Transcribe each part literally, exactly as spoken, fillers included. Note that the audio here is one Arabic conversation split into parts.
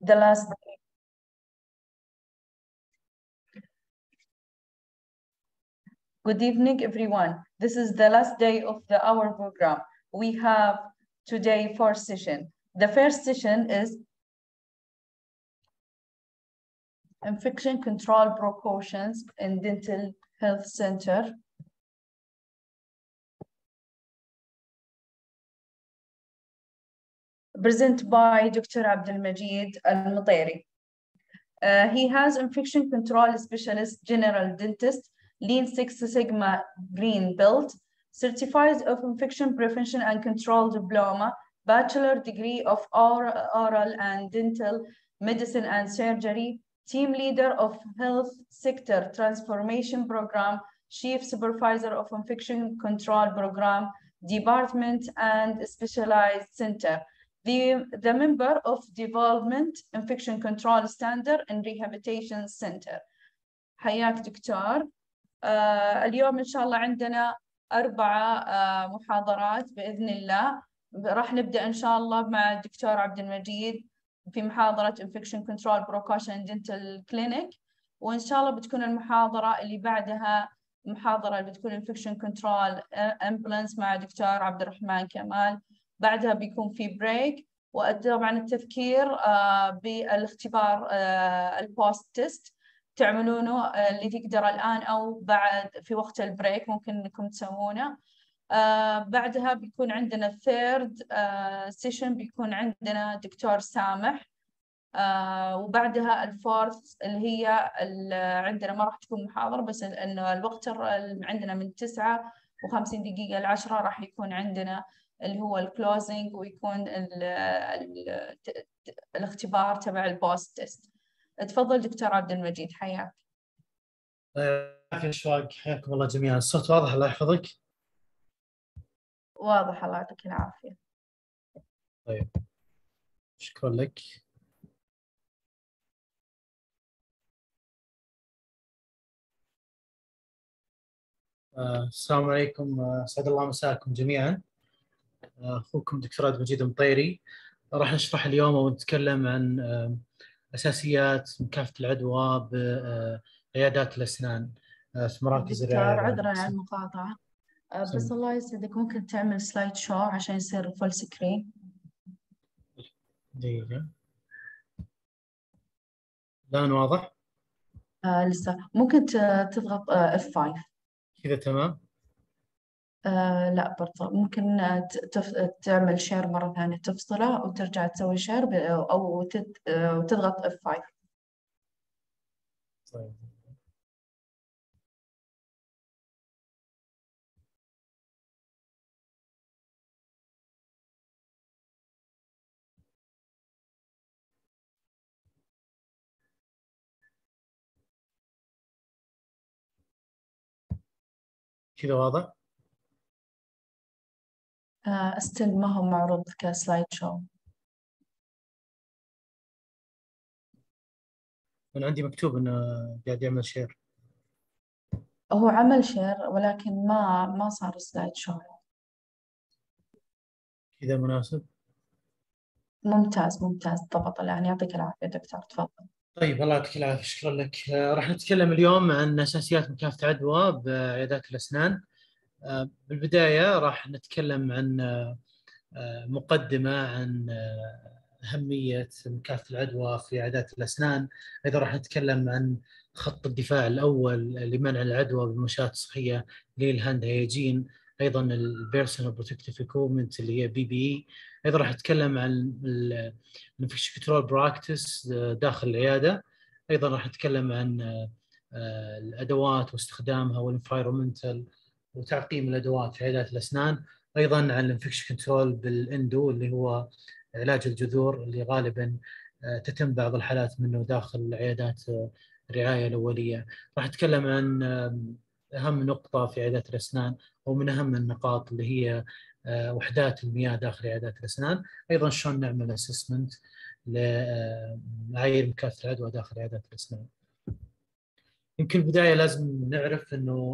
the last day. Good evening, everyone. This is the last day of the hour program. We have today four sessions. The first session is infection control precautions in dental health center. Presented by Doctor Abdelmajid Al-Mutairi. Uh, he has infection control specialist, general dentist, Lean Six Sigma Green Belt, certified of infection prevention and control diploma, bachelor degree of oral and dental medicine and surgery, team leader of health sector transformation program, chief supervisor of infection control program, department and specialized center. The, the member of development infection control standard and rehabilitation center. حياك دكتور. آه اليوم إن شاء الله عندنا أربعة آه محاضرات بإذن الله. راح نبدأ إن شاء الله مع الدكتور عبد المجيد في محاضرة infection control precaution dental clinic، وإن شاء الله بتكون المحاضرة اللي بعدها محاضرة اللي بتكون infection control ambulance مع دكتور عبد الرحمن كمال. بعدها بيكون في بريك، وطبعا التذكير آه بالاختبار آه البوست تيست تعملونه آه اللي تقدر الآن أو بعد في وقت البريك ممكن إنكم تسوونه. آه بعدها بيكون عندنا الثيرد آه سيشن، بيكون عندنا دكتور سامح. آه وبعدها الفورث اللي هي عندنا ما راح تكون محاضرة، بس إنه الوقت عندنا من تسعة وخمسين دقيقة لعشرة راح يكون عندنا اللي هو الكلوزنج، ويكون ال ال الاختبار تبع البوست تيست. تفضل دكتور عبد المجيد، حياك. عافية اشواق، حياكم الله جميعا. الصوت واضح الله يحفظك؟ واضح الله يعطيك العافية. طيب شكرا لك. آه، السلام عليكم، اسعد الله مساءكم جميعا. اخوكم دكتور عبد المجيد المطيري. راح نشرح اليوم ونتكلم عن اساسيات مكافحه العدوى بعيادات الاسنان في مراكز الرعايه. دكتور عذرا عن المقاطعه، بس الله يسعدك ممكن تعمل سلايد شو عشان يصير فول سكرين؟ دقيقه. الان واضح؟ آه لسه ممكن تضغط اف خمسة كذا تمام؟ آه لا برضه ممكن تف... تعمل شير مرة ثانية، تفصله وترجع تسوي شير ب... أو تد... وتضغط اف خمسة. طيب كذا واضح؟ آه استل ما هو معروض كسلايد شو. أنا عندي مكتوب إنه قاعد يعمل شير. هو عمل شير ولكن ما ما صار سلايد شو. كذا مناسب؟ ممتاز ممتاز، ضبط الآن. يعطيك العافية دكتور، تفضل. طيب الله يعطيك العافية، شكرا لك. آه، راح نتكلم اليوم عن أساسيات مكافحة عدوى بعيادات الأسنان. آه، بالبداية راح نتكلم عن آه، مقدمة عن أهمية مكافحة العدوى في عيادات الأسنان. أيضا راح نتكلم عن خط الدفاع الأول لمنع العدوى بالمنشآت الصحية اللي هي الهاند هيجين، أيضا البيرسونال بروتكتيف اكويبمنت اللي هي بي بي إي. أيضا راح نتكلم عن الانفكشن كنترول براكتس داخل العيادة. أيضا راح نتكلم عن الأدوات واستخدامها والانفايرمنتال وتعقيم الأدوات في عيادات الأسنان. ايضا عن الانفكشن كنترول بالاندو اللي هو علاج الجذور اللي غالبا تتم بعض الحالات منه داخل عيادات الرعايه الاوليه. راح اتكلم عن اهم نقطه في عيادات الاسنان ومن اهم النقاط اللي هي وحدات المياه داخل عيادات الاسنان. ايضا شلون نعمل اسسمنت لمعايير مكافحه العدوى داخل عيادات الاسنان. يمكن البدايه لازم نعرف انه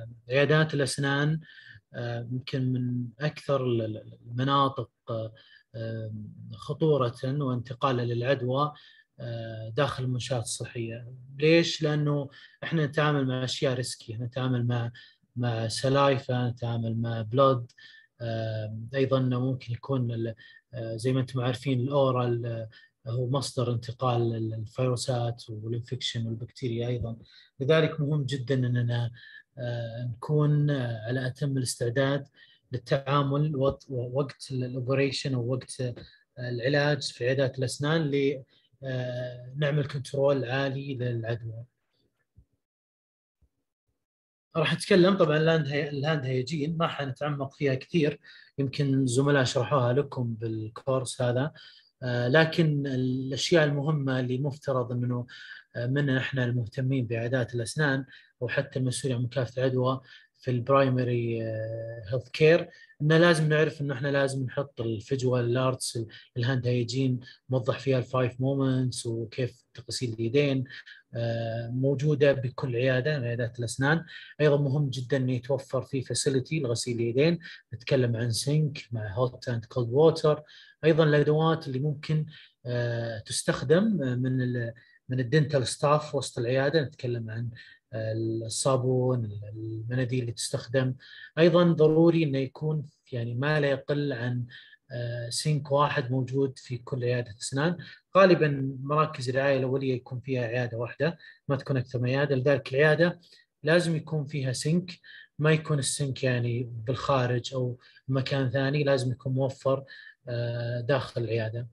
عيادات الاسنان يمكن من أكثر المناطق خطورة وانتقالا للعدوى داخل المنشآت الصحية. ليش؟ لأنه إحنا نتعامل مع أشياء ريسكي، نتعامل مع مع سلايفة، نتعامل مع بلود، أيضا ممكن يكون زي ما أنتم عارفين الأورال هو مصدر انتقال الفيروسات والانفكشن والبكتيريا أيضا. لذلك مهم جدا أننا نكون على أتم الاستعداد للتعامل وقت الأوبريشن أو وقت العلاج في عيادات الأسنان لنعمل كنترول عالي للعدوى. راح نتكلم طبعا الهاند هيجين، ما حنتعمق فيها كثير، يمكن الزملاء شرحوها لكم بالكورس هذا، لكن الأشياء المهمة اللي مفترض أنه من إحنا المهتمين بعيادات الأسنان وحتى المسؤولين عن مكافحة العدوى في البرايمري هيلث كير، إنه لازم نعرف إنه إحنا لازم نحط الفيجوال الارتس الهاند هيجين، نوضح فيها الفايف مومنتس وكيف تغسيل اليدين، موجودة بكل عيادة من عيادات الأسنان. أيضا مهم جدا أن يتوفر في فاسيلتي لغسيل اليدين، نتكلم عن سينك مع هوت اند كولد ووتر. أيضا الأدوات اللي ممكن تستخدم من من الدنتال ستاف وسط العيادة، نتكلم عن الصابون، المناديل اللي تستخدم. أيضا ضروري أنه يكون يعني ما لا يقل عن سينك واحد موجود في كل عيادة أسنان. غالبا مراكز الرعاية الأولية يكون فيها عيادة واحدة، ما تكون أكثر من عيادة، لذلك العيادة لازم يكون فيها سينك، ما يكون السينك يعني بالخارج أو مكان ثاني، لازم يكون موفر داخل العيادة.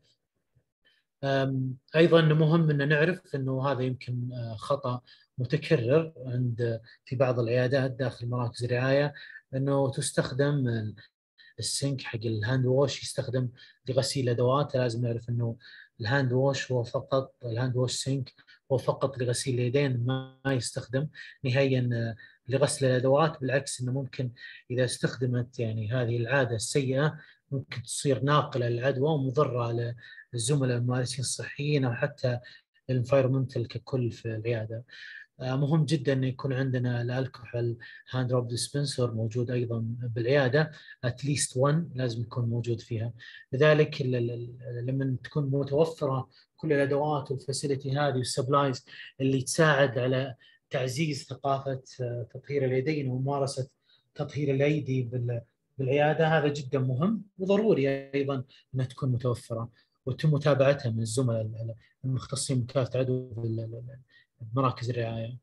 أيضا مهم أن نعرف أنه هذا يمكن خطأ متكرر عند في بعض العيادات داخل مراكز الرعاية، أنه تستخدم السينك حق الهاند ووش يستخدم لغسيل الأدوات. لازم نعرف أنه الهاند ووش هو فقط الهاند ووش سينك هو فقط لغسيل اليدين، ما يستخدم نهائيا لغسل الأدوات. بالعكس أنه ممكن إذا استخدمت يعني هذه العادة السيئة ممكن تصير ناقلة للعدوى ومضرة للزملاء الممارسين الصحيين أو حتى الانفايرمنتال ككل في العيادة. مهم جدا أن يكون عندنا الألكحول هاند روب ديسبنسر موجود أيضا بالعيادة، اتليست واحد لازم يكون موجود فيها. لذلك لما تكون متوفرة كل الأدوات والفاسيلتي هذه والسبلايز اللي تساعد على تعزيز ثقافة تطهير اليدين وممارسة تطهير الأيدي بالعيادة، هذا جدا مهم وضروري أيضا أنها تكون متوفرة وتم متابعتها من الزملاء المختصين بمكافحة عدوى بمراكز الرعاية.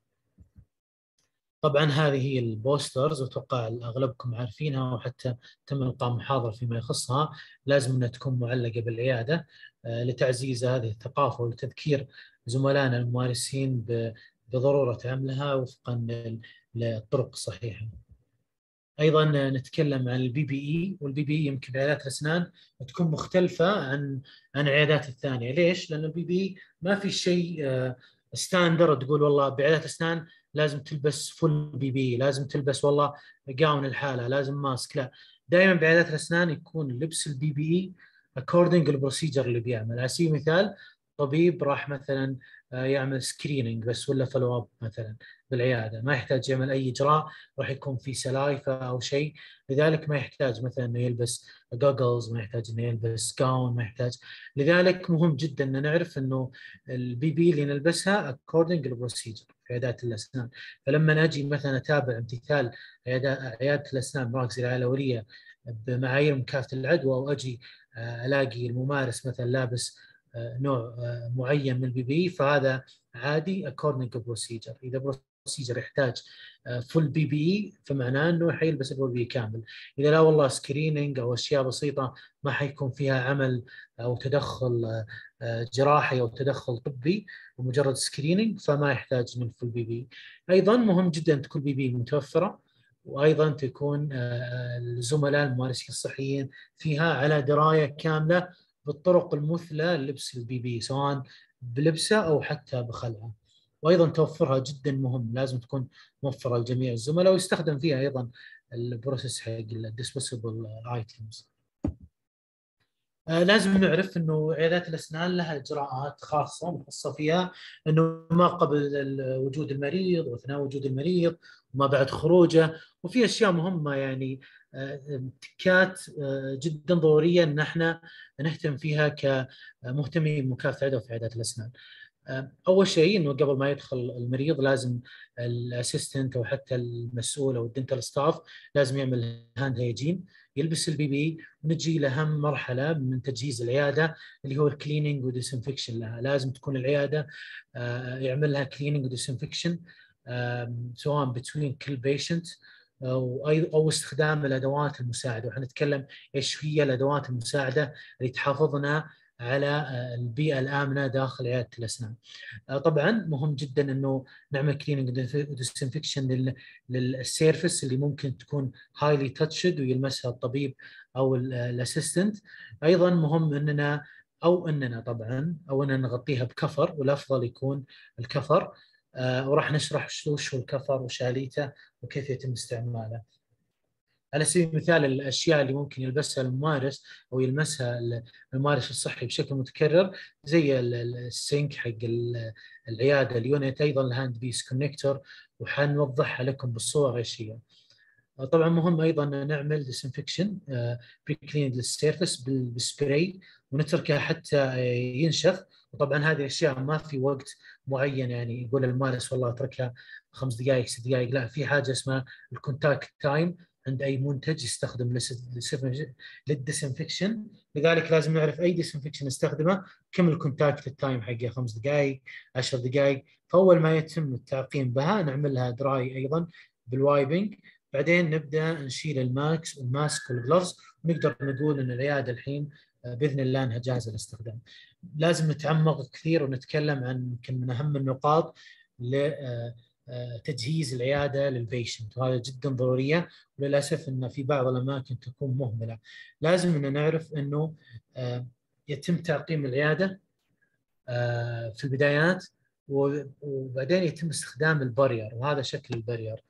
طبعا هذه هي البوسترز واتوقع اغلبكم عارفينها وحتى تم القاء محاضره فيما يخصها، لازم انها تكون معلقه بالعياده لتعزيز هذه الثقافه ولتذكير زملائنا الممارسين بضروره عملها وفقا للطرق الصحيحه. ايضا نتكلم عن البي بي اي، والبي بي اي يمكن بعيادات الاسنان تكون مختلفه عن عن العيادات الثانيه. ليش؟ لانه البي بي اي ما في شيء ستاندر تقول والله بعيادات اسنان لازم تلبس فل بي بي، لازم تلبس والله جاون الحاله، لازم ماسك. لا، دائما بعيادات الاسنان يكون لبس البي بي اي اكوردنج البروسيجر اللي بيعمل. على سبيل المثال طبيب راح مثلا يعمل سكريننج بس ولا فولو اب مثلا بالعياده، ما يحتاج يعمل اي اجراء، راح يكون في سلايفه او شيء، لذلك ما يحتاج مثلا انه يلبس جوجلز، ما يحتاج انه يلبس جاون، ما يحتاج. لذلك مهم جدا ان نعرف انه البي بي اللي نلبسها اكوردنج البروسيجر في عيادات الاسنان. فلما اجي مثلا اتابع امتثال عياده الاسنان مراكز الرعايه الاوليه بمعايير مكافحه العدوى واجي الاقي الممارس مثلا لابس نوع معين من البي بي، فهذا عادي اكوردنج بروسيجر. اذا بروسيجر يحتاج فول بي بي اي فمعناه انه حيلبس الفول بي كامل. اذا لا والله سكريننج او اشياء بسيطه ما حيكون فيها عمل او تدخل جراحي او تدخل طبي ومجرد سكريننج فما يحتاج من فول بي بي. ايضا مهم جدا تكون بي بي متوفره، وايضا تكون الزملاء الممارسين الصحيين فيها على درايه كامله بالطرق المثلى للبس البي بي سواء بلبسه او حتى بخلعه. وايضا توفرها جدا مهم، لازم تكون موفره لجميع الزملاء ويستخدم فيها ايضا البروسيس حق الديسبوسبل ايتمز. آه، لازم نعرف انه عيادات الاسنان لها اجراءات خاصه مخصصه فيها، انه ما قبل ال- وجود المريض واثناء وجود المريض وما بعد خروجه، وفي اشياء مهمه يعني آه، تكات آه، جدا ضروريه ان احنا نهتم فيها كمهتمين بمكافحه العدوى في عيادات الاسنان. اول شيء انه قبل ما يدخل المريض لازم الاسيستنت او حتى المسؤول او الدنتال ستاف لازم يعمل هاند هيجين، يلبس البي بي، ونجي لاهم مرحله من تجهيز العياده اللي هو الكليننج وديسنفكشن لها. لازم تكون العياده آه، يعمل لها كليننج وديسنفكشن سواء بتوين كل بيشنت او او استخدام الادوات المساعده، وحنتكلم ايش هي الادوات المساعده اللي تحافظنا على البيئه الامنه داخل عياده الاسنان. طبعا مهم جدا انه نعمل كليننج وديسنفكشن للسيرفس اللي ممكن تكون هايلي تاتشد ويلمسها الطبيب او الاسيستنت. ايضا مهم اننا او اننا طبعا او اننا نغطيها بكفر، والافضل يكون الكفر. آه وراح نشرح وش هو الكفر وشاليته وكيف يتم استعماله. على سبيل المثال الاشياء اللي ممكن يلبسها الممارس او يلمسها الممارس الصحي بشكل متكرر، زي السينك حق العياده، اليونت، ايضا الهاند بيس كونكتور، وحنوضحها لكم بالصور ايش هي. طبعا مهم ايضا نعمل ديسنفكشن بري كلين للسيرفس بالسبراي ونتركه حتى ينشف. وطبعا هذه اشياء ما في وقت معين، يعني يقول الممارس والله اتركها خمس دقائق ست دقائق، لا، في حاجه اسمها الكونتاكت تايم عند اي منتج يستخدم للديسنفكشن. لذلك لازم نعرف اي ديسنفكشن نستخدمه كم الكونتاكت تايم حقه، خمس دقائق، عشر دقائق. فاول ما يتم التعقيم بها نعمل لها دراي ايضا بالوايبنج، بعدين نبدا نشيل الماكس والماسك والجلوفز، ونقدر نقول ان العياده الحين باذن الله انها جاهزه للاستخدام. لازم نتعمق كثير ونتكلم عن يمكن من اهم النقاط لتجهيز العياده للبيشنت، وهذا جدا ضروريه، وللاسف ان في بعض الاماكن تكون مهمله. لازم ان نعرف انه يتم تعقيم العياده في البدايات، وبعدين يتم استخدام البارير، وهذا شكل البارير.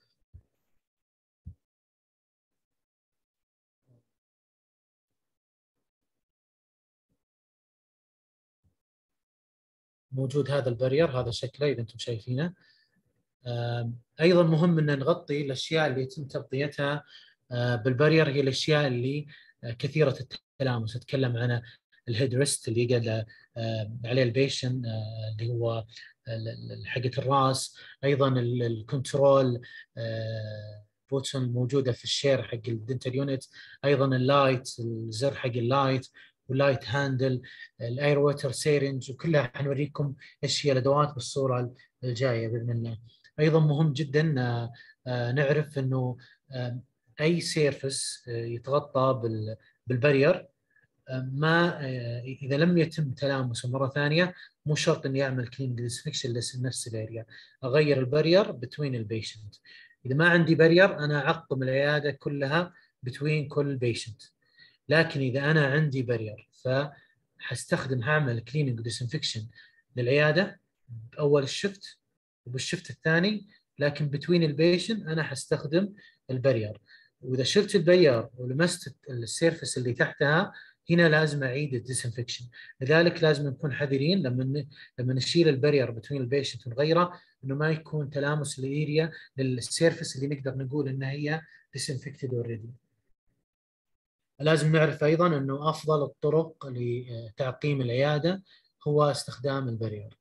موجود هذا البارير، هذا شكله اذا انتم شايفينه. ايضا مهم ان نغطي الاشياء اللي يتم تغطيتها بالبارير، هي الاشياء اللي كثيره التلامس. اتكلم عن الهيد ريست اللي يقعد عليه البيشن اللي هو حقه الراس، ايضا الكنترول بوتون الموجوده في الشير حق الدنتال يونت، ايضا اللايت، الزر حق اللايت واللايت هاندل، الاير ووتر سيرنج، وكلها حنوريكم ايش هي الادوات بالصوره الجايه باذن الله. ايضا مهم جدا نعرف انه اي سيرفس يتغطى بالبرير ما اذا لم يتم تلامسه مره ثانيه مو شرط اني اعمل كلين ديسفكشن لنفس الاريا، اغير البرير بتوين البيشنت. اذا ما عندي برير انا اعقم العياده كلها بتوين كل بيشنت، لكن اذا انا عندي برير فحستخدم هعمل كليننج وديسنفكشن للعياده باول الشفت وبالشفت الثاني، لكن بتوين البيشن انا حستخدم البرير. واذا شلت البرير ولمست السيرفس اللي تحتها هنا لازم اعيد الديسنفكشن. لذلك لازم نكون حذرين لما لما نشيل البرير بتوين البيشنت ونغيره، انه ما يكون تلامس الاريا للسيرفس اللي نقدر نقول انها هي ديسنفكتد اوريدي. لازم نعرف ايضا انه افضل الطرق لتعقيم العياده هو استخدام البرير.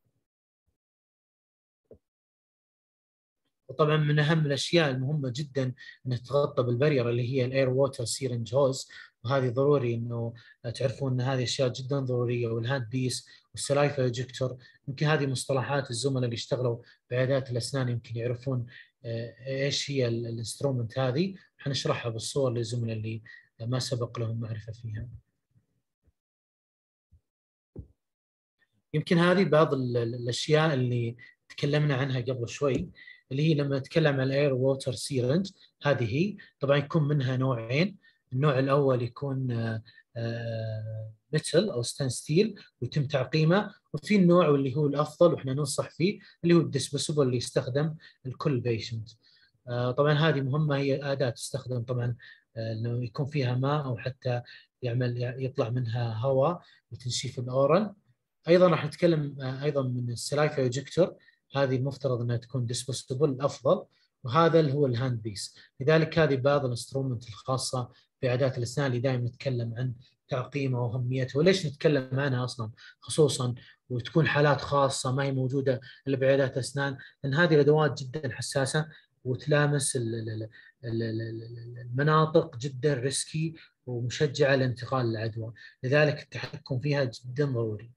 وطبعا من اهم الاشياء المهمه جدا انها تتغطى بالبرير اللي هي الاير ووتر سيرنج هوز، وهذه ضروري انه تعرفون ان هذه اشياء جدا ضروريه، والهاند بيس والسلايفا اجكتور. يمكن هذه مصطلحات الزملاء اللي اشتغلوا بعيادات الاسنان يمكن يعرفون ايش هي الانسترومنت هذه، حنشرحها بالصور للزملاء اللي ما سبق لهم معرفه فيها. يمكن هذه بعض الاشياء اللي تكلمنا عنها قبل شوي، اللي هي لما نتكلم عن الاير ووتر سيرنج. هذه هي طبعا يكون منها نوعين. النوع الاول يكون ميتل او ستان ستيل ويتم تعقيمه، وفي النوع واللي هو الافضل واحنا ننصح فيه اللي هو الديسبوسبل اللي يستخدم الكل بيشنت. طبعا هذه مهمه، هي اداه تستخدم طبعا انه يكون فيها ماء او حتى يعمل يطلع منها هواء لتنشيف الاورال. ايضا راح نتكلم ايضا من السلايفا ايجكتور، هذه المفترض انها تكون ديسبوسبل الافضل، وهذا اللي هو الهاند بيس. لذلك هذه بعض الانسترومنت الخاصه بعيادات الاسنان اللي دائما نتكلم عن تعقيمها واهميتها، وليش نتكلم عنها اصلا خصوصا وتكون حالات خاصه ما هي موجوده الا بعيادات الاسنان، لان هذه الادوات جدا حساسه وتلامس المناطق جدا ريسكي ومشجعه لانتقال العدوى، لذلك التحكم فيها جدا ضروري.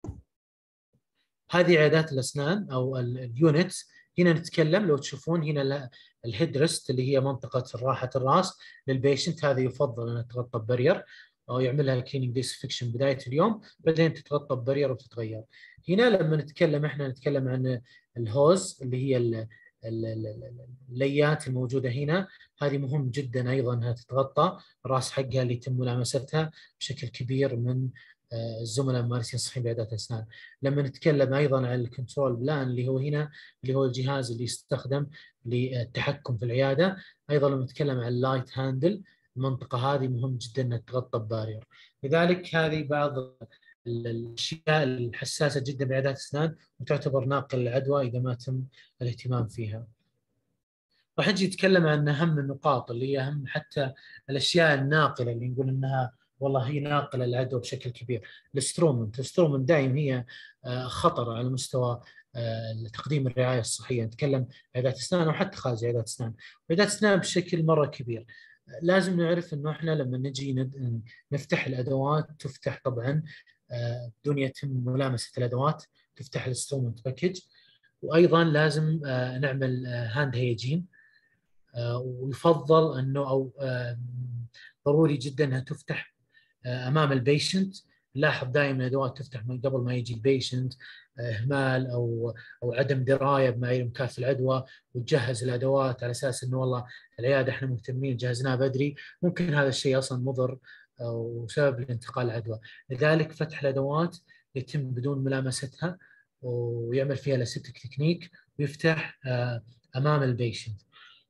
هذه عيادات الاسنان او اليونتس. هنا نتكلم، لو تشوفون هنا الهيد ريست اللي هي منطقه راحه الراس للبيشنت، هذه يفضل انها تغطى ببرير او يعملها كليننج ديسفكشن بدايه اليوم، بعدين تتغطى ببرير وتتغير. هنا لما نتكلم احنا نتكلم عن الهوز اللي هي الليات الموجوده هنا، هذه مهم جدا ايضا انها تتغطى الراس حقها اللي يتم ملامستها بشكل كبير من الزملاء الممارسين الصحيين بعيادات الاسنان. لما نتكلم ايضا عن الكنترول بلان اللي هو هنا، اللي هو الجهاز اللي يستخدم للتحكم في العياده، ايضا لما نتكلم عن اللايت هاندل، المنطقه هذه مهم جدا انها تغطى ببارير. لذلك هذه بعض الاشياء الحساسه جدا بعيادات الاسنان وتعتبر ناقل العدوى اذا ما تم الاهتمام فيها. راح نجي نتكلم عن اهم النقاط اللي هي اهم حتى الاشياء الناقله اللي نقول انها والله هي ناقله العدوى بشكل كبير. الاسترومنت، الاسترومنت دائما هي خطر على مستوى تقديم الرعايه الصحيه، نتكلم عيادات اسنان وحتى خارج عيادات اسنان. عيادات اسنان بشكل مره كبير لازم نعرف انه احنا لما نجي نفتح الادوات تفتح طبعا بدون يتم ملامسه الادوات، تفتح الاسترومنت باكج، وايضا لازم نعمل هاند هيجين، ويفضل انه او ضروري جدا انها تفتح امام البيشنت. نلاحظ دائما الادوات تفتح من قبل ما يجي البيشنت، اهمال او او عدم درايه بما مكافح العدوى، وتجهز الادوات على اساس انه والله العياده احنا مهتمين جهزناها بدري، ممكن هذا الشيء اصلا مضر وسبب لانتقال العدوى. لذلك فتح الادوات يتم بدون ملامستها ويعمل فيها الاسيبتيك تكنيك ويفتح امام البيشنت.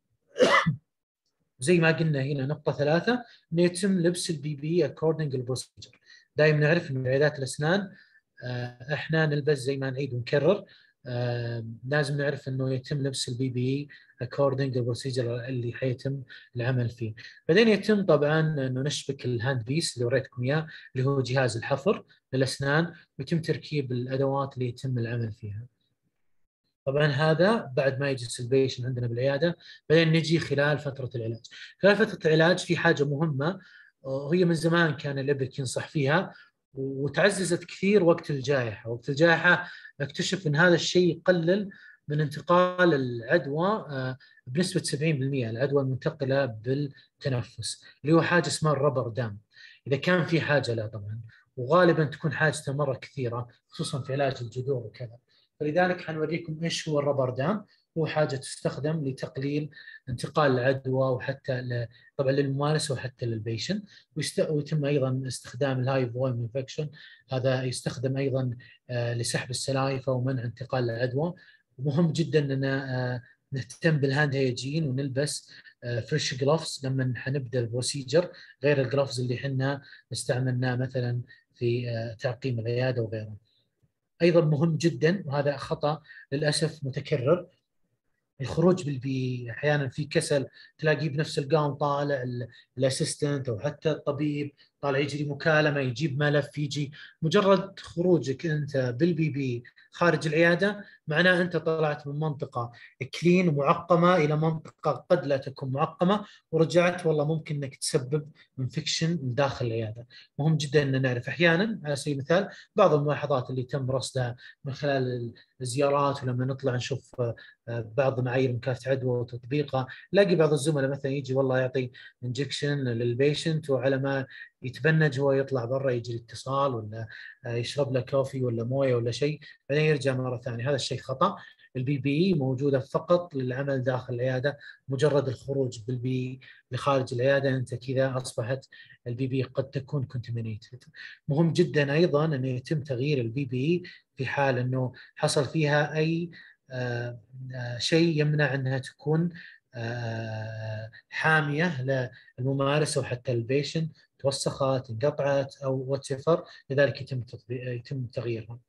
زي ما قلنا هنا نقطة ثلاثة، انه يتم لبس البي بي اكوردنج البروسيجر. دائما نعرف انه عيادات الاسنان احنا نلبس زي ما نعيد ونكرر، لازم نعرف انه يتم لبس البي بي اكوردنج البروسيجر اللي حيتم العمل فيه. بعدين يتم طبعا انه نشبك الهاند بيس اللي وريتكم اياه اللي هو جهاز الحفر للاسنان، ويتم تركيب الادوات اللي يتم العمل فيها. طبعا هذا بعد ما يجلس البيشن عندنا بالعياده. بعدين نجي خلال فتره العلاج. خلال فتره العلاج في حاجه مهمه وهي من زمان كان الابك ينصح فيها وتعززت كثير وقت الجائحه. وقت الجائحه اكتشف ان هذا الشيء يقلل من انتقال العدوى بنسبه سبعين بالمئة، العدوى المنتقله بالتنفس، اللي هو حاجه اسمها الربر دام، اذا كان في حاجه لا طبعا، وغالبا تكون حاجته مره كثيره خصوصا في علاج الجذور وكذا. فلذلك حنوريكم ايش هو الربر دام. هو حاجه تستخدم لتقليل انتقال العدوى وحتى طبعا للممارس وحتى للبيشن، ويتم ايضا استخدام الهاي فوليوم انفكشن، هذا يستخدم ايضا لسحب السلايفه ومنع انتقال العدوى. ومهم جدا اننا نهتم بالهاند هيجين ونلبس فريش جلوفز لما حنبدا البروسيجر، غير الجلوفز اللي احنا استعملناه مثلا في تعقيم العياده وغيره. ايضا مهم جدا وهذا خطا للاسف متكرر، الخروج بالبي. احيانا في كسل تلاقيه بنفس القام طالع الاسيستنت او حتى الطبيب طالع يجري مكالمه يجيب ملف يجي، مجرد خروجك انت بالبي بي خارج العياده معناه انت طلعت من منطقه كلين ومعقمه الى منطقه قد لا تكون معقمه ورجعت والله ممكن انك تسبب انفكشن داخل العياده. مهم جدا ان نعرف. احيانا على سبيل المثال بعض الملاحظات اللي تم رصدها من خلال الزيارات ولما نطلع نشوف بعض معايير مكافحه عدوى وتطبيقها، نلاقي بعض الزملاء مثلا يجي والله يعطي انجكشن للبيشنت وعلى ما يتبنج هو يطلع برا يجي اتصال ولا يشرب له كوفي ولا مويه ولا شيء بعدين يرجع مره ثانيه. هذا الشيء خطا. البي بي موجوده فقط للعمل داخل العياده، مجرد الخروج بالبي لخارج العياده انت كذا اصبحت البي بي قد تكون كونتامينيتد. مهم جدا ايضا انه يتم تغيير البي بي في حال انه حصل فيها اي آه آه شيء يمنع انها تكون آه حاميه للممارس او حتى البيشن توسخت، انقطعت او وات، لذلك يتم يتم تغييرها.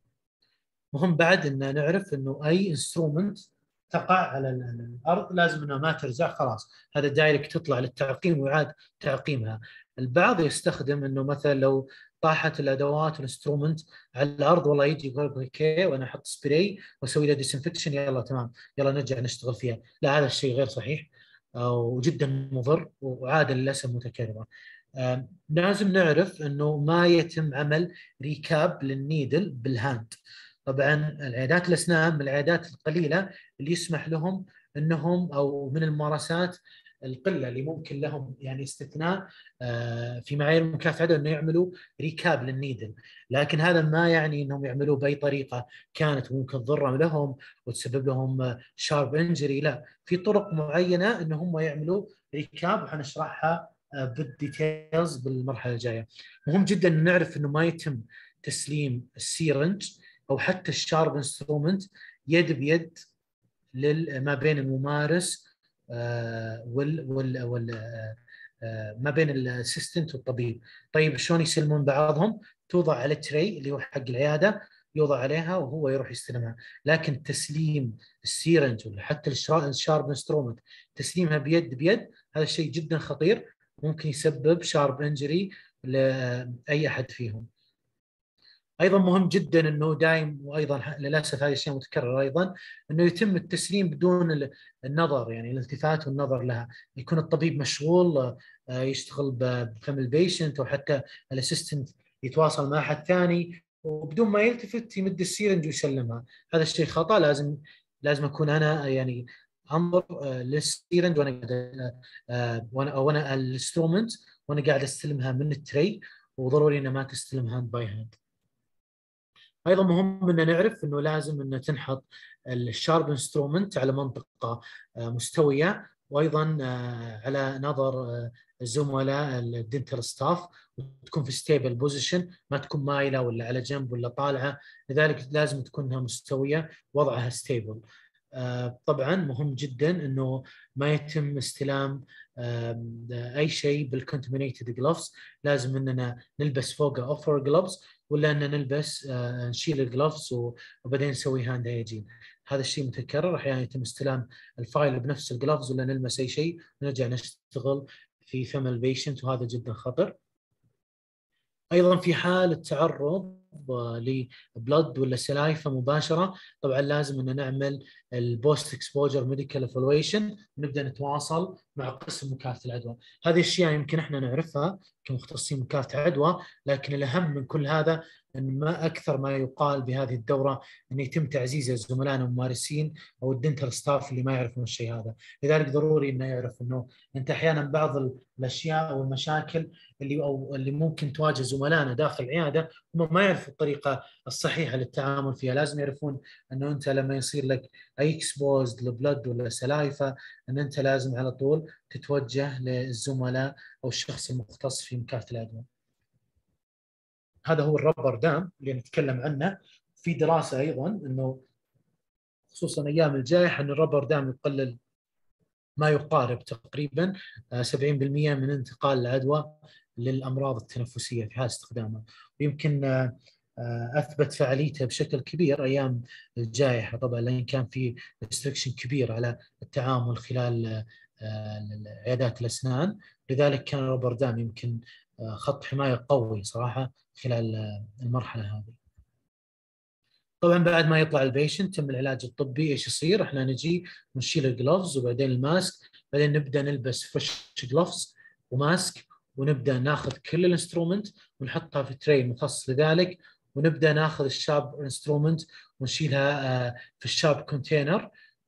مهم بعد ان نعرف انه اي انسترومنت تقع على الارض لازم انها ما ترجع، خلاص هذا دايركت تطلع للتعقيم ويعاد تعقيمها. البعض يستخدم انه مثلا لو طاحت الادوات والانسترومنت على الارض، والله يجي يقول اوكي وانا احط سبراي واسوي لها ديسنفكشن، يلا تمام يلا نرجع نشتغل فيها. لا، هذا الشيء غير صحيح وجدا مضر وعاده للاسف متكرره. لازم نعرف انه ما يتم عمل ريكاب للنيدل بالهاند. طبعا العيادات الاسنان من العيادات القليله اللي يسمح لهم انهم، او من الممارسات القله اللي ممكن لهم يعني استثناء في معايير مكافحه انه يعملوا ريكاب للنيدل، لكن هذا ما يعني انهم يعملوه باي طريقه كانت ممكن ضرا لهم وتسبب لهم شارب انجري. لا، في طرق معينه ان هم يعملوا ريكاب وحنشرحها بالديتيلز بالمرحله الجايه. مهم جدا نعرف انه ما يتم تسليم السيرنج او حتى الشارب انسترومنت يد بيد ما بين الممارس وال وال وال ما بين الاسيستنت والطبيب. طيب شلون يسلمون بعضهم؟ توضع على التري اللي هو حق العياده، يوضع عليها وهو يروح يستلمها. لكن تسليم السيرنج ولا حتى الشارب انسترومنت تسليمها بيد بيد، هذا الشيء جدا خطير، ممكن يسبب شارب انجري لاي احد فيهم. ايضا مهم جدا انه دائم، وايضا للاسف هذه الاشياء متكرره ايضا، انه يتم التسليم بدون النظر، يعني الالتفات والنظر لها. يكون الطبيب مشغول يشتغل بفم البيشنت، او حتى الاسيستنت يتواصل مع احد ثاني وبدون ما يلتفت يمد السيرنج ويسلمها. هذا الشيء خطا. لازم لازم اكون انا يعني انظر للسيرنج وانا قاعد وانا وانا الانسترومنت وانا قاعد استلمها من التري، وضروري انها ما تستلم هاند باي هاند. ايضا مهم ان نعرف انه لازم ان تنحط الشارب انسترومنت على منطقه مستويه، وايضا على نظر الزملاء الدنتال ستاف، وتكون في ستيبل بوزيشن، ما تكون مايله ولا على جنب ولا طالعه، لذلك لازم تكونها مستويه وضعها ستيبل. طبعا مهم جدا انه ما يتم استلام اي شيء بالكونتامينيتد جلوفز، لازم اننا نلبس فوقه اوفر جلوفز، ولا ان نلبس نشيل الجلوفز وبعدين نسوي هاند هايجين. هذا الشيء متكرر، احيانا يتم استلام الفايل بنفس الجلوفز ولا نلمس اي شيء ونرجع نشتغل في فم البيشنت، وهذا جدا خطر. ايضا في حال التعرض لبلد ولا سلايفه مباشره، طبعا لازم ان نعمل البوست اكسبوجر ميديكال ايفالويشن، ونبدا نتواصل مع قسم مكافحه العدوى. هذه الاشياء يمكن احنا نعرفها كمختصين مكافحه عدوى، لكن الاهم من كل هذا ان ما اكثر ما يقال بهذه الدوره ان يتم تعزيز زملائنا الممارسين او الدنتال ستاف اللي ما يعرفون الشيء هذا. لذلك ضروري انه يعرف انه انت احيانا بعض الاشياء او المشاكل اللي او اللي ممكن تواجه زملائنا داخل العياده هم ما يعرفوا الطريقه الصحيحه للتعامل فيها. لازم يعرفون انه انت لما يصير لك اي اكسبوزد لبلد ولا سلايفه، ان انت لازم على طول تتوجه للزملاء او الشخص المختص في مكافحه العدوى. هذا هو الربر دام اللي نتكلم عنه. في دراسه ايضا انه خصوصا ايام الجائحه ان الربر دام يقلل ما يقارب تقريبا سبعين بالمئة من انتقال العدوى للامراض التنفسيه في حال استخدامها، ويمكن اثبت فعاليته بشكل كبير ايام الجائحه، طبعا لان كان في ريستريكشن كبير على التعامل خلال عيادات الاسنان، لذلك كان الربر دام يمكن خط حمايه قوي صراحه خلال المرحله هذه. طبعا بعد ما يطلع البيشنت تم العلاج الطبي، ايش يصير؟ احنا نجي ونشيل الجلوفز وبعدين الماسك، بعدين نبدا نلبس فريش جلوفز وماسك، ونبدا ناخذ كل الانسترومنت ونحطها في تري مخصص لذلك، ونبدا ناخذ الشاب انسترومنت ونشيلها في الشاب كونتينر،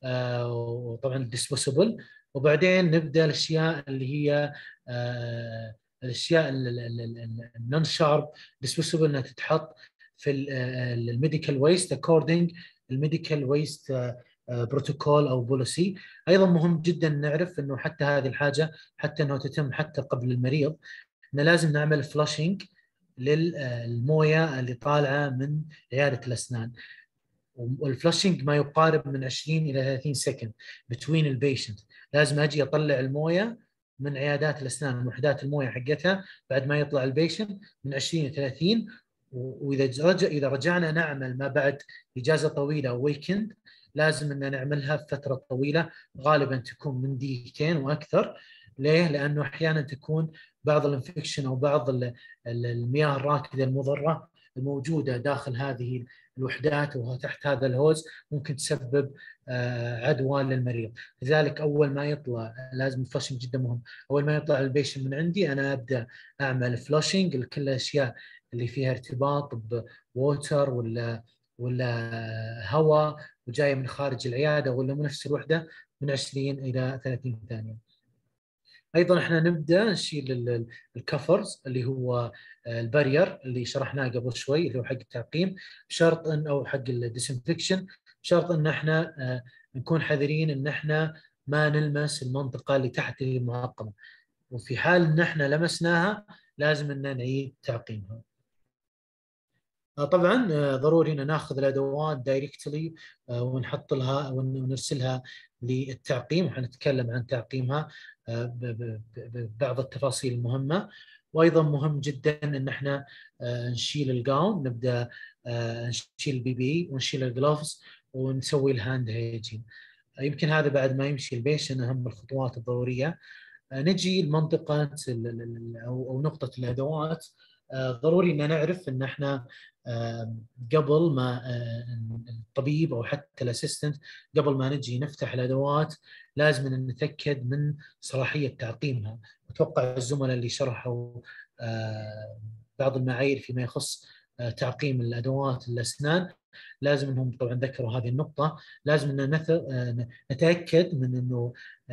وطبعا ديسبوسبل، وبعدين نبدا الاشياء اللي هي الاشياء النون شارب ديسبوسبل انها تتحط في الميديكال ويست اكوردنج الميديكال ويست بروتوكول او بوليسي. ايضا مهم جدا نعرف انه حتى هذه الحاجه حتى انه تتم حتى قبل المريض، ان لازم نعمل فلاشنج للمويه اللي طالعه من عياده الاسنان، والفلاشنج ما يقارب من عشرين الى ثلاثين سكند بتوين البيشنت. لازم اجي اطلع المويه من عيادات الاسنان ووحدات المويه حقتها بعد ما يطلع البيشن من عشرين إلى ثلاثين. واذا رجع اذا رجعنا نعمل ما بعد اجازه طويله ويكند لازم ان نعملها بفتره طويله، غالبا تكون من دقيقتين واكثر. ليه؟ لانه احيانا تكون بعض الانفكشن او بعض المياه الراكده المضره الموجوده داخل هذه الوحدات وتحت هذا الهوز ممكن تسبب عدوى للمريض. لذلك اول ما يطلع لازم الفلاشنج جدا مهم. اول ما يطلع البيشن من عندي انا ابدا اعمل فلاشنج لكل الاشياء اللي فيها ارتباط بووتر ولا ولا هواء وجايه من خارج العياده ولا من نفس الوحده من عشرين الى ثلاثين ثانيه. ايضا احنا نبدا نشيل الكفرز اللي هو البارير اللي شرحناه قبل شوي اللي هو حق التعقيم، بشرط ان او حق الديسنفكشن، بشرط ان احنا نكون حذرين ان احنا ما نلمس المنطقه اللي تحت المعقمه، وفي حال ان احنا لمسناها لازم ان نعيد تعقيمها. طبعا ضروري ان ناخذ الادوات دايركتلي ونحط لها ونرسلها للتعقيم، وحنتكلم عن تعقيمها ببعض التفاصيل المهمه. وايضا مهم جدا ان احنا نشيل الجاون، نبدا نشيل البي بي ونشيل الجلوفز ونسوي الهاند هيجين. يمكن هذا بعد ما يمشي البيشن اهم الخطوات الضروريه. نجي لمنطقه او نقطه الادوات. ضروري ان نعرف ان احنا قبل ما الطبيب او حتى الاسيستنت قبل ما نجي نفتح الادوات لازم نتاكد من صلاحيه تعقيمها. اتوقع الزملاء اللي شرحوا بعض المعايير فيما يخص تعقيم الادوات الاسنان لازم انهم طبعا ذكروا هذه النقطه. لازم ان نتاكد من انه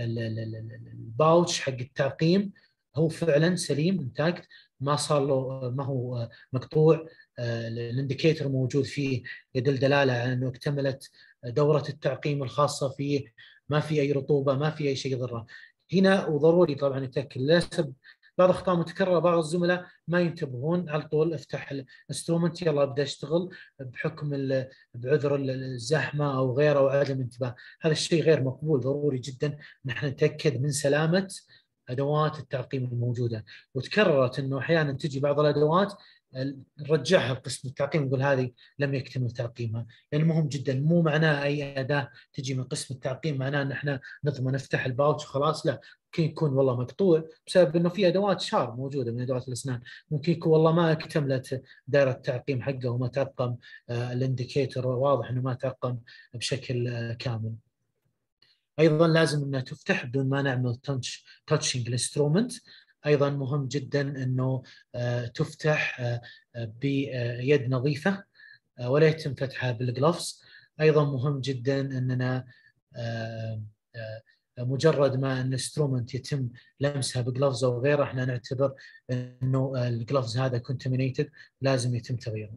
الباوتش حق التعقيم هو فعلا سليم انتاكت، ما صار له ما هو مقطوع، الانديكيتور موجود فيه يدل دلاله على انه اكتملت دوره التعقيم الخاصه فيه، ما في اي رطوبه، ما في اي شيء يضره هنا. وضروري طبعا نتاكد للاسف بعض الاخطاء متكرره، بعض الزملاء ما ينتبهون على طول افتح الانسترومنت يلا ابدا اشتغل بحكم بعذر الزحمه او غيره او عدم انتباه. هذا الشيء غير مقبول. ضروري جدا نحن نتاكد من سلامه ادوات التعقيم الموجوده. وتكررت انه احيانا تجي بعض الادوات نرجعها لقسم التعقيم نقول هذه لم يكتمل تعقيمها، لانه مهم جدا. مو معناه اي اداه تجي من قسم التعقيم معناه ان احنا نضمن نفتح الباوتش وخلاص، لا، ممكن يكون والله مقطوع بسبب انه في ادوات شارب موجوده من ادوات الاسنان، ممكن يكون والله ما اكتملت دائره التعقيم حقه وما تعقم آه الانديكيتور، واضح انه ما تعقم بشكل آه كامل. ايضا لازم انها تفتح بدون ما نعمل تاتش تاتشنج الانسترومنت. ايضا مهم جدا انه آه تفتح آه بيد نظيفه آه ولا يتم فتحها بالجلوفز. ايضا مهم جدا اننا آه آه مجرد ما الانسترومنت يتم لمسها بجلوفز او غيره احنا نعتبر انه الجلوفز هذا كونتامينيتد لازم يتم تغييره.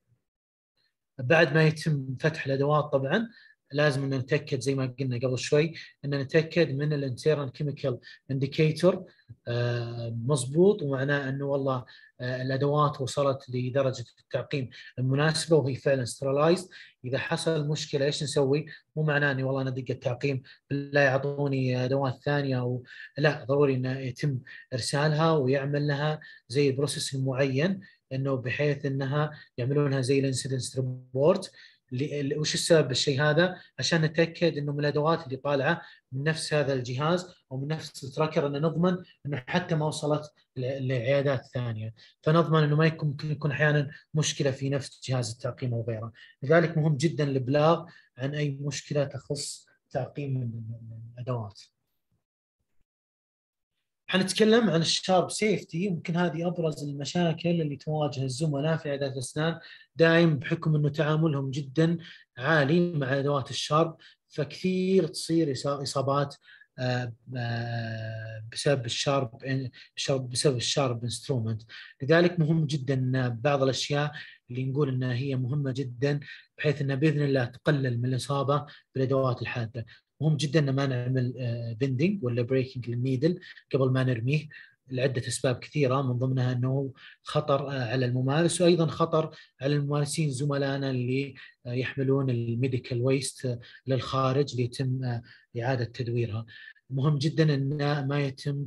بعد ما يتم فتح الادوات طبعا لازم ان نتاكد زي ما قلنا قبل شوي ان نتاكد من الانترنال كيميكال انديكيتور مضبوط، ومعناه انه والله الادوات وصلت لدرجه التعقيم المناسبه وهي فعلا سترالايزد. اذا حصل مشكله ايش نسوي؟ مو معناه اني والله انا ادق التعقيم لا يعطوني ادوات ثانيه او لا، ضروري انه يتم ارسالها ويعمل لها زي بروسيس معين انه بحيث انها يعملونها زي الانسيدنس ريبورت. وش السبب الشيء هذا؟ عشان نتاكد انه من الادوات اللي طالعه من نفس هذا الجهاز او من نفس التراكر ان نضمن انه حتى ما وصلت لعيادات ثانيه، فنضمن انه ما يكون ممكن يكون احيانا مشكله في نفس جهاز التعقيم او غيره. لذلك مهم جدا الابلاغ عن اي مشكله تخص تعقيم الادوات. حنتكلم عن الشارب سيفتي. يمكن هذه ابرز المشاكل اللي تواجه الزملاء في عيادات الاسنان دائم بحكم انه تعاملهم جدا عالي مع ادوات الشارب، فكثير تصير اصابات بسبب الشارب بسبب الشارب انسترومنت. لذلك مهم جدا ان بعض الاشياء اللي نقول انها هي مهمه جدا بحيث انها باذن الله تقلل من الاصابه بالادوات الحاده. مهم جدا ان ما نعمل بندنج ولا بريكنج للنيدل قبل ما نرميه. لعدة أسباب كثيرة، من ضمنها أنه خطر على الممارس، وأيضا خطر على الممارسين زملائنا اللي يحملون الميديكال ويست للخارج ليتم إعادة تدويرها. مهم جدا أن ما يتم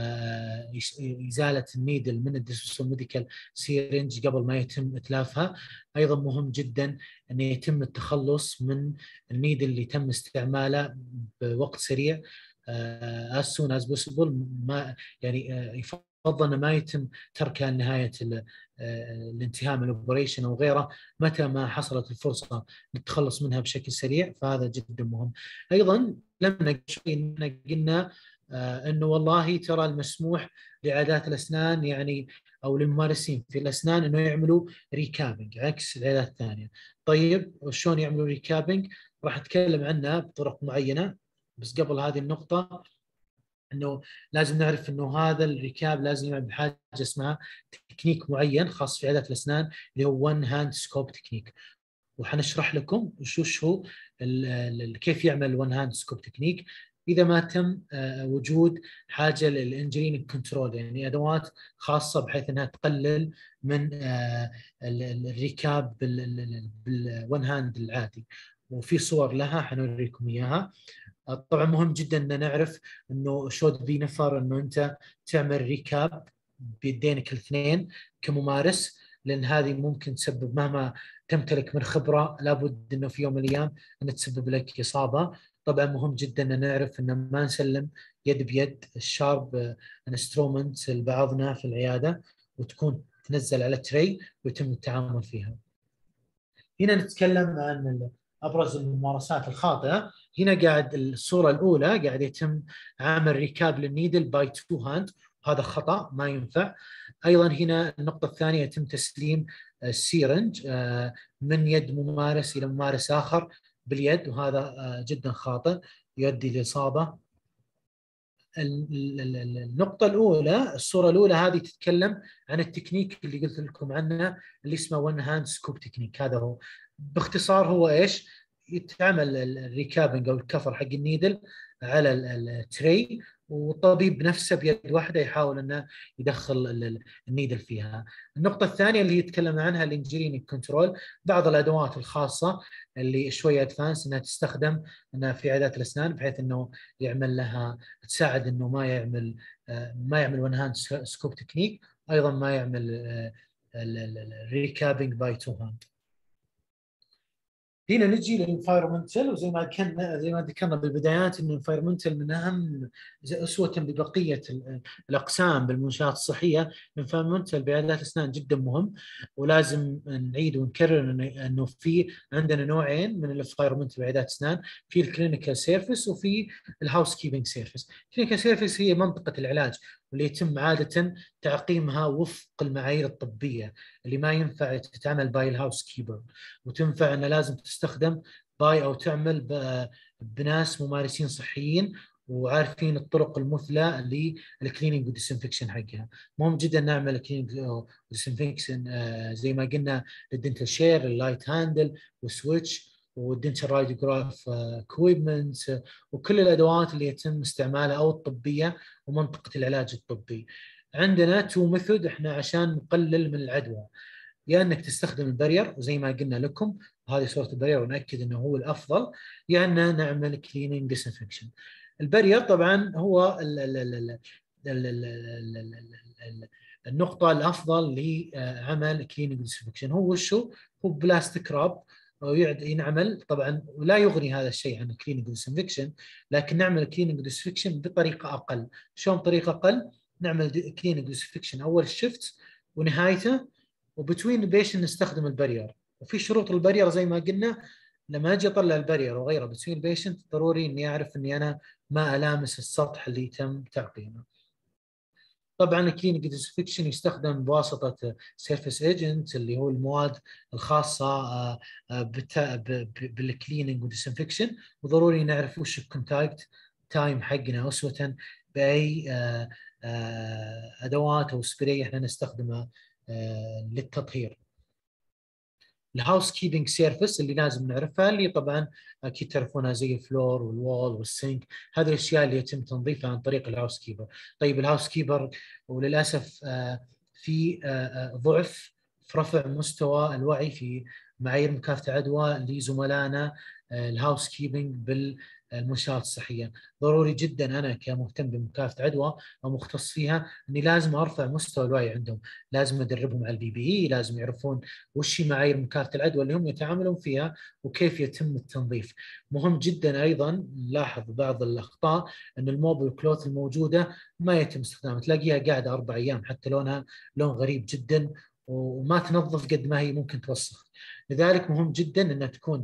إزالة النيدل من الديسبوسال ميديكال سيرنج قبل ما يتم إتلافها. أيضا مهم جدا أن يتم التخلص من النيدل اللي تم استعماله بوقت سريع as soon as possible. ما يعني يفضل أن ما يتم تركها لنهاية الانتهاء من الاوبريشن او غيره متى ما حصلت الفرصه للتخلص منها بشكل سريع، فهذا جدا مهم. ايضا لما قلنا انه والله ترى المسموح لعيادات الاسنان يعني او للممارسين في الاسنان انه يعملوا ريكابينج عكس العيادات الثانيه. طيب وشلون يعملوا ريكابينج؟ راح اتكلم عنها بطرق معينه، بس قبل هذه النقطه انه لازم نعرف انه هذا الركاب لازم يعمل بحاجه اسمها تكنيك معين خاص في عيادات الاسنان اللي هو ون هاند سكوب تكنيك، وحنشرح لكم وش هو كيف يعمل ون هاند سكوب تكنيك اذا ما تم وجود حاجه للانجرين كنترول، يعني ادوات خاصه بحيث انها تقلل من الركاب بالون هاند العادي، وفي صور لها حنوريكم اياها. طبعا مهم جدا ان نعرف انه شود بي نفر انه انت تعمل ريكاب بيدينك الاثنين كممارس، لان هذه ممكن تسبب مهما تمتلك من خبره لابد انه في يوم من الايام ان تسبب لك اصابه. طبعا مهم جدا ان نعرف ان ما نسلم يد بيد الشارب انسترومنت لبعضنا في العياده وتكون تنزل على تري ويتم التعامل فيها. هنا نتكلم عن ابرز الممارسات الخاطئه. هنا قاعد الصوره الاولى قاعد يتم عمل ريكاب للنيدل باي تو هاند، هذا خطا ما ينفع. ايضا هنا النقطه الثانيه يتم تسليم السيرنج من يد ممارس الى ممارس اخر باليد، وهذا جدا خاطئ يؤدي لاصابه. النقطة الأولى الصورة الأولى هذه تتكلم عن التكنيك اللي قلت لكم عنه اللي اسمه ون هاند سكوب تكنيك. هذا هو باختصار هو إيش؟ يتعمل الريكابنج أو الكفر حق النيدل على التري، والطبيب نفسه بيد واحدة يحاول أنه يدخل النيدل فيها. النقطة الثانية اللي يتكلم عنها الانجرين كنترول، بعض الأدوات الخاصة اللي شوية ادفانس انها تستخدم انها في عيادات الاسنان بحيث انه يعمل لها تساعد انه ما يعمل ما يعمل ون هاند سكوب تكنيك، ايضا ما يعمل الريكابينج باي تو هاند. هنا نجي للانفايرمنتال، وزي ما كنا زي ما ذكرنا بالبدايات ان الانفايرمنتال من اهم اسوه ببقيه الاقسام بالمنشات الصحيه. الانفايرمنتال بعيادات الاسنان جدا مهم، ولازم نعيد ونكرر انه في عندنا نوعين من الانفايرمنتال بعيادات الاسنان، في الكلينيكال سيرفيس وفي الهاوس كيبنج سيرفيس. الكلينيكال سيرفيس هي منطقه العلاج واللي يتم عاده تعقيمها وفق المعايير الطبيه اللي ما ينفع تتعمل باي الهاوس كيبر، وتنفع انه لازم تستخدم باي او تعمل بناس ممارسين صحيين وعارفين الطرق المثلى للكليننج والديسنفكشن حقها. مهم جدا نعمل كليننج وديسنفكشن زي ما قلنا للدنتال شير، اللايت هاندل والسويتش والدنتال راديوجراف كويبمنت وكل الادوات اللي يتم استعمالها او الطبيه ومنطقه العلاج الطبي. عندنا تو ميثود احنا عشان نقلل من العدوى، يا انك تستخدم البرير وزي ما قلنا لكم وهذه صوره البرير وناكد انه هو الافضل، يا ان نعمل كليننج ديسانفكشن. البرير طبعا هو ال ال ال ال ال ال ال النقطه الافضل لعمل كليننج ديسانفكشن. هو شو؟ هو بلاستيك راب ينعمل طبعا، ولا يغني هذا الشيء عن الكليننج ديسانفكشن، لكن نعمل كليننج ديسانفكشن بطريقه اقل. شلون طريقه اقل؟ نعمل كليننج ديسانفكشن اول الشفت ونهايته، وبتوين البيشن نستخدم البرير. وفي شروط البرير زي ما قلنا، لما اجي اطلع البرير وغيره بتوين البيشنت ضروري اني اعرف اني انا ما الامس السطح اللي تم تعقيمه. طبعا الكلينيك ديسانفكشن يستخدم بواسطه سيرفيس ايجنت اللي هو المواد الخاصه بالكليننج وديسانفكشن، وضروري نعرف وش الكونتاكت تايم حقنا اسوه باي ادوات او سبراي احنا نستخدمها للتطهير. الهاوس كيبنج سيرفيس اللي لازم نعرفها، اللي طبعا اكيد تعرفونها زي الفلور والوول والسينك، هذه الاشياء اللي يتم تنظيفها عن طريق الهاوس كيبر. طيب الهاوس كيبر وللاسف في ضعف في رفع مستوى الوعي في معايير مكافحه العدوى لزملائنا الهاوس كيبنج بالمنشآت الصحيه. ضروري جدا انا كمهتم بمكافحه عدوى او مختص فيها اني لازم ارفع مستوى الوعي عندهم، لازم ادربهم على البي بي اي، لازم يعرفون وش هي معايير مكافحه العدوى اللي هم يتعاملون فيها وكيف يتم التنظيف. مهم جدا ايضا نلاحظ بعض الاخطاء ان الموبل كلوث الموجوده ما يتم استخدامها، تلاقيها قاعده اربع ايام حتى لونها لون غريب جدا وما تنظف قد ما هي ممكن توسخ. لذلك مهم جدا انها تكون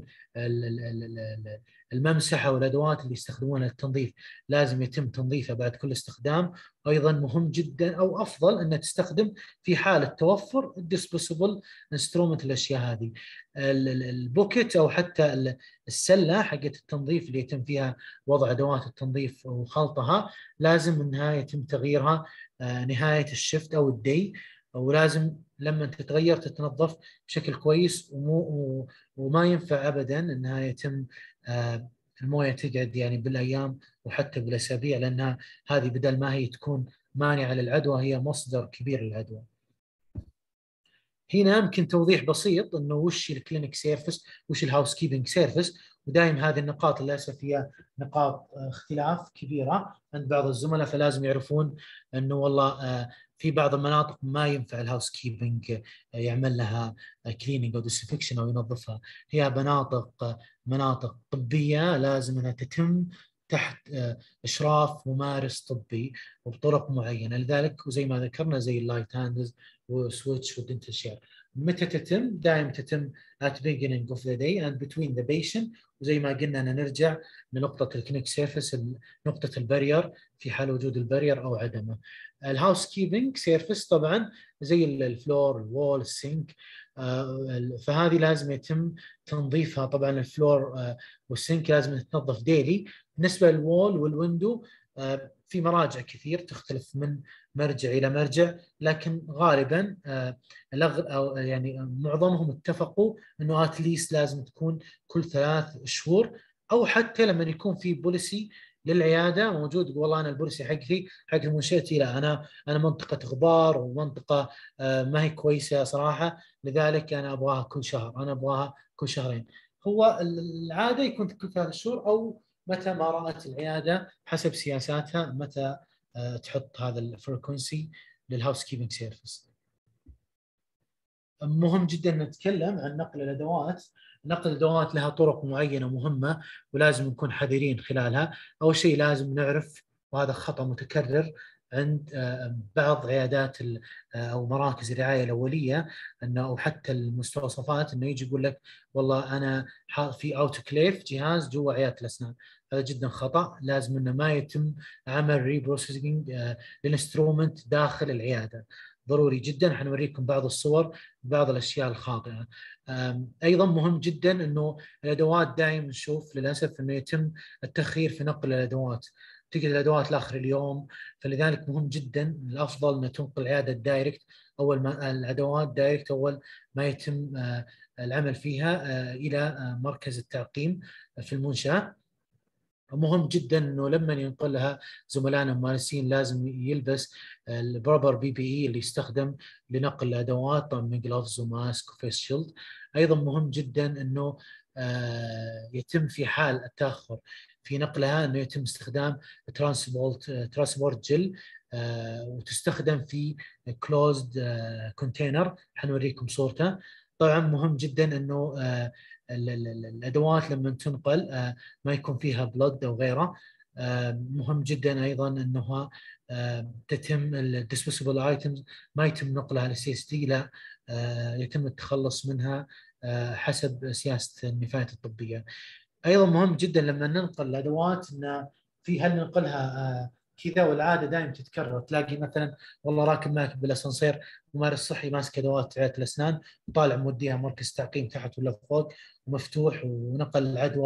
الممسحه والادوات اللي يستخدمونها للتنظيف لازم يتم تنظيفها بعد كل استخدام. ايضا مهم جدا او افضل انها تستخدم في حاله توفر الديسبوسبل انسترومنت، الاشياء هذه البوكيت او حتى السله حقت التنظيف اللي يتم فيها وضع ادوات التنظيف وخلطها، لازم انها يتم تغييرها نهايه الشفت او الدي، ولازم لما تتغير تتنظف بشكل كويس، ومو وما ينفع ابدا انها يتم المويه تقعد يعني بالايام وحتى بالاسابيع، لانها هذه بدل ما هي تكون مانعه للعدوى هي مصدر كبير للعدوى. هنا يمكن توضيح بسيط انه وش الكلينيك سيرفيس وش الهاوس كيبنج سيرفيس، ودائما هذه النقاط للاسف هي نقاط اختلاف كبيره عند بعض الزملاء، فلازم يعرفون انه والله في بعض المناطق ما ينفع الهاوس كيبنج يعمل لها كليننج او ديسفكشن او ينظفها، هي مناطق مناطق طبيه لازم انها تتم تحت اشراف ممارس طبي وبطرق معينه. لذلك وزي ما ذكرنا زي اللايت هاندز وسويتش والدنتال شير متى تتم؟ دائما تتم at beginning of the day and between the patient، وزي ما قلنا أن نرجع لنقطة الكلينيك سيرفيس، نقطة البارير في حال وجود البارير أو عدمه. الهاوس كيبنج سيرفيس طبعا زي الفلور الوول السينك، فهذه لازم يتم تنظيفها. طبعا الفلور والسينك لازم تنظف ديلي. بالنسبة للوول والويندو في مراجع كثير تختلف من مرجع الى مرجع، لكن غالبا أو يعني معظمهم اتفقوا انه اتليست لازم تكون كل ثلاث شهور، او حتى لما يكون في بوليسي للعياده موجود، والله انا البوليسي حقتي حق منشاتي لا انا انا منطقه غبار ومنطقه ما هي كويسه صراحه، لذلك انا ابغاها كل شهر، انا ابغاها كل شهرين. هو العاده يكون كل ثلاث شهور او متى ما رأت العيادة حسب سياساتها متى تحط هذا الفريكونسي للهاوس كيبنج سيرفيس. مهم جدا نتكلم عن نقل الادوات. نقل الادوات لها طرق معينه مهمه ولازم نكون حذرين خلالها. اول شيء لازم نعرف، وهذا خطا متكرر عند بعض عيادات او مراكز الرعايه الاوليه انه او حتى المستوصفات انه يجي يقول لك والله انا في اوتوكليف جهاز جوا عياده الاسنان، هذا جدا خطا. لازم انه ما يتم عمل ريبروسيسنج للانسترومنت داخل العياده، ضروري جدا. حنوريكم بعض الصور بعض الاشياء الخاطئه. ايضا مهم جدا انه الادوات دائما نشوف للاسف انه يتم التاخير في نقل الادوات، تقعد الادوات لاخر اليوم، فلذلك مهم جدا الافضل ان تنقل العياده الدايركت اول ما الادوات دايركت اول ما يتم العمل فيها الى مركز التعقيم في المنشاه. مهم جدا انه لما ينقلها زملائنا الممارسين لازم يلبس البروبر بي بي اي اللي يستخدم لنقل الادوات، طبعا من جلوفز وماسك وفيس شيلد. ايضا مهم جدا انه يتم في حال التاخر في نقلها انه يتم استخدام ترانسبورت ترانسبورت جل وتستخدم في كلوزد كونتينر، حنوريكم صورته. طبعا مهم جدا انه الادوات لما تنقل ما يكون فيها بلود او غيره. مهم جدا ايضا انها تتم الديسبوسبل ايتمز ما يتم نقلها للسي اس دي، لا يتم التخلص منها حسب سياسه النفايات الطبيه. ايضا مهم جدا لما ننقل الادوات ان في هل ننقلها كذا، والعاده دائما تتكرر، تلاقي مثلا والله راكب معك بالاسانسير ممارس صحي ماسك ادوات عياده الاسنان وطالع موديها مركز تعقيم تحت ولا فوق ومفتوح ونقل العدوى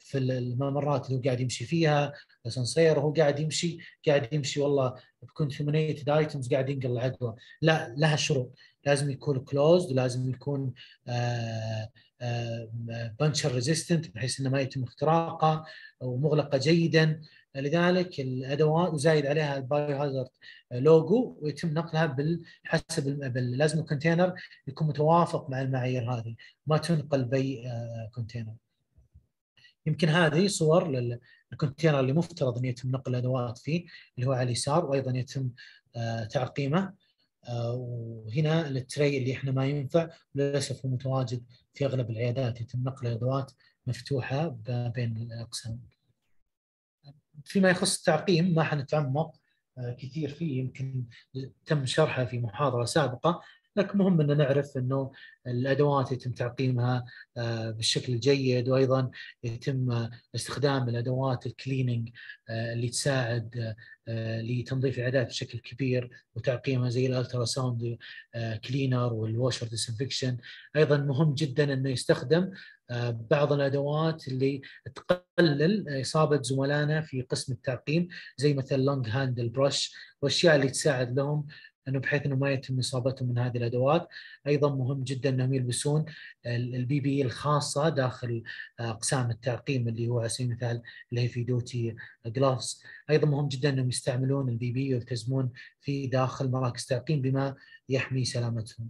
في الممرات اللي هو قاعد يمشي فيها، الاسانسير وهو قاعد يمشي قاعد يمشي والله بكونتامينيتد ايتمز قاعد ينقل العدوى. لا، لها شروط، لازم يكون كلوزد، ولازم يكون بنشر ريزيستنت بحيث انه ما يتم اختراقه، ومغلقه جيدا. لذلك الادوات وزايد عليها البايو هازارد لوجو، ويتم نقلها بالحسب لازم الكونتينر يكون متوافق مع المعايير هذه، ما تنقل باي كونتينر. يمكن هذه صور للكونتينر اللي مفترض ان يتم نقل الادوات فيه، اللي هو على اليسار، وايضا يتم تعقيمه. وهنا التري اللي احنا ما ينفع، للاسف هو متواجد في اغلب العيادات، يتم نقل الادوات مفتوحه بين الاقسام. فيما يخص التعقيم ما حنتعمق كثير فيه، يمكن تم شرحه في محاضره سابقه، لكن مهم ان نعرف انه الادوات يتم تعقيمها بالشكل الجيد، وايضا يتم استخدام الادوات الكليننج اللي تساعد لتنظيف العيادات بشكل كبير وتعقيمها، زي الالترا ساوند كلينر والواشر ديسنفكشن. ايضا مهم جدا انه يستخدم بعض الادوات اللي تقلل اصابه زملائنا في قسم التعقيم، زي مثلا لونج هاندل برش، والاشياء اللي تساعد لهم انه بحيث انه ما يتم اصابتهم من هذه الادوات. ايضا مهم جدا انهم يلبسون البي بي الخاصه داخل اقسام التعقيم، اللي هو على سبيل المثال الهيفي دوتي جلافز. ايضا مهم جدا انهم يستعملون البي بي ويلتزمون في داخل مراكز تعقيم بما يحمي سلامتهم.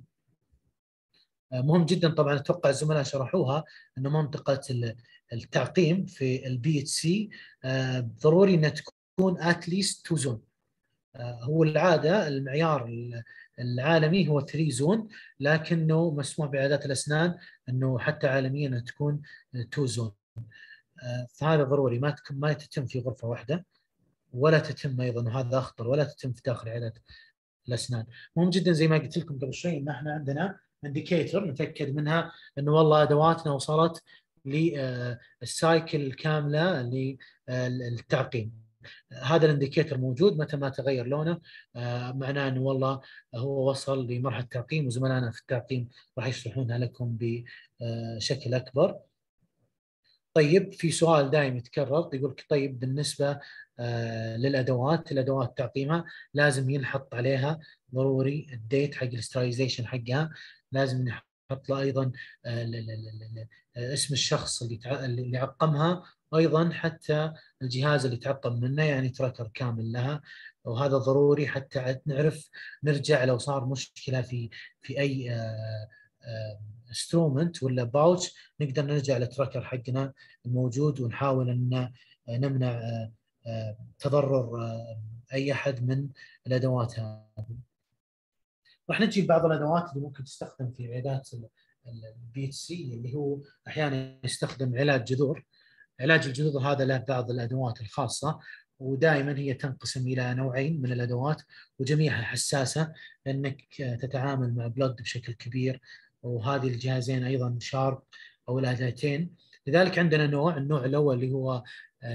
مهم جدا طبعا، اتوقع الزملاء شرحوها، انه منطقه التعقيم في البي اتش سي ضروري انها تكون اتليست تو زون. هو العاده المعيار العالمي هو ثري زون، لكنه مسموح بعيادات الاسنان انه حتى عالميا تكون تو زون. فهذا ضروري، ما ما تتم في غرفه واحده، ولا تتم ايضا، وهذا اخطر، ولا تتم في داخل عيادات الاسنان. مهم جدا زي ما قلت لكم قبل شوي ان احنا عندنا انديكيتور نتاكد منها انه والله ادواتنا وصلت للسايكل الكامله للتعقيم. هذا الانديكيتور موجود، متى ما تغير لونه معناه انه والله هو وصل لمرحله التعقيم، وزملائنا في التعقيم راح يشرحونها لكم بشكل اكبر. طيب، في سؤال دائما يتكرر يقول لك طيب بالنسبه آه للادوات، الادوات تعقيمها لازم ينحط عليها ضروري الديت حق الاسترايزيشن حقها، لازم نحط له ايضا آه ل ل ل ل اسم الشخص اللي اللي عقمها، وايضا حتى الجهاز اللي تعقم منه، يعني تراكر كامل لها. وهذا ضروري حتى نعرف نرجع لو صار مشكله في في اي آه آه انسترومنت ولا باوتش، نقدر نرجع للتراكر حقنا الموجود، ونحاول ان نمنع تضرر اي احد من الادوات هذه. راح نجي لبعض الادوات اللي ممكن تستخدم في عيادات البي اتش سي، اللي هو احيانا يستخدم علاج جذور. علاج الجذور هذا له بعض الادوات الخاصه، ودائما هي تنقسم الى نوعين من الادوات، وجميعها حساسه لانك تتعامل مع بلد بشكل كبير، وهذه الجهازين ايضا شارب او الاداتين. لذلك عندنا نوع، النوع الاول اللي هو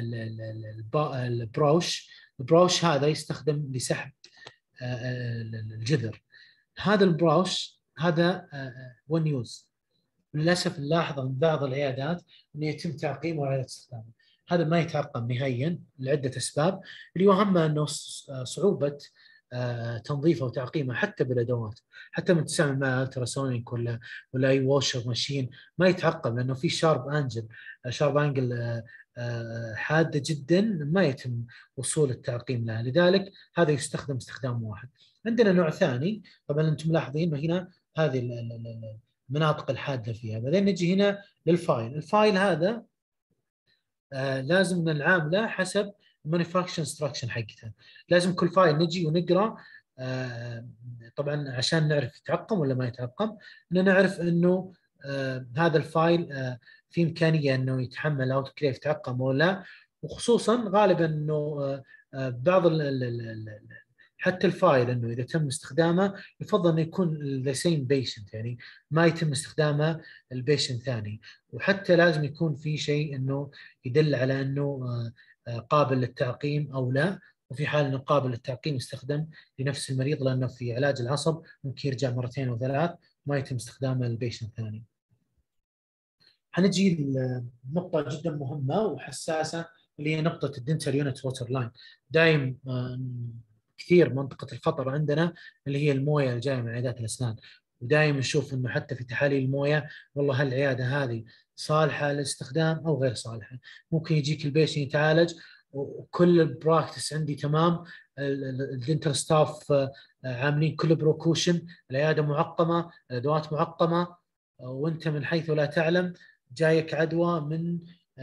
البروش. البروش هذا يستخدم لسحب الجذر. هذا البروش هذا ون يوز، للاسف نلاحظ من بعض العيادات انه يتم تعقيمه وعلى استخدامه. هذا ما يتعقم نهائيا لعده اسباب، اللي يهمها انه صعوبه تنظيفه وتعقيمه حتى بالادوات، حتى من تستعمل مع التراسونيك ولا ولا اي واشر ماشين ما يتعقم، لانه في شارب انجل شارب انجل حاده جدا ما يتم وصول التعقيم لها، لذلك هذا يستخدم استخدام واحد. عندنا نوع ثاني، طبعا انتم ملاحظين هنا هذه المناطق الحاده فيها. بعدين نجي هنا للفايل. الفايل هذا آه لازم نعامله حسب المانيفاكتشر انستراكشن حقتها. لازم كل فايل نجي ونقرا آه طبعا عشان نعرف يتعقم ولا ما يتعقم، ان نعرف انه آه هذا الفايل آه في امكانيه انه يتحمل او كيف يتعقم ولا لا. وخصوصا غالبا انه آه آه بعض ال ال ال حتى الفايل انه اذا تم استخدامه يفضل انه يكون ذا سيم بيشنت، يعني ما يتم استخدامه البيشنت ثاني. وحتى لازم يكون في شيء انه يدل على انه قابل للتعقيم او لا، وفي حال انه قابل للتعقيم يستخدم لنفس المريض، لانه في علاج العصب ممكن يرجع مرتين وثلاث ما يتم استخدامه للبيشنت ثاني. حنجي لنقطه جدا مهمه وحساسه اللي هي نقطه الدنتال يونت ووتر لاين. دايم كثير منطقه الخطر عندنا اللي هي المويه الجايه من عيادات الاسنان، ودائما نشوف انه حتى في تحاليل المويه والله هل العياده هذه صالحه للاستخدام او غير صالحه. ممكن يجيك البيشن يتعالج وكل البراكتس عندي تمام، الدنتال ستاف عاملين كل بروكوشن، العياده معقمه، الادوات معقمه، وانت من حيث لا تعلم جايك عدوى من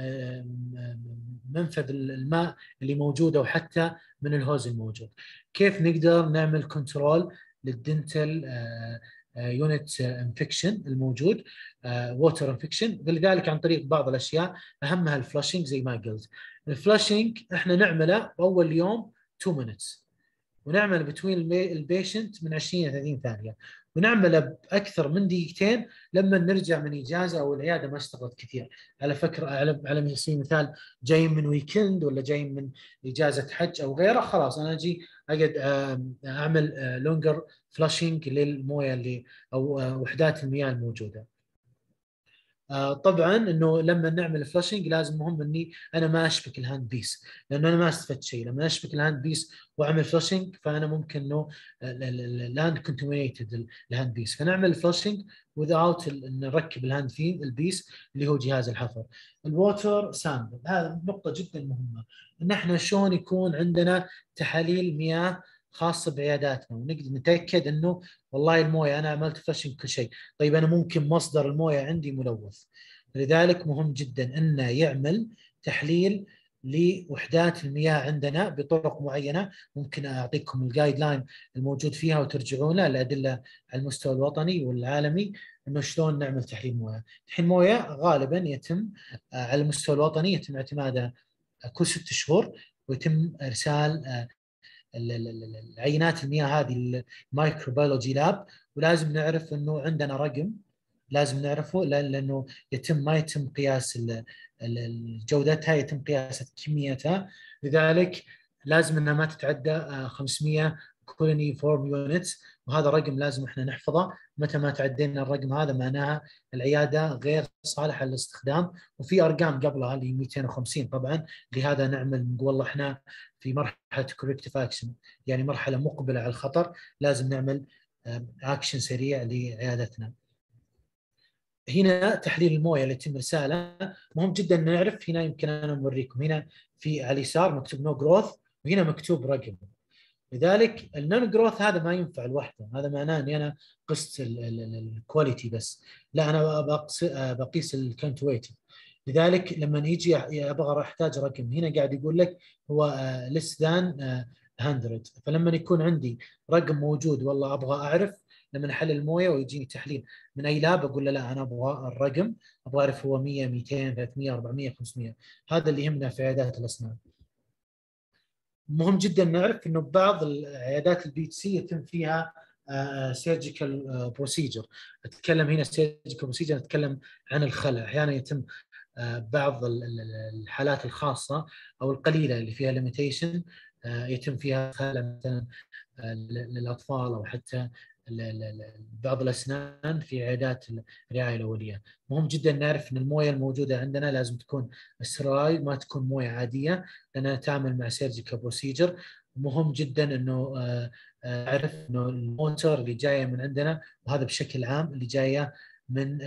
منفذ الماء اللي موجوده وحتى من الهوز الموجود. كيف نقدر نعمل كنترول للدنتال يونت انفكشن الموجود، ووتر انفكشن؟ ولذلك عن طريق بعض الاشياء اهمها الفلاشنج. زي ما قلت الفلاشنج احنا نعمله اول يوم اثنين مينتس، ونعمل بتوين البيشنت من عشرين الى ثلاثين ثانيه، ونعمله باكثر من دقيقتين لما نرجع من اجازه او العياده ما اشتغلت كثير. على فكره على على سبيل المثال جاي من ويكند ولا جاي من اجازه حج او غيره، خلاص انا اجي اقعد اعمل لونجر فلاشنج للمويه اللي او وحدات المياه الموجوده. آه طبعا انه لما نعمل فلاشنج لازم مهم اني انا ما اشبك الهاند بيس، لانه انا ما استفدت شيء لما اشبك الهاند بيس واعمل فلاشنج، فانا ممكن انه لاند كونتامينيتد الهاند بيس. فنعمل فلاشنج without نركب الهاند في البيس اللي هو جهاز الحفر. الووتر سامبل هذا نقطه جدا مهمه، ان احنا شلون يكون عندنا تحاليل مياه خاصه بعياداتنا ونقدر نتاكد انه والله المويه انا عملت فلاشنج كل شيء. طيب انا ممكن مصدر المويه عندي ملوث، لذلك مهم جدا انه يعمل تحليل لوحدات المياه عندنا بطرق معينه. ممكن اعطيكم الجايد لاين الموجود فيها وترجعون له الادله على المستوى الوطني والعالمي انه شلون نعمل تحليل مويه. تحليل مويه غالبا يتم على المستوى الوطني يتم اعتماده كل ست شهور، ويتم ارسال العينات المياه هذه المايكروبيولوجي لاب، ولازم نعرف انه عندنا رقم لازم نعرفه لانه يتم ما يتم قياس جودتها، يتم قياس كميتها. لذلك لازم انها ما تتعدى خمسمئة كولوني فورم يونتس، وهذا رقم لازم احنا نحفظه. متى ما تعدينا الرقم هذا معناها العياده غير صالحه للاستخدام. وفي ارقام قبلها اللي مئتين وخمسين طبعا، لهذا نعمل نقول والله احنا في مرحله كوركتيف اكشن، يعني مرحله مقبله على الخطر، لازم نعمل اكشن سريع لعيادتنا. هنا تحليل المويه اللي يتم ارساله مهم جدا نعرف. هنا يمكن انا اوريكم، هنا في على اليسار مكتوب نو جروث وهنا مكتوب رقم. لذلك النون جروث هذا ما ينفع لوحده، هذا معناه اني انا قست الكواليتي بس، لا انا بقيس الكونتويتي. لذلك لما يجي ابغى احتاج رقم، هنا قاعد يقول لك هو ليس ذان مية، فلما يكون عندي رقم موجود والله ابغى اعرف لما احلل المويه ويجيني تحليل من اي لاب اقول له لا انا ابغى الرقم، ابغى اعرف هو مئة مئتين ثلاثمئة أربعمئة خمسمئة. هذا اللي يهمنا في عيادات الاسنان. مهم جدا نعرف انه بعض العيادات البي تي سي يتم فيها سيرجيكال بروسيجر. اتكلم هنا سيرجيكال بروسيجر، نتكلم عن الخلع. احيانا يتم بعض الحالات الخاصه او القليله اللي فيها ليميتيشن يتم فيها خلع مثلا للاطفال او حتى بعض الاسنان في عيادات الرعايه الاوليه. مهم جدا نعرف ان المويه الموجوده عندنا لازم تكون استرايل، ما تكون مويه عاديه لانها تعمل مع سيرجيكال بروسيجر. مهم جدا انه اعرف انه الموتر اللي جايه من عندنا، وهذا بشكل عام اللي جايه من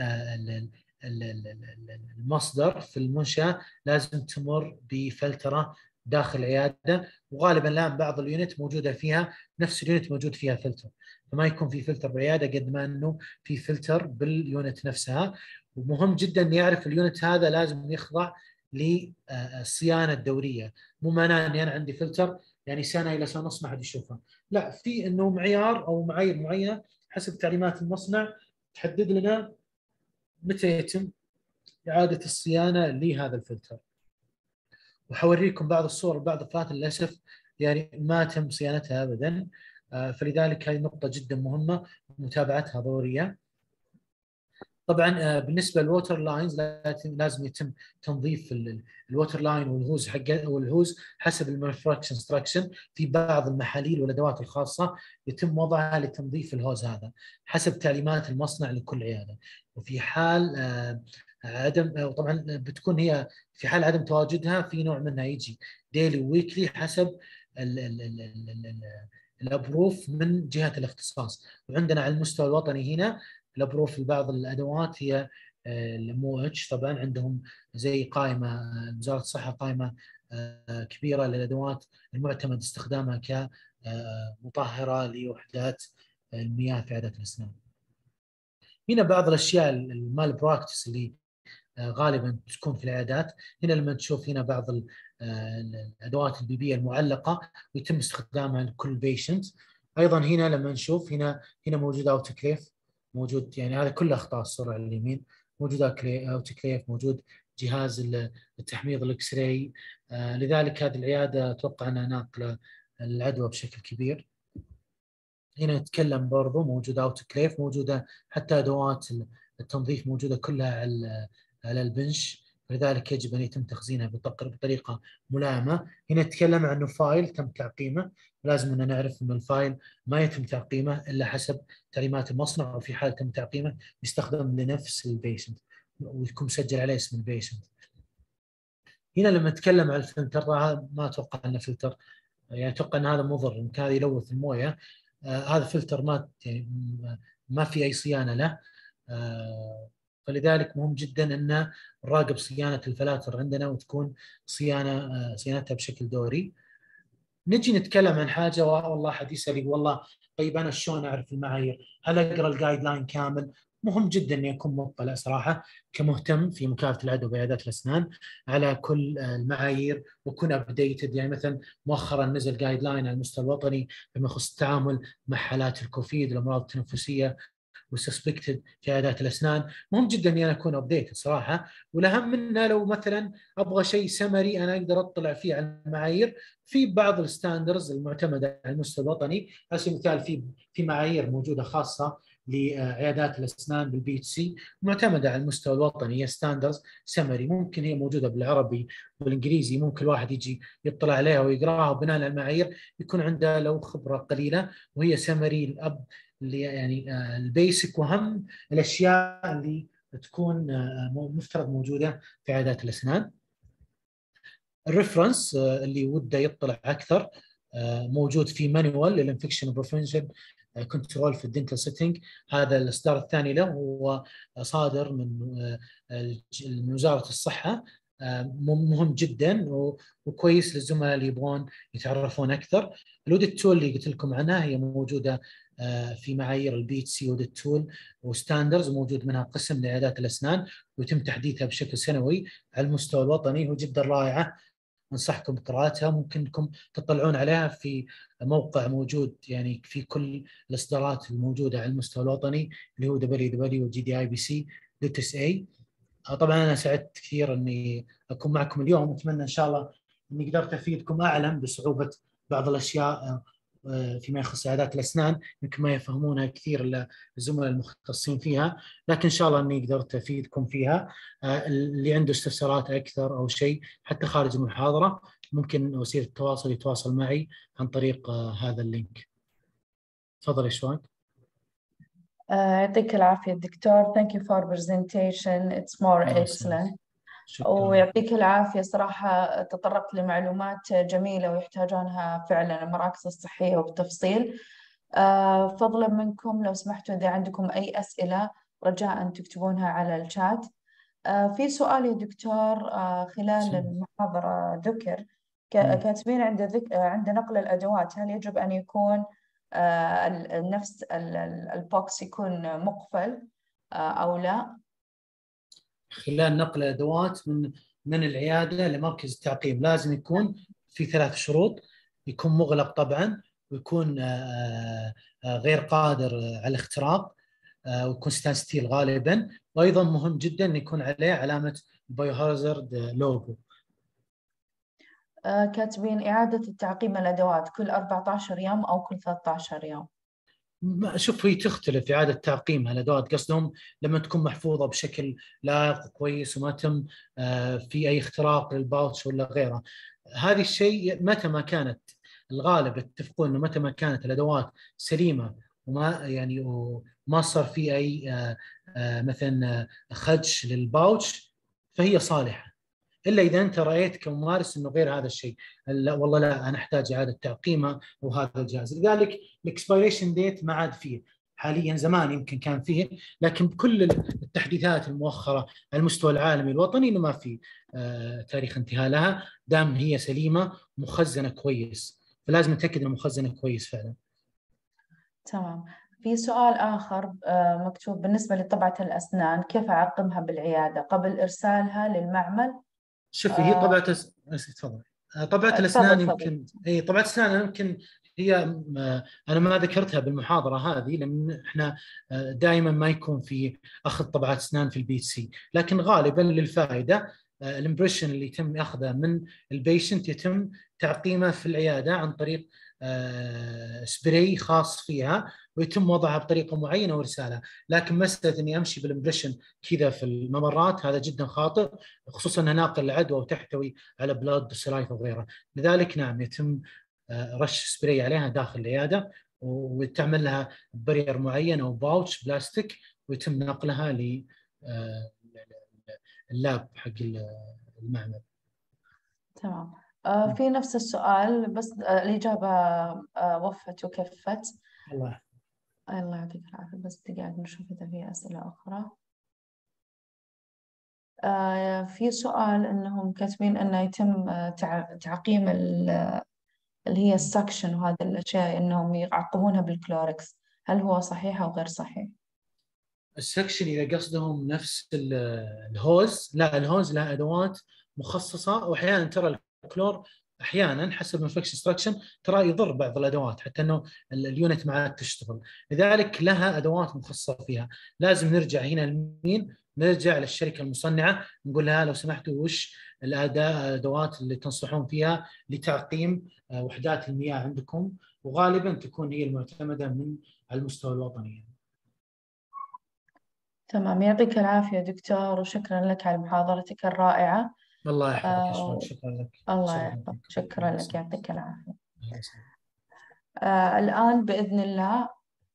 المصدر في المنشاه، لازم تمر بفلتره داخل العياده. وغالبا الان بعض اليونت موجوده فيها نفس اليونت موجود فيها فلتر، فما يكون في فلتر بالعياده قد ما انه في فلتر باليونت نفسها. ومهم جدا يعرف اليونت هذا لازم يخضع للصيانه الدوريه. مو معناه اني انا عندي فلتر يعني سنه الى سنه ونص ما حد يشوفها، لا، في انه معيار او معايير معينه حسب تعليمات المصنع تحدد لنا متى يتم اعاده الصيانه لهذا الفلتر. وحوريكم بعض الصور وبعض الفات للاسف يعني ما تم صيانتها ابدا، فلذلك هذه نقطه جدا مهمه متابعتها ضروريه. طبعا بالنسبه للووتر لاينز لازم يتم تنظيف الووتر لاين والهوز حق والهوز حسب المانيفاكتشر انستراكشن. في بعض المحاليل والادوات الخاصه يتم وضعها لتنظيف الهوز هذا حسب تعليمات المصنع لكل عياده. وفي حال عدم، وطبعا بتكون هي في حال عدم تواجدها في نوع منها يجي ديلي وويكلي حسب الابروف من جهه الاختصاص. وعندنا على المستوى الوطني هنا الابروف لبعض الادوات هي المو اتش، طبعا عندهم زي قائمه وزاره الصحه، قائمه كبيره للادوات المعتمد استخدامها كمطهره لوحدات المياه في عيادات الاسنان. هنا بعض الاشياء المال براكتس اللي غالبا تكون في العيادات. هنا لما تشوف هنا بعض الادوات البيبيه المعلقه ويتم استخدامها لكل بيشنت. ايضا هنا لما نشوف هنا هنا موجود اوتوكليف، موجود يعني هذا كله اخطاء الصوره على اليمين، موجود اوتوكليف، موجود جهاز التحميض الاكس راي. آه لذلك هذه العياده اتوقع انها ناقله العدوى بشكل كبير. هنا نتكلم برضو موجوده اوتوكليف، موجوده حتى ادوات التنظيف موجوده كلها على على البنش، لذلك يجب ان يتم تخزينها بطريقه ملائمه. هنا نتكلم عن فايل تم تعقيمه، لازم ان نعرف ان الفايل ما يتم تعقيمه الا حسب تعليمات المصنع، وفي حال تم تعقيمه يستخدم لنفس البيشنت ويكون مسجل عليه اسم البيشنت. هنا لما نتكلم عن الفلتر، ما اتوقع انه فلتر، يعني اتوقع ان هذا مضر، يمكن هذا يلوث المويه. آه هذا فلتر ما يعني ما في اي صيانه له. آه فلذلك مهم جدا ان نراقب صيانه الفلاتر عندنا وتكون صيانه آه صيانتها بشكل دوري. نجي نتكلم عن حاجه، والله حد يسالي والله طيب انا شلون اعرف المعايير؟ هل اقرا الجايد لاين كامل؟ مهم جدا اني اكون مطلع صراحه كمهتم في مكافحه العدوى بعيادات الاسنان على كل المعايير واكون ابديتد. يعني مثلا مؤخرا نزل جايد لاين على المستوى الوطني فيما يخص التعامل مع حالات الكوفيد والامراض التنفسيه وسسبكتد في عيادات الاسنان. مهم جدا اني انا اكون ابديت صراحه، والاهم منها لو مثلا ابغى شيء سمري انا اقدر اطلع فيه على المعايير في بعض الستاندرز المعتمده على المستوى الوطني. على سبيل المثال في في معايير موجوده خاصه لعيادات الاسنان بالبي اتش سي معتمده على المستوى الوطني، هي ستاندرز سمري، ممكن هي موجوده بالعربي والانجليزي، ممكن الواحد يجي يطلع عليها ويقراها، وبناء على المعايير يكون عنده لو خبره قليله، وهي سمري الاب اللي يعني البيسك واهم الاشياء اللي تكون مفترض موجوده في عيادات الاسنان. الريفرنس اللي وده يطلع اكثر موجود في مانوال للانفكشن بروفنشن كنترول في الدنتال سيتنج، هذا الاصدار الثاني له، هو صادر من من وزاره الصحه، مهم جدا وكويس للزملاء اللي يبغون يتعرفون اكثر. الاوديت تول اللي قلت لكم عنها هي موجوده في معايير البي اتش سي اوديت تول وستاندرز، موجود منها قسم لعيادات الاسنان ويتم تحديثها بشكل سنوي على المستوى الوطني، وجدا رائعه، انصحكم بقراءتها. ممكن انكم تطلعون عليها في موقع موجود يعني في كل الاصدارات الموجوده على المستوى الوطني اللي هو دبليو دبليو دوت جي دي اي بي سي دوت اس اي. طبعا انا سعدت كثير اني اكون معكم اليوم، اتمنى ان شاء الله اني قدرت افيدكم. اعلم بصعوبه بعض الاشياء فيما يخص عيادات الاسنان، يمكن ما يفهمونها كثير الزملاء المختصين فيها، لكن ان شاء الله اني قدرت افيدكم فيها. اللي عنده استفسارات اكثر او شيء حتى خارج المحاضره ممكن وسيله التواصل يتواصل معي عن طريق هذا اللينك. تفضل يا شوان. يعطيك العافية دكتور. Thank you for presentation. It's more excellent. ويعطيك العافية صراحة، تطرقت لمعلومات جميلة ويحتاجونها فعلا المراكز الصحية وبتفصيل. فضلا منكم لو سمحتوا إذا عندكم أي أسئلة رجاء تكتبونها على الشات. في سؤال يا دكتور، خلال المحاضرة ذكر كاتبين عند ذك... عند نقل الأدوات هل يجب أن يكون نفس البوكس يكون مقفل أو لا؟ خلال نقل الادوات من من العياده لمركز التعقيم لازم يكون في ثلاث شروط: يكون مغلق طبعا، ويكون غير قادر على الاختراق، ويكون ستان ستيل غالبا، وايضا مهم جدا ان يكون عليه علامه بايو هازارد لوجو. كاتبين اعاده التعقيم الادوات كل أربعة عشر يوم او كل ثلاثة عشر يوم. شوف هي تختلف إعادة تعقيمها الأدوات، قصدهم لما تكون محفوظة بشكل لائق وكويس وما تم في أي اختراق للباوتش ولا غيره. هذه الشيء متى ما كانت، الغالب يتفقون أنه متى ما كانت الأدوات سليمة وما يعني وما صار في اي مثلا خدش للباوتش، فهي صالحه. الا اذا انت رايت كممارس انه غير هذا الشيء، لا والله لا انا احتاج اعاده تعقيمها وهذا الجهاز. لذلك الاكسبيريشن ديت ما عاد فيه حاليا، زمان يمكن كان فيه، لكن بكل التحديثات المؤخره على المستوى العالمي الوطني انه ما في آه تاريخ انتهاء لها، دام هي سليمه مخزنه كويس. فلازم نتاكد انه مخزنه كويس فعلا. تمام. في سؤال آخر مكتوب بالنسبة لطبعة الأسنان، كيف أعقمها بالعيادة قبل إرسالها للمعمل؟ شوفي، هي آه، طبعة أس... تفضل. طبعة تفضل الأسنان تفضل. يمكن اي طبعة الأسنان يمكن هي م- أنا ما ذكرتها بالمحاضرة هذه، لأن إحنا دائما ما يكون في أخذ طبعات أسنان في البي سي، لكن غالبا للفائدة الامبريشن اللي يتم أخذه من البيشنت يتم تعقيمه في العيادة عن طريق سبراي خاص فيها، ويتم وضعها بطريقة معينة وإرسالها. لكن مسألة إني أمشي بالامبريشن كذا في الممرات هذا جدا خاطئ، خصوصا انها ناقل العدوى وتحتوي على بلاد سلايف وغيرها. لذلك نعم يتم رش سبراي عليها داخل العياده، وتعمل لها برير معين او باوتش بلاستيك، ويتم نقلها لللاب حق المعمل. تمام. آه، في نفس السؤال بس آه، الإجابة آه، وفت وكفت. الله الله يعطيك العافية. بس قاعد نشوف إذا في أسئلة أخرى. آه، في سؤال إنهم كاتبين إنه يتم آه، تع- تعقيم ال- اللي هي السكشن وهذه الأشياء إنهم يعقمونها بالكلوركس، هل هو صحيح أو غير صحيح؟ السكشن اذا قصدهم نفس ال- الهوز، لا الهوز لها ادوات مخصصه، واحيانا ترى الكلور احيانا حسب الفكس ستراكشن ترى يضر بعض الادوات حتى انه ال- اليونت ما عاد تشتغل. لذلك لها ادوات مخصصه فيها. لازم نرجع هنا لمين؟ نرجع للشركه المصنعه نقول لها لو سمحتوا وش الاداء الادوات اللي تنصحون فيها لتعقيم آه، وحدات المياه عندكم، وغالبا تكون هي المعتمده من على المستوى الوطني. تمام. يعطيك العافية دكتور، وشكرا لك على محاضرتك الرائعة. الله يحفظك، اشكرك، آه، شكرا لك. الله شرف يحفظك، فيك. شكرا لك، يعطيك العافية. أهلا وسهلا. آه، الآن بإذن الله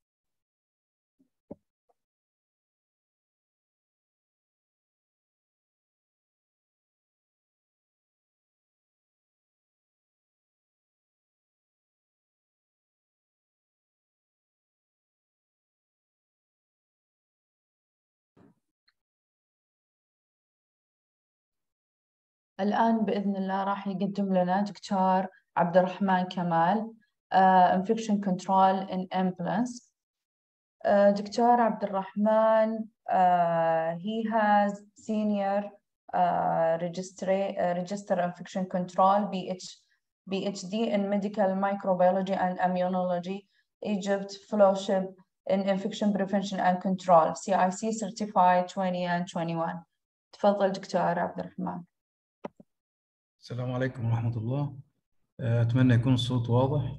الآن بإذن الله راح يقدم لنا دكتور عبد الرحمن كمال uh, Infection Control in Ambulance. uh, دكتور عبد الرحمن uh, he has senior uh, register, uh, register Infection Control B H, PhD in Medical Microbiology and Immunology, Egypt Fellowship in Infection Prevention and Control, C I C Certified twenty and twenty-one. تفضل دكتور عبد الرحمن. السلام عليكم ورحمة الله. أتمنى يكون الصوت واضح.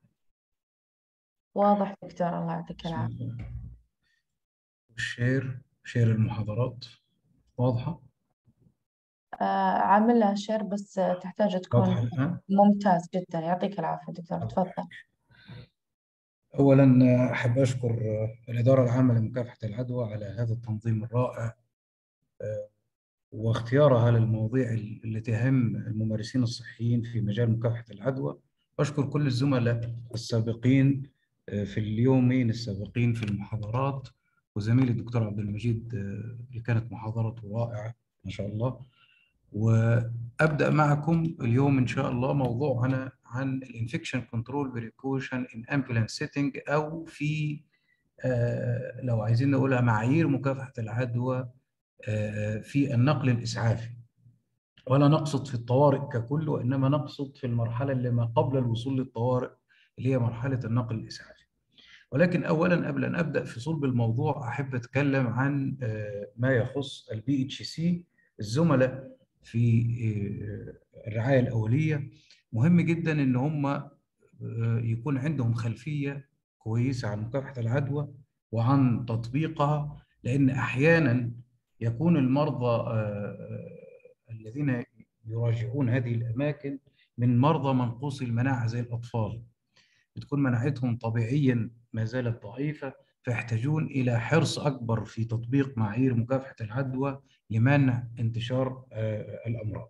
واضح دكتور، الله يعطيك بسم العافية. الله. الشير شير المحاضرات واضحة؟ آه عاملها شير بس تحتاج واضحة تكون الآن؟ ممتاز جدا. يعطيك العافية دكتور، تفضل. أولاً أحب أشكر الإدارة العامة لمكافحة العدوى على هذا التنظيم الرائع واختيارها للمواضيع اللي تهم الممارسين الصحيين في مجال مكافحة العدوى. وأشكر كل الزملاء السابقين في اليومين السابقين في المحاضرات، وزميلي الدكتور عبد المجيد اللي كانت محاضرته رائعة ما شاء الله. وأبدأ معكم اليوم إن شاء الله موضوعنا عن الانفكشن كنترول بريكوشن إن أمبولانس سيتنج، أو في آه لو عايزين نقولها معايير مكافحة العدوى في النقل الإسعافي. ولا نقصد في الطوارئ ككل، وإنما نقصد في المرحلة اللي ما قبل الوصول للطوارئ اللي هي مرحلة النقل الإسعافي. ولكن أولاً قبل أن أبدأ في صلب الموضوع أحب أتكلم عن ما يخص البي اتش سي. الزملاء في الرعاية الأولية مهم جداً إن هم يكون عندهم خلفية كويسة عن مكافحة العدوى وعن تطبيقها، لأن أحياناً يكون المرضى الذين يراجعون هذه الأماكن من مرضى منقوصي المناعة زي الأطفال. بتكون مناعتهم طبيعيا ما زالت ضعيفة، فيحتاجون إلى حرص أكبر في تطبيق معايير مكافحة العدوى لمنع انتشار الأمراض.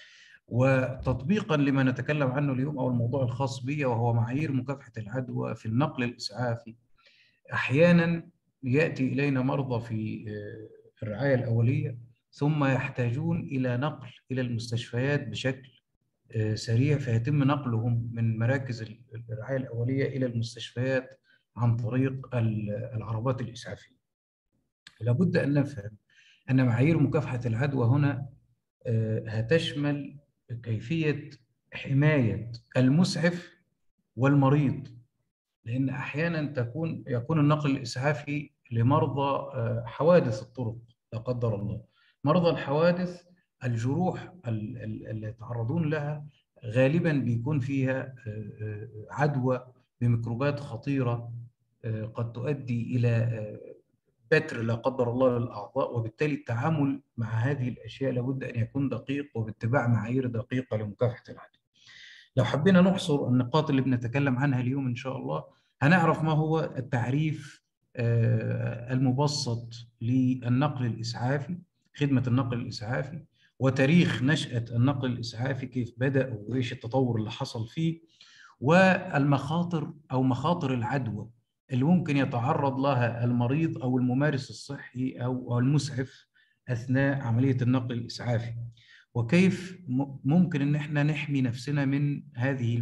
وتطبيقا لما نتكلم عنه اليوم أو الموضوع الخاص بي، وهو معايير مكافحة العدوى في النقل الإسعافي، أحيانا يأتي إلينا مرضى في الرعاية الأولية ثم يحتاجون إلى نقل إلى المستشفيات بشكل سريع، فيتم نقلهم من مراكز الرعاية الأولية إلى المستشفيات عن طريق العربات الإسعافية. لابد أن نفهم أن معايير مكافحة العدوى هنا هتشمل كيفية حماية المسعف والمريض، لأن أحيانا تكون يكون النقل الإسعافي لمرضى حوادث الطرق لا قدر الله. مرضى الحوادث الجروح اللي يتعرضون لها غالبا بيكون فيها عدوى بميكروبات خطيرة قد تؤدي إلى بتر لا قدر الله للأعضاء، وبالتالي التعامل مع هذه الأشياء لابد أن يكون دقيق وباتباع معايير دقيقة لمكافحة العدوى. لو حبينا نحصر النقاط اللي بنتكلم عنها اليوم إن شاء الله، هنعرف ما هو التعريف المبسط للنقل الإسعافي، خدمة النقل الإسعافي، وتاريخ نشأة النقل الإسعافي كيف بدأ وإيش التطور اللي حصل فيه، والمخاطر أو مخاطر العدوى اللي ممكن يتعرض لها المريض أو الممارس الصحي أو المسعف أثناء عملية النقل الإسعافي، وكيف ممكن ان احنا نحمي نفسنا من هذه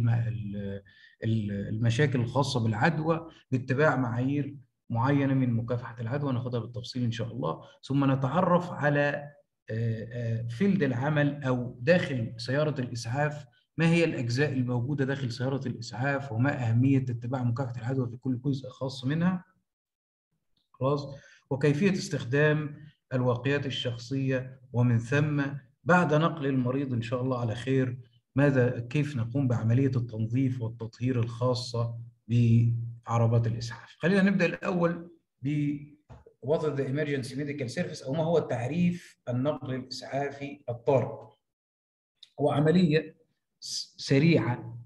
المشاكل الخاصة بالعدوى باتباع معايير معينة من مكافحة العدوى، ناخدها بالتفصيل ان شاء الله. ثم نتعرف على فيلد العمل او داخل سيارة الإسعاف، ما هي الأجزاء الموجودة داخل سيارة الإسعاف، وما أهمية اتباع مكافحة العدوى في كل جزء خاص منها. خلاص، وكيفية استخدام الواقيات الشخصية، ومن ثم بعد نقل المريض إن شاء الله على خير ماذا كيف نقوم بعملية التنظيف والتطهير الخاصة بعربات الإسعاف. خلينا نبدأ الأول ب What is the emergency medical service، أو ما هو تعريف النقل الإسعافي الطارئ. هو عملية سريعة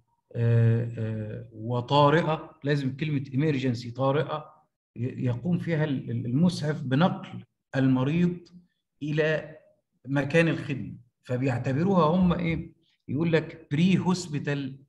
وطارئة، لازم كلمة emergency طارئة، يقوم فيها المسعف بنقل المريض إلى مكان الخدمة، فبيعتبروها هم إيه؟ يقول لك بري هوسبيتال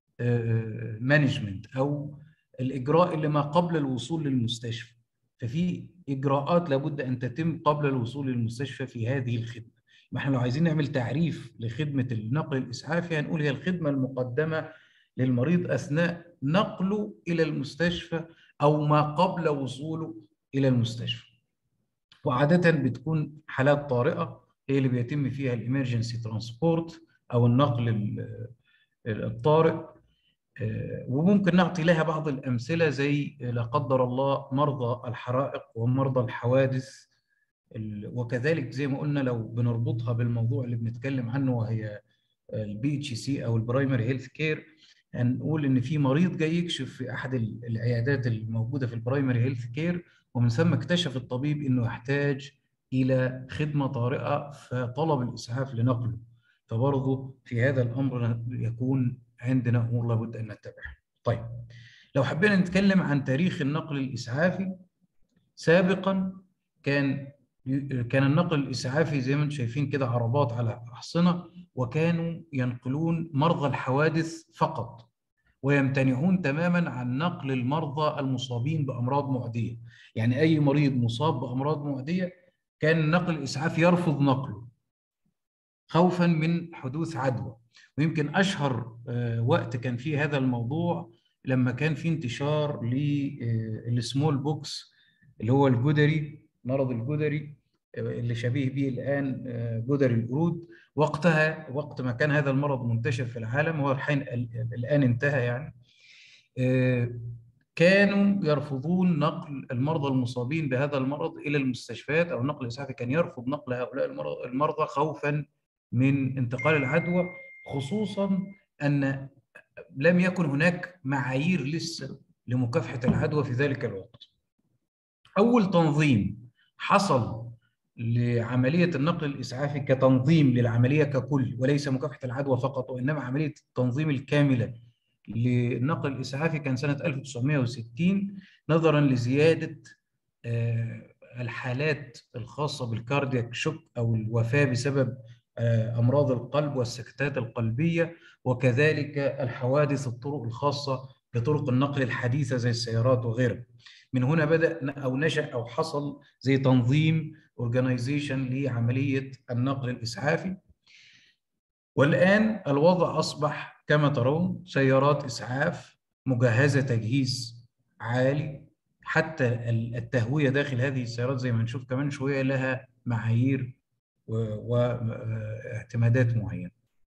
مانجمنت، أو الإجراء اللي ما قبل الوصول للمستشفى. ففي إجراءات لابد أن تتم قبل الوصول للمستشفى في هذه الخدمة. ما احنا لو عايزين نعمل تعريف لخدمة النقل الإسعافي هنقول هي الخدمة المقدمة للمريض أثناء نقله إلى المستشفى أو ما قبل وصوله إلى المستشفى. وعادة بتكون حالات طارئة هي اللي بيتم فيها الإمرجنسي ترانسبورت أو النقل الطارئ، وممكن نعطي لها بعض الأمثلة زي لا قدر الله مرضى الحرائق ومرضى الحوادث، وكذلك زي ما قلنا لو بنربطها بالموضوع اللي بنتكلم عنه وهي البي اتش سي أو البرايمري هيلث كير، هنقول إن في مريض جاي يكشف في أحد العيادات الموجودة في البرايمري هيلث كير، ومن ثم اكتشف الطبيب إنه يحتاج إلى خدمة طارئة فطلب الإسعاف لنقله. فبرضه في هذا الأمر يكون عندنا أمور لابد أن نتبعها. طيب، لو حبينا نتكلم عن تاريخ النقل الإسعافي، سابقا كان كان النقل الإسعافي زي ما انتم شايفين كده عربات على أحصنة، وكانوا ينقلون مرضى الحوادث فقط، ويمتنعون تماما عن نقل المرضى المصابين بأمراض معدية. يعني أي مريض مصاب بأمراض معدية كان النقل الإسعافي يرفض نقله خوفا من حدوث عدوى. ويمكن أشهر وقت كان فيه هذا الموضوع لما كان في انتشار للسمول بوكس اللي هو الجدري، مرض الجدري اللي شبيه به الآن جدري القرود. وقتها وقت ما كان هذا المرض منتشر في العالم، هو الحين الآن انتهى يعني، كانوا يرفضون نقل المرضى المصابين بهذا المرض إلى المستشفيات، أو النقل الإسعافي كان يرفض نقل هؤلاء المرضى خوفا من انتقال العدوى، خصوصا أن لم يكن هناك معايير لسه لمكافحة العدوى في ذلك الوقت. أول تنظيم حصل لعملية النقل الإسعافي كتنظيم للعملية ككل، وليس مكافحة العدوى فقط، وإنما عملية التنظيم الكاملة للنقل الإسعافي كان سنة ألف وتسعمائة وستين نظرا لزيادة الحالات الخاصة بالكاردياك شوك أو الوفاة بسبب أمراض القلب والسكتات القلبية، وكذلك الحوادث الطرق الخاصة بطرق النقل الحديثة زي السيارات وغيرها. من هنا بدأ أو نشأ أو حصل زي تنظيم أورجانيزيشن لعملية النقل الإسعافي. والآن الوضع أصبح كما ترون سيارات إسعاف مجهزة تجهيز عالي، حتى التهوية داخل هذه السيارات زي ما نشوف كمان شوية لها معايير واعتمادات معينة.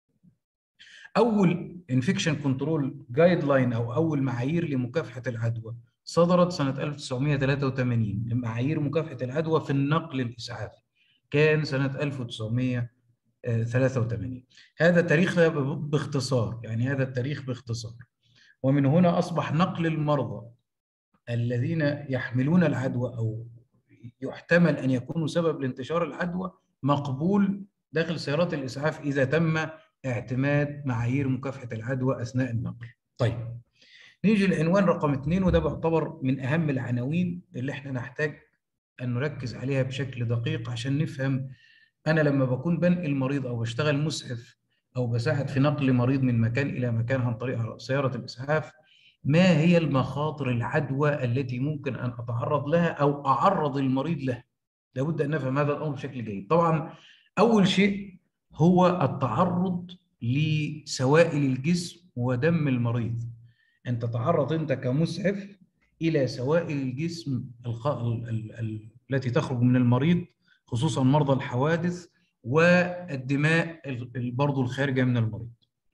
أول انفكشن كنترول جايد لاين أو أول معايير لمكافحة العدوى صدرت سنة ألف وتسعمائة وثلاثة وثمانين، معايير مكافحة العدوى في النقل الإسعافي كان سنة ألف وتسعمائة وثلاثة وثمانين. هذا تاريخها باختصار، يعني هذا التاريخ باختصار. ومن هنا أصبح نقل المرضى الذين يحملون العدوى أو يحتمل أن يكونوا سبب لانتشار العدوى مقبول داخل سيارات الإسعاف إذا تم اعتماد معايير مكافحة العدوى أثناء النقل. طيب نيجي للعنوان رقم اثنين، وده بيعتبر من أهم العناوين اللي احنا نحتاج أن نركز عليها بشكل دقيق عشان نفهم أنا لما بكون بنقل مريض أو بشتغل مسعف أو بساعد في نقل مريض من مكان إلى مكان عن طريق سيارة الإسعاف، ما هي المخاطر العدوى التي ممكن أن أتعرض لها أو أعرض المريض لها. لابد أن نفهم هذا الأمر بشكل جيد. طبعا أول شيء هو التعرض لسوائل الجسم ودم المريض. أن تتعرض أنت كمسعف إلى سوائل الجسم الخ... ال... ال... ال... التي تخرج من المريض، خصوصا مرضى الحوادث، والدماء برضو الخارجة من المريض.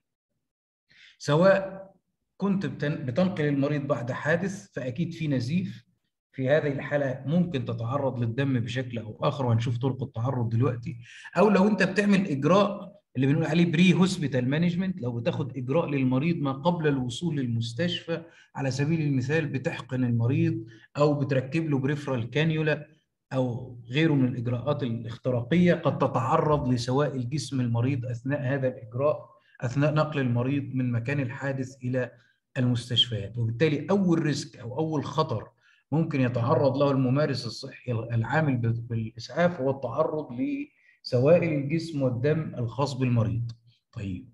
سواء كنت بتنقل المريض بعد حادث فأكيد في نزيف، في هذه الحالة ممكن تتعرض للدم بشكل أو آخر، وهنشوف طرق التعرض دلوقتي. أو لو أنت بتعمل إجراء اللي بنقول عليه بري هوسبيتال مانجمنت، لو بتاخد إجراء للمريض ما قبل الوصول للمستشفى، على سبيل المثال بتحقن المريض أو بتركب له بريفرال كانيولا أو غيره من الإجراءات الاختراقية، قد تتعرض لسوائل جسم المريض أثناء هذا الإجراء، أثناء نقل المريض من مكان الحادث إلى المستشفيات. وبالتالي أول ريسك أو أول خطر ممكن يتعرض له الممارس الصحي العامل بالإسعاف هو التعرض لسوائل الجسم والدم الخاص بالمريض. طيب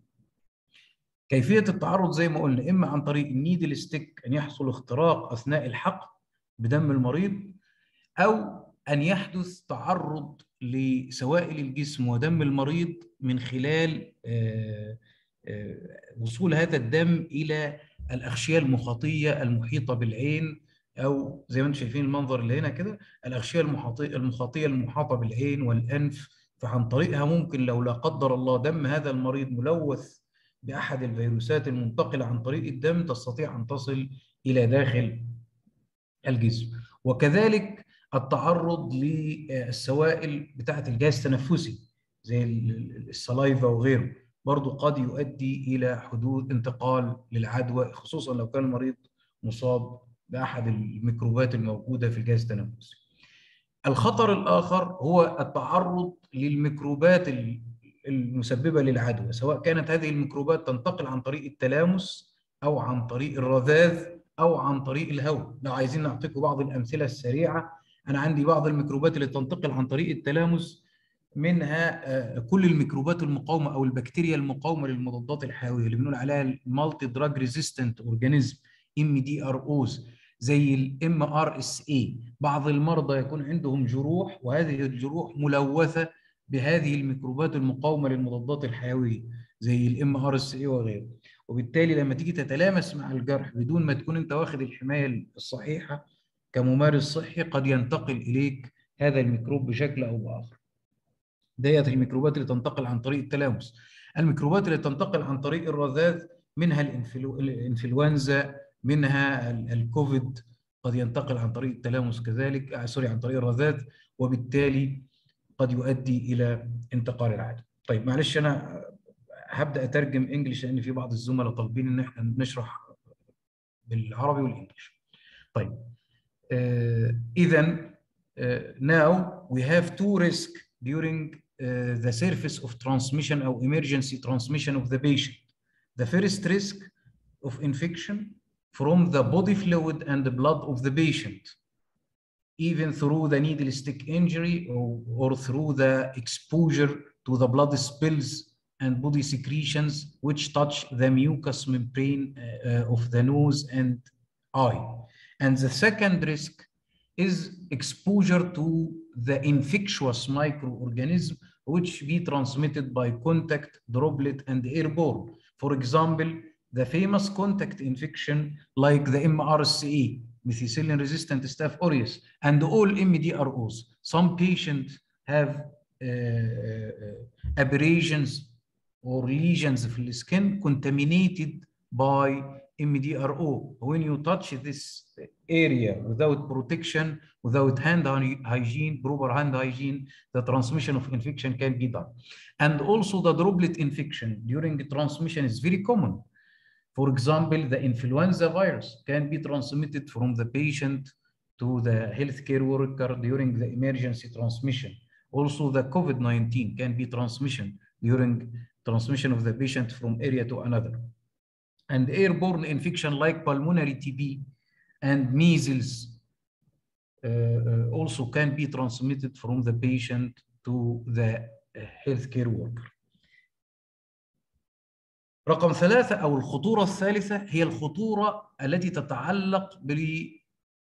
كيفية التعرض زي ما قلنا، إما عن طريق النيدل ستيك أن يحصل اختراق أثناء الحقن بدم المريض، أو أن يحدث تعرض لسوائل الجسم ودم المريض من خلال آآ آآ وصول هذا الدم إلى الأغشية المخاطية المحيطة بالعين، أو زي ما انتم شايفين المنظر اللي هنا كده، الأغشية المخاطية المحاطة بالعين والأنف. فعن طريقها ممكن لو لا قدر الله دم هذا المريض ملوث بأحد الفيروسات المنتقلة عن طريق الدم، تستطيع أن تصل إلى داخل الجسم. وكذلك التعرض للسوائل بتاعة الجهاز التنفسي زي السلايفا وغيره، برضو قد يؤدي إلى حدوث انتقال للعدوى، خصوصا لو كان المريض مصاب بأحد الميكروبات الموجودة في الجهاز التنفسي. الخطر الآخر هو التعرض للميكروبات المسببة للعدوى، سواء كانت هذه الميكروبات تنتقل عن طريق التلامس أو عن طريق الرذاذ أو عن طريق الهواء. لو عايزين نعطيكم بعض الأمثلة السريعة، أنا عندي بعض الميكروبات اللي تنتقل عن طريق التلامس، منها كل الميكروبات المقاومة أو البكتيريا المقاومة للمضادات الحيوية اللي بنقول عليها المالتي دراج ريزيستنت أورجانيزم ام دي ار اوز، زي الام ار اس اي. بعض المرضى يكون عندهم جروح وهذه الجروح ملوثة بهذه الميكروبات المقاومة للمضادات الحيوية زي الام ار اس اي وغيره. وبالتالي لما تيجي تتلامس مع الجرح بدون ما تكون انت واخد الحماية الصحيحة كممارس صحي، قد ينتقل اليك هذا الميكروب بشكل او باخر. ديت الميكروبات اللي تنتقل عن طريق التلامس. الميكروبات اللي تنتقل عن طريق الرذاذ منها الانفلو... الانفلونزا، منها الكوفيد قد ينتقل عن طريق التلامس كذلك، آه سوري عن طريق الرذاذ، وبالتالي قد يؤدي الى انتقال العدوى. طيب معلش انا هبدا اترجم انجلش لان في بعض الزملاء طالبين ان احنا نشرح بالعربي والانجليش. طيب uh, اذا uh, now we have two risks during uh, the surface of transmission or emergency transmission of the patient. The first risk of infection from the body fluid and the blood of the patient, even through the needle stick injury or, or through the exposure to the blood spills and body secretions which touch the mucous membrane uh, of the nose and eye. And the second risk is exposure to the infectious microorganism which be transmitted by contact, droplet, and airborne. For example, the famous contact infection like the M R S A, methicillin-resistant Staph aureus, and all M D R Os. Some patients have uh, uh, abrasions or lesions of the skin contaminated by M D R O. When you touch this area without protection, without hand hygiene, proper hand hygiene, the transmission of infection can be done. And also the droplet infection during the transmission is very common. For example, the influenza virus can be transmitted from the patient to the healthcare worker during the emergency transmission. Also, the COVID nineteen can be transmission during transmission of the patient from area to another. And airborne infection like pulmonary T B and measles uh, also can be transmitted from the patient to the healthcare worker. رقم ثلاثة أو الخطورة الثالثة هي الخطورة التي تتعلق بال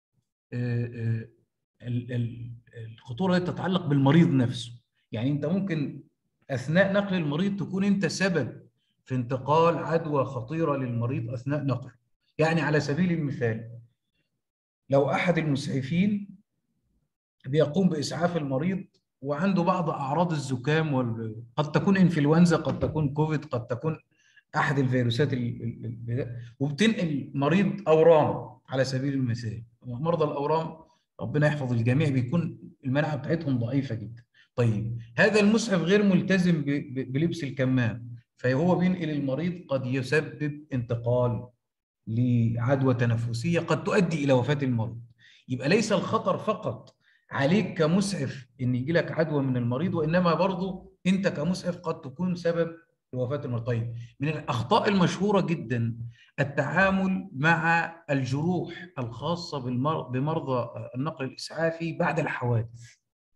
الخطورة التي تتعلق بالمريض نفسه. يعني أنت ممكن أثناء نقل المريض تكون أنت سبب في انتقال عدوى خطيرة للمريض أثناء نقله. يعني على سبيل المثال لو أحد المسعفين بيقوم بإسعاف المريض وعنده بعض أعراض الزكام وال... قد تكون إنفلونزا، قد تكون كوفيد، قد تكون أحد الفيروسات ال... وبتنقل مريض أورام على سبيل المثال. مرضى الأورام ربنا يحفظ الجميع بيكون المناعة بتاعتهم ضعيفة جدا. طيب هذا المسعف غير ملتزم ب... ب... بلبس الكمام، فهو بينقل المريض، قد يسبب انتقال لعدوى تنفسية قد تؤدي إلى وفاة المريض. يبقى ليس الخطر فقط عليك كمسعف إن يجي لك عدوى من المريض، وإنما برضو أنت كمسعف قد تكون سبب لوفاة المريض. طيب من الأخطاء المشهورة جدا التعامل مع الجروح الخاصة بمرضى النقل الإسعافي بعد الحوادث،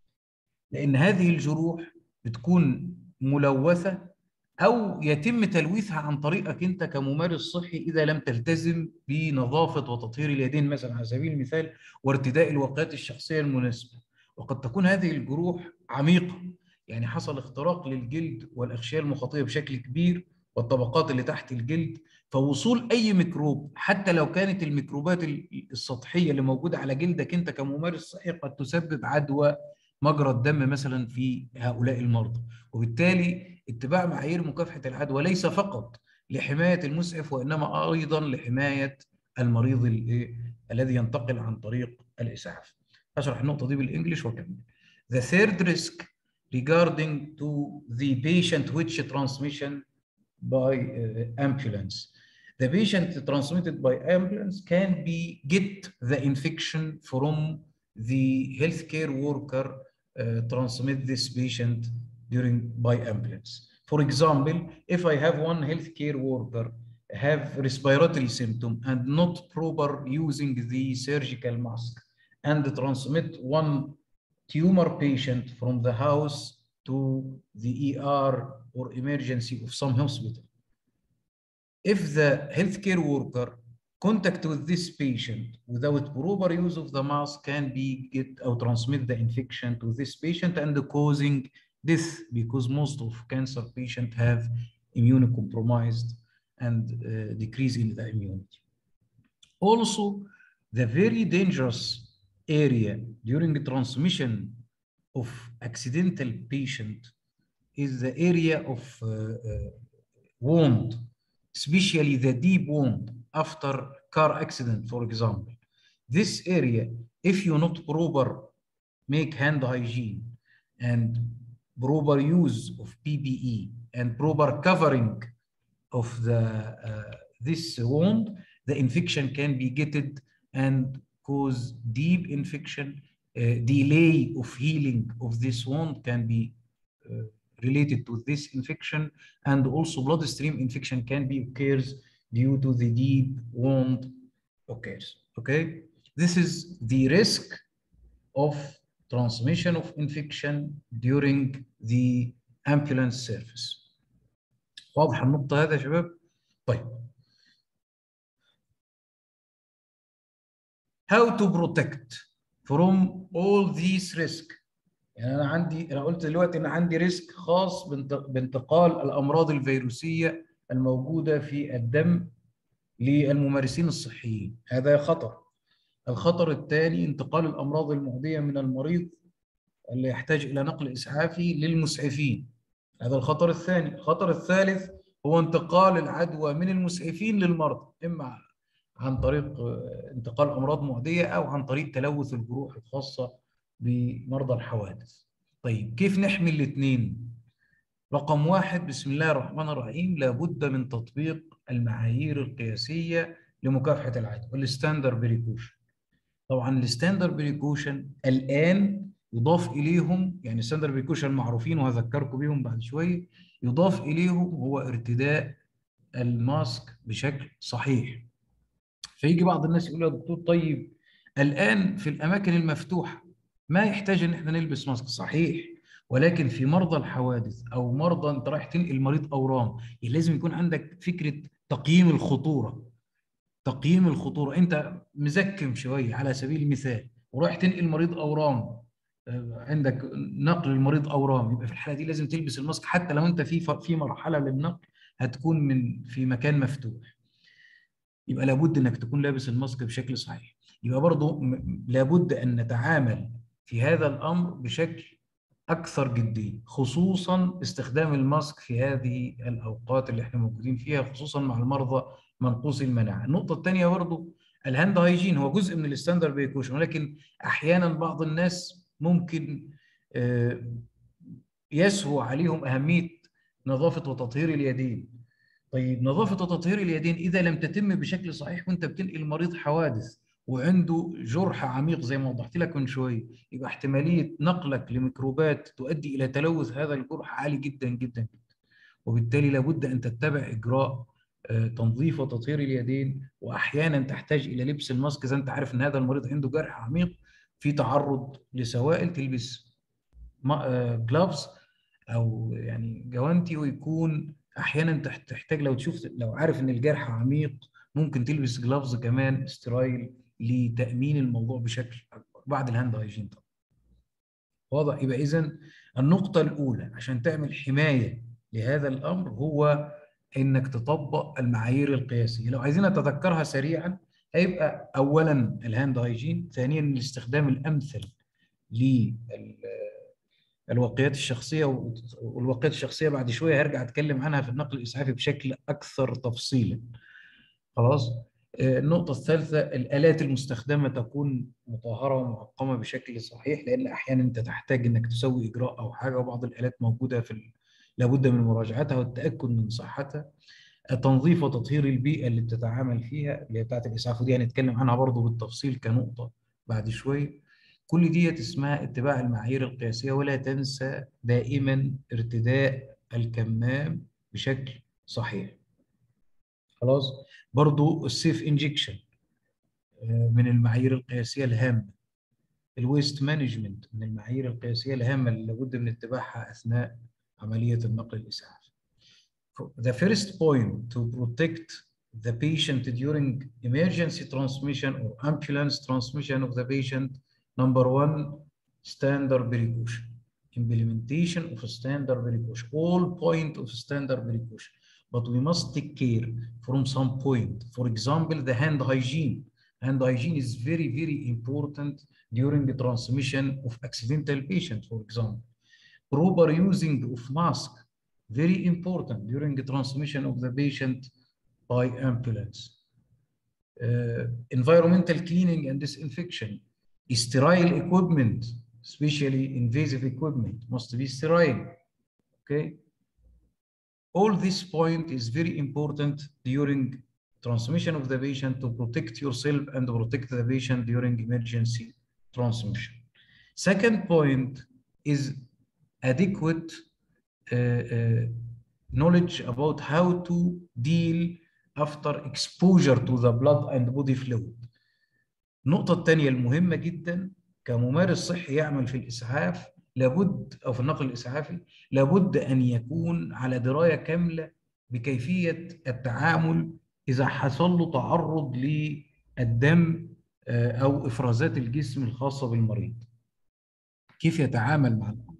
لأن هذه الجروح بتكون ملوثة أو يتم تلويثها عن طريقك أنت كممارس صحي إذا لم تلتزم بنظافة وتطهير اليدين مثلا على سبيل المثال، وارتداء الوقايات الشخصية المناسبة. وقد تكون هذه الجروح عميقة، يعني حصل اختراق للجلد والأغشية المخاطية بشكل كبير والطبقات اللي تحت الجلد، فوصول أي ميكروب حتى لو كانت الميكروبات السطحية اللي موجودة على جلدك أنت كممارس صحي قد تسبب عدوى مجرى الدم مثلا في هؤلاء المرضى. وبالتالي اتباع معايير مكافحة العدوى ليس فقط لحماية المسعف وإنما أيضا لحماية المريض الذي ينتقل عن طريق الإسعاف. أشرح النقطة دي بالإنجليش وكمل. The third risk regarding to the patient which transmission by uh, ambulance. The patient transmitted by ambulance can be get the infection from the healthcare worker uh, transmit this patient during by ambulance. For example, if I have one healthcare worker have respiratory symptom and not proper using the surgical mask and transmit one tumor patient from the house to the E R or emergency of some hospital. If the healthcare worker contact with this patient without proper use of the mask can be get or transmit the infection to this patient and causing death, because most of cancer patients have immunocompromised and uh, decrease in the immunity. Also, the very dangerous area during the transmission of accidental patient is the area of uh, uh, wound, especially the deep wound after car accident, for example. This area, if you not proper make hand hygiene and proper use of P P E and proper covering of the uh, this wound, the infection can be getted and cause deep infection. Uh, delay of healing of this wound can be uh, related to this infection, and also bloodstream infection can be occurs due to the deep wound occurs. Okay, this is the risk of transmission of infection during the ambulance service. واضح النقطة هذا يا شباب؟ طيب. How to protect from all these risk. يعني أنا عندي أنا قلت دلوقتي إن عندي ريسك خاص بانتقال الأمراض الفيروسية الموجودة في الدم للممارسين الصحيين، هذا خطر. الخطر الثاني انتقال الأمراض المعدية من المريض اللي يحتاج إلى نقل إسعافي للمسعفين، هذا الخطر الثاني. الخطر الثالث هو انتقال العدوى من المسعفين للمرضى، إما عن طريق انتقال أمراض معدية أو عن طريق تلوث الجروح الخاصة بمرضى الحوادث. طيب كيف نحمي الاثنين؟ رقم واحد، بسم الله الرحمن الرحيم، لابد من تطبيق المعايير القياسية لمكافحة العدوى، الستاندر بريكوشن. طبعا الستاندر بريكوشن الآن يضاف إليهم، يعني الستاندر بريكوشن معروفين وهذكركم بيهم بعد شوية، يضاف إليهم هو ارتداء الماسك بشكل صحيح. فيجي بعض الناس يقول يا دكتور طيب الآن في الأماكن المفتوحة ما يحتاج إن احنا نلبس ماسك، صحيح، ولكن في مرضى الحوادث أو مرضى أنت رايح تنقل مريض أورام لازم يكون عندك فكرة تقييم الخطورة. تقييم الخطورة، أنت مزكم شوية على سبيل المثال ورايح تنقل مريض أورام، عندك نقل المريض أورام، يبقى في الحالة دي لازم تلبس الماسك حتى لو أنت في في مرحلة للنقل هتكون من في مكان مفتوح. يبقى لابد انك تكون لابس الماسك بشكل صحيح. يبقى برضه لابد ان نتعامل في هذا الامر بشكل اكثر جديه، خصوصا استخدام الماسك في هذه الاوقات اللي احنا موجودين فيها، خصوصا مع المرضى منقوصي المناعه. النقطه الثانيه برضه الهاند هايجين هو جزء من الستاندر بريكوشن، ولكن احيانا بعض الناس ممكن يسهو عليهم اهميه نظافه وتطهير اليدين. طيب نظافة وتطهير اليدين إذا لم تتم بشكل صحيح وأنت بتنقل مريض حوادث وعنده جرح عميق زي ما وضحت لك من شوية، يبقى احتمالية نقلك لميكروبات تؤدي إلى تلوث هذا الجرح عالي جدا جدا جدا. وبالتالي لابد أن تتبع إجراء تنظيف وتطهير اليدين، وأحيانا تحتاج إلى لبس الماسك إذا أنت عارف أن هذا المريض عنده جرح عميق في تعرض لسوائل، تلبس جلافز أو يعني جوانتي، ويكون احيانا تحتاج لو تشوف لو عارف ان الجرح عميق ممكن تلبس جلافز كمان سترايل لتامين الموضوع بشكل اكبر بعد الهاند هايجين طبعا. واضح؟ يبقى اذا النقطه الاولى عشان تعمل حمايه لهذا الامر هو انك تطبق المعايير القياسيه. لو عايزين نتذكرها سريعا هيبقى اولا الهاند هايجين، ثانيا الاستخدام الامثل لل الوقايات الشخصيه، والوقايات الشخصيه بعد شويه هرجع اتكلم عنها في النقل الاسعافي بشكل اكثر تفصيلا. خلاص. النقطه الثالثه الالات المستخدمه تكون مطهره ومعقمه بشكل صحيح، لان احيانا انت تحتاج انك تسوي اجراء او حاجه وبعض الالات موجوده في ال... لابد من مراجعتها والتاكد من صحتها. تنظيف وتطهير البيئه اللي بتتعامل فيها اللي هي بتاعت الاسعاف، ودي هنتكلم عنها برضه بالتفصيل كنقطه بعد شويه. كل ديت اسمها اتباع المعايير القياسية. ولا تنسى دائما ارتداء الكمام بشكل صحيح. خلاص. برضو السيف انجكشن من المعايير القياسية الهامة. الويست مانجمنت من المعايير القياسية الهامة اللي لابد من اتباعها أثناء عملية النقل الإسعافي. The first point to protect the patient during emergency transmission or ambulance transmission of the patient. Number one, standard precaution. Implementation of standard precaution. All point of standard precaution. But we must take care from some point. For example, the hand hygiene. Hand hygiene is very, very important during the transmission of accidental patient, for example. Proper using of mask, very important during the transmission of the patient by ambulance. Uh, environmental cleaning and disinfection. Sterile equipment, especially invasive equipment, must be sterile. Okay. All this point is very important during transmission of the patient to protect yourself and protect the patient during emergency transmission. Second point is adequate uh, uh, knowledge about how to deal after exposure to the blood and body fluid. النقطة الثانية المهمة جدا كممارس صحي يعمل في الإسعاف لابد أو في النقل الإسعافي لابد أن يكون على دراية كاملة بكيفية التعامل إذا حصل له تعرض للدم أو إفرازات الجسم الخاصة بالمريض. كيف يتعامل مع الأمر؟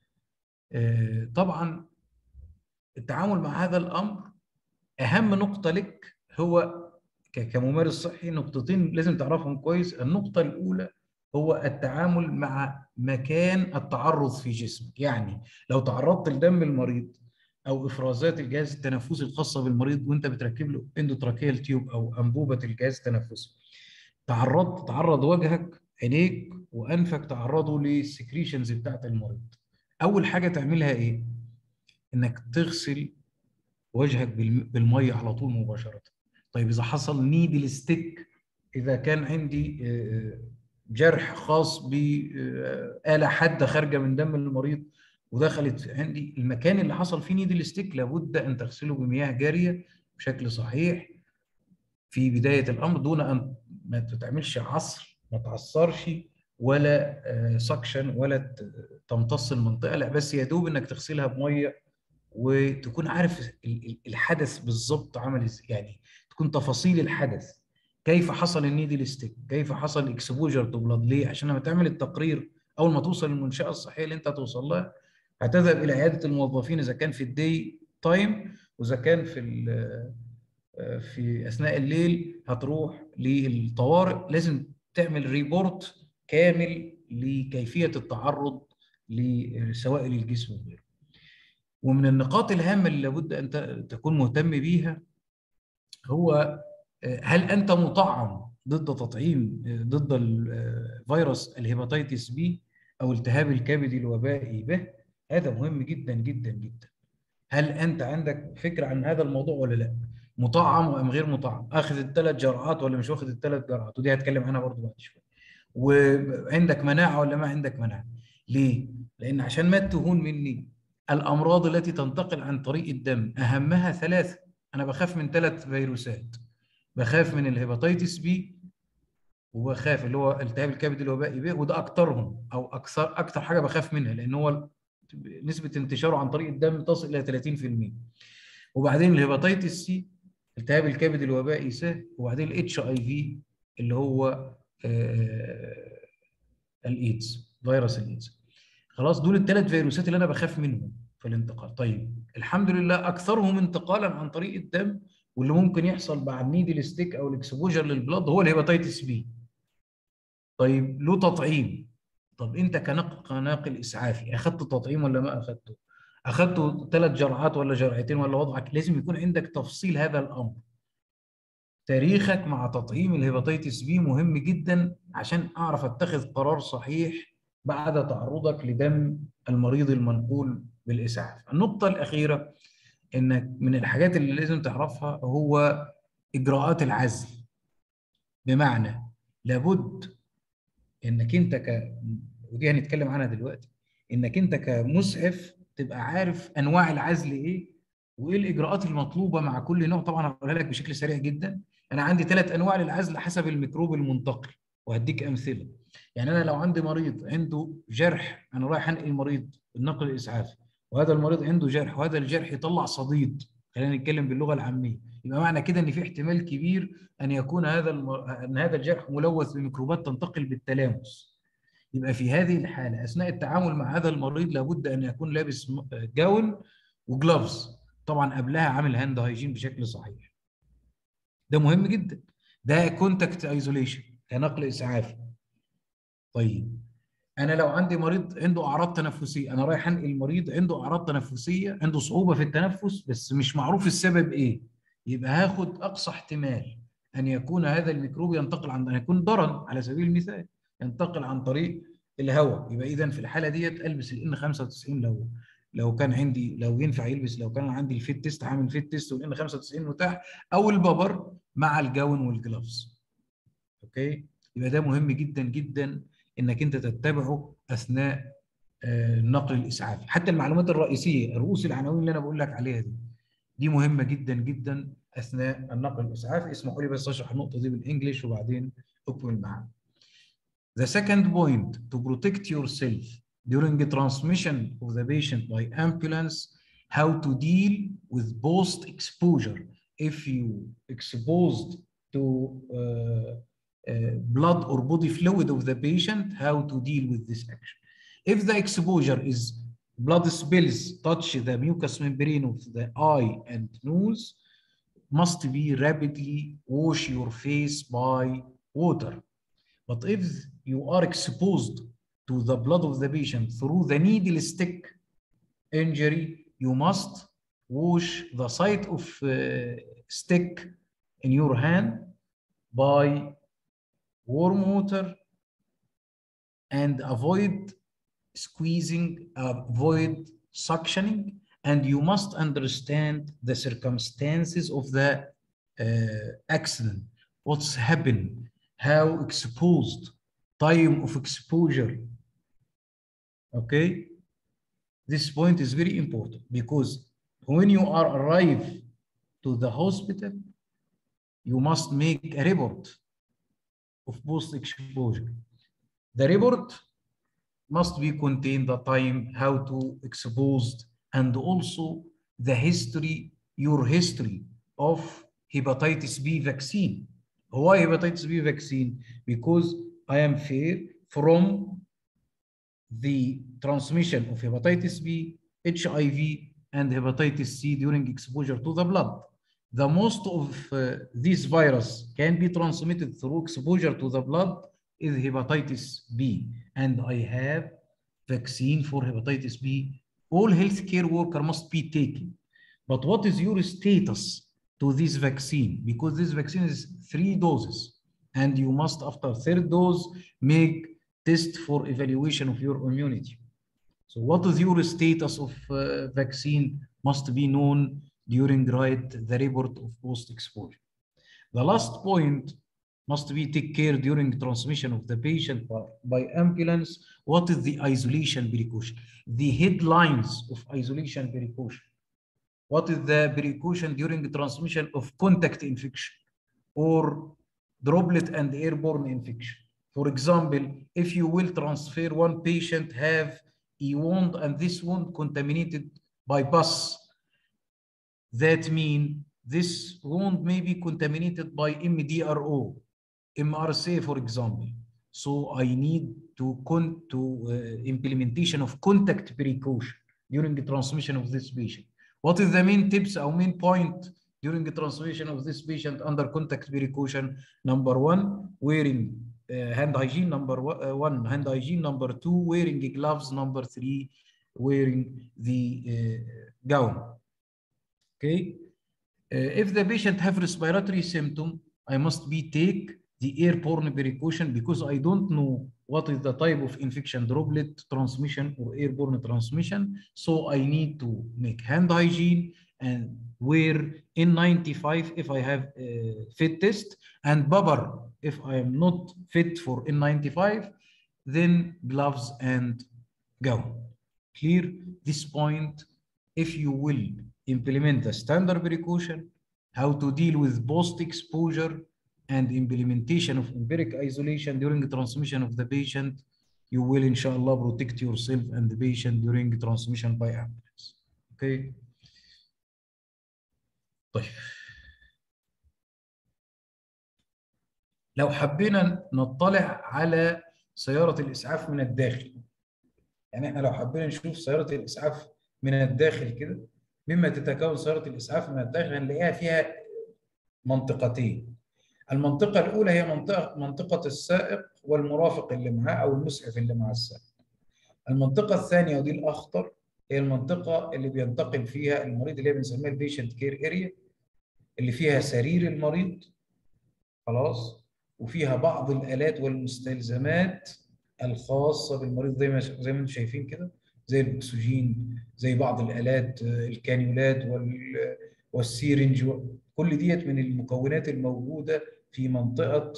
طبعا التعامل مع هذا الأمر أهم نقطة لك هو كممارس صحي نقطتين لازم تعرفهم كويس. النقطة الأولى هو التعامل مع مكان التعرض في جسمك. يعني لو تعرضت لدم المريض أو إفرازات الجهاز التنفسي الخاصة بالمريض وأنت بتركب له اندوتراكيال تيوب أو أنبوبة الجهاز التنفسي، تعرضت تعرض وجهك عينيك وأنفك تعرضوا للسكريشنز بتاعت المريض، أول حاجة تعملها إيه؟ إنك تغسل وجهك بالمية على طول مباشرة. طيب إذا حصل نيدل ستيك، إذا كان عندي جرح خاص بآلة حادة خارجة من دم المريض ودخلت عندي المكان اللي حصل فيه نيدل ستيك، لابد أن تغسله بمياه جارية بشكل صحيح في بداية الأمر دون أن ما تعملش عصر، ما تعصرش ولا سكشن ولا تمتص المنطقة، لا بس يا دوب إنك تغسلها بمية وتكون عارف الحدث بالظبط عمل ازاي، يعني تكون تفاصيل الحدث، كيف حصل النيدل ستيك، كيف حصل الاكسبوجر تو بلاد. ليه؟ عشان لما تعمل التقرير اول ما توصل للمنشاه الصحيه اللي انت هتوصل لها هتذهب الى عياده الموظفين اذا كان في الدي تايم، واذا كان في في اثناء الليل هتروح للطوارئ. لازم تعمل ريبورت كامل لكيفيه التعرض لسوائل الجسم وغيره. ومن النقاط الهامة اللي لابد أن تكون مهتم بيها هو هل أنت مطعم ضد تطعيم ضد الفيروس الهيباتيتس بي أو التهاب الكبد الوبائي به؟ هذا مهم جدا جدا جدا. هل أنت عندك فكرة عن هذا الموضوع ولا لا؟ مطعم أم غير مطعم؟ أخذ الثلاث جرعات ولا مش واخد الثلاث جرعات؟ ودي هتكلم عنها برضه بعد شوية. وعندك مناعة ولا ما عندك مناعة؟ ليه؟ لأن عشان ما تهون مني الأمراض التي تنتقل عن طريق الدم أهمها ثلاثة. أنا بخاف من ثلاث فيروسات، بخاف من الهيباتيتس بي، وبخاف اللي هو التهاب الكبد الوبائي به، وده أكترهم أو أكثر أكثر حاجة بخاف منها لأن هو نسبة انتشاره عن طريق الدم تصل إلى ثلاثين بالمئة. وبعدين الهيباتيتس سي التهاب الكبد الوبائي سي، وبعدين الاتش اي في اللي هو الايدز، فيروس الايدز. خلاص دول الثلاث فيروسات اللي انا بخاف منهم في الانتقال. طيب الحمد لله اكثرهم انتقالا عن طريق الدم، واللي ممكن يحصل بعد نيدل ستيك او الاكسبوجر للبلاد هو الهيباتيتس بي. طيب له تطعيم. طب انت كناقل اسعافي اخذت تطعيم ولا ما اخذته؟ اخذته ثلاث جرعات ولا جرعتين ولا وضعك؟ لازم يكون عندك تفصيل هذا الامر. تاريخك مع تطعيم الهيباتيتس بي مهم جدا عشان اعرف اتخذ قرار صحيح بعد تعرضك لدم المريض المنقول بالاسعاف. النقطه الاخيره انك من الحاجات اللي لازم تعرفها هو اجراءات العزل. بمعنى لابد انك انت ك ودي هنتكلم عنها دلوقتي، انك انت كمسعف تبقى عارف انواع العزل ايه وايه الاجراءات المطلوبه مع كل نوع. طبعا هقولها لك بشكل سريع جدا. انا عندي ثلاث انواع للعزل حسب الميكروب المنتقل وهديك امثله. يعني انا لو عندي مريض عنده جرح، انا رايح انقل مريض النقل الاسعافي وهذا المريض عنده جرح وهذا الجرح يطلع صديد، خلينا نتكلم باللغه العاميه، يبقى معنى كده ان في احتمال كبير ان يكون هذا المر... ان هذا الجرح ملوث بميكروبات تنتقل بالتلامس. يبقى في هذه الحاله اثناء التعامل مع هذا المريض لابد ان يكون لابس جاون وجلافز، طبعا قبلها عامل هاند هايجين بشكل صحيح. ده مهم جدا. ده كونتاكت ايزوليشن كنقل اسعافي. طيب انا لو عندي مريض عنده اعراض تنفسيه، انا رايح انقل مريض عنده اعراض تنفسيه، عنده صعوبه في التنفس بس مش معروف السبب ايه، يبقى هاخد اقصى احتمال ان يكون هذا الميكروب ينتقل عن ان يكون ضرن على سبيل المثال ينتقل عن طريق الهواء. يبقى اذا في الحاله ديت البس الان خمسة وتسعين لو لو كان عندي، لو ينفع يلبس، لو كان عندي الفيت تيست عامل فيت تيست والان خمسة وتسعين متاح، او البابر مع الجاون والجلافز. اوكي، يبقى ده مهم جدا جدا انك انت تتبعه اثناء النقل الاسعافي. حتى المعلومات الرئيسيه، رؤوس العناوين اللي انا بقول لك عليها دي، دي مهمه جدا جدا اثناء النقل الاسعافي. اسمحوا لي بس اشرح النقطه دي بالانجلش وبعدين اكمل معاها. The second point, to protect yourself during the transmission of the patient by ambulance, how to deal with post-exposure. If you exposed to uh, uh, blood or body fluid of the patient, how to deal with this action. If the exposure is blood spills touch the mucous membrane of the eye and nose, must be rapidly wash your face by water. But if you are exposed to the blood of the patient through the needle stick injury, you must wash the site of uh, stick in your hand by warm water and avoid squeezing, avoid suctioning, and you must understand the circumstances of the uh, accident, what's happened, how exposed, time of exposure. Okay, this point is very important because when you are arrive to the hospital, you must make a report of post exposure. The report must be contain the time, how to exposed, and also the history, your history of hepatitis B vaccine. Why hepatitis B vaccine? Because I am fear from the transmission of hepatitis B, H I V, and hepatitis C during exposure to the blood. The most of uh, these virus can be transmitted through exposure to the blood is hepatitis B, and I have vaccine for hepatitis B. All healthcare worker must be taken. But what is your status to this vaccine? Because this vaccine is three doses, and you must, after third dose, make test for evaluation of your immunity. So what is your status of uh, vaccine must be known during write the report of post-exposure. The last point must be take care during transmission of the patient by, by ambulance. What is the isolation precaution? The headlines of isolation precaution. What is the precaution during the transmission of contact infection or droplet and airborne infection? For example, if you will transfer one patient have a wound and this wound contaminated by pus, that means this wound may be contaminated by M D R O, M R S A, for example. So I need to con to uh, implementation of contact precaution during the transmission of this patient. What is the main tips or main point during the transmission of this patient under contact precaution? Number one, wearing uh, hand hygiene. Number one, uh, one, hand hygiene. Number two, wearing gloves. Number three, wearing the uh, gown. Okay. Uh, if the patient have respiratory symptom, I must be take the airborne precaution because I don't know what is the type of infection, droplet transmission or airborne transmission. So I need to make hand hygiene and wear N ninety-five if I have a fit test, and bubber if I am not fit for N ninety-five, then gloves and gown. Clear this point? If you will implement the standard precaution, how to deal with post-exposure, and implementation of empiric isolation during the transmission of the patient, you will, inshallah, protect yourself and the patient during transmission by ambulance. Okay. طيب. لو حبينا نطلع على سيارة الإسعاف من الداخل، يعني احنا لو حبينا نشوف سيارة الإسعاف من الداخل كده، مما تتكون سيارة الإسعاف من الداخل هنلاقيها فيها منطقتين. المنطقة الأولى هي منطقة منطقة السائق والمرافق اللي معاه أو المسعف اللي مع السائق. المنطقة الثانية ودي الأخطر هي المنطقة اللي بينتقل فيها المريض اللي هي بنسميها البيشنت كير اريا، اللي فيها سرير المريض خلاص، وفيها بعض الآلات والمستلزمات الخاصة بالمريض زي ما زي ما انتم شايفين كده، زي الأكسجين، زي بعض الآلات الكانيولات والسيرنج، كل ديت من المكونات الموجودة في منطقة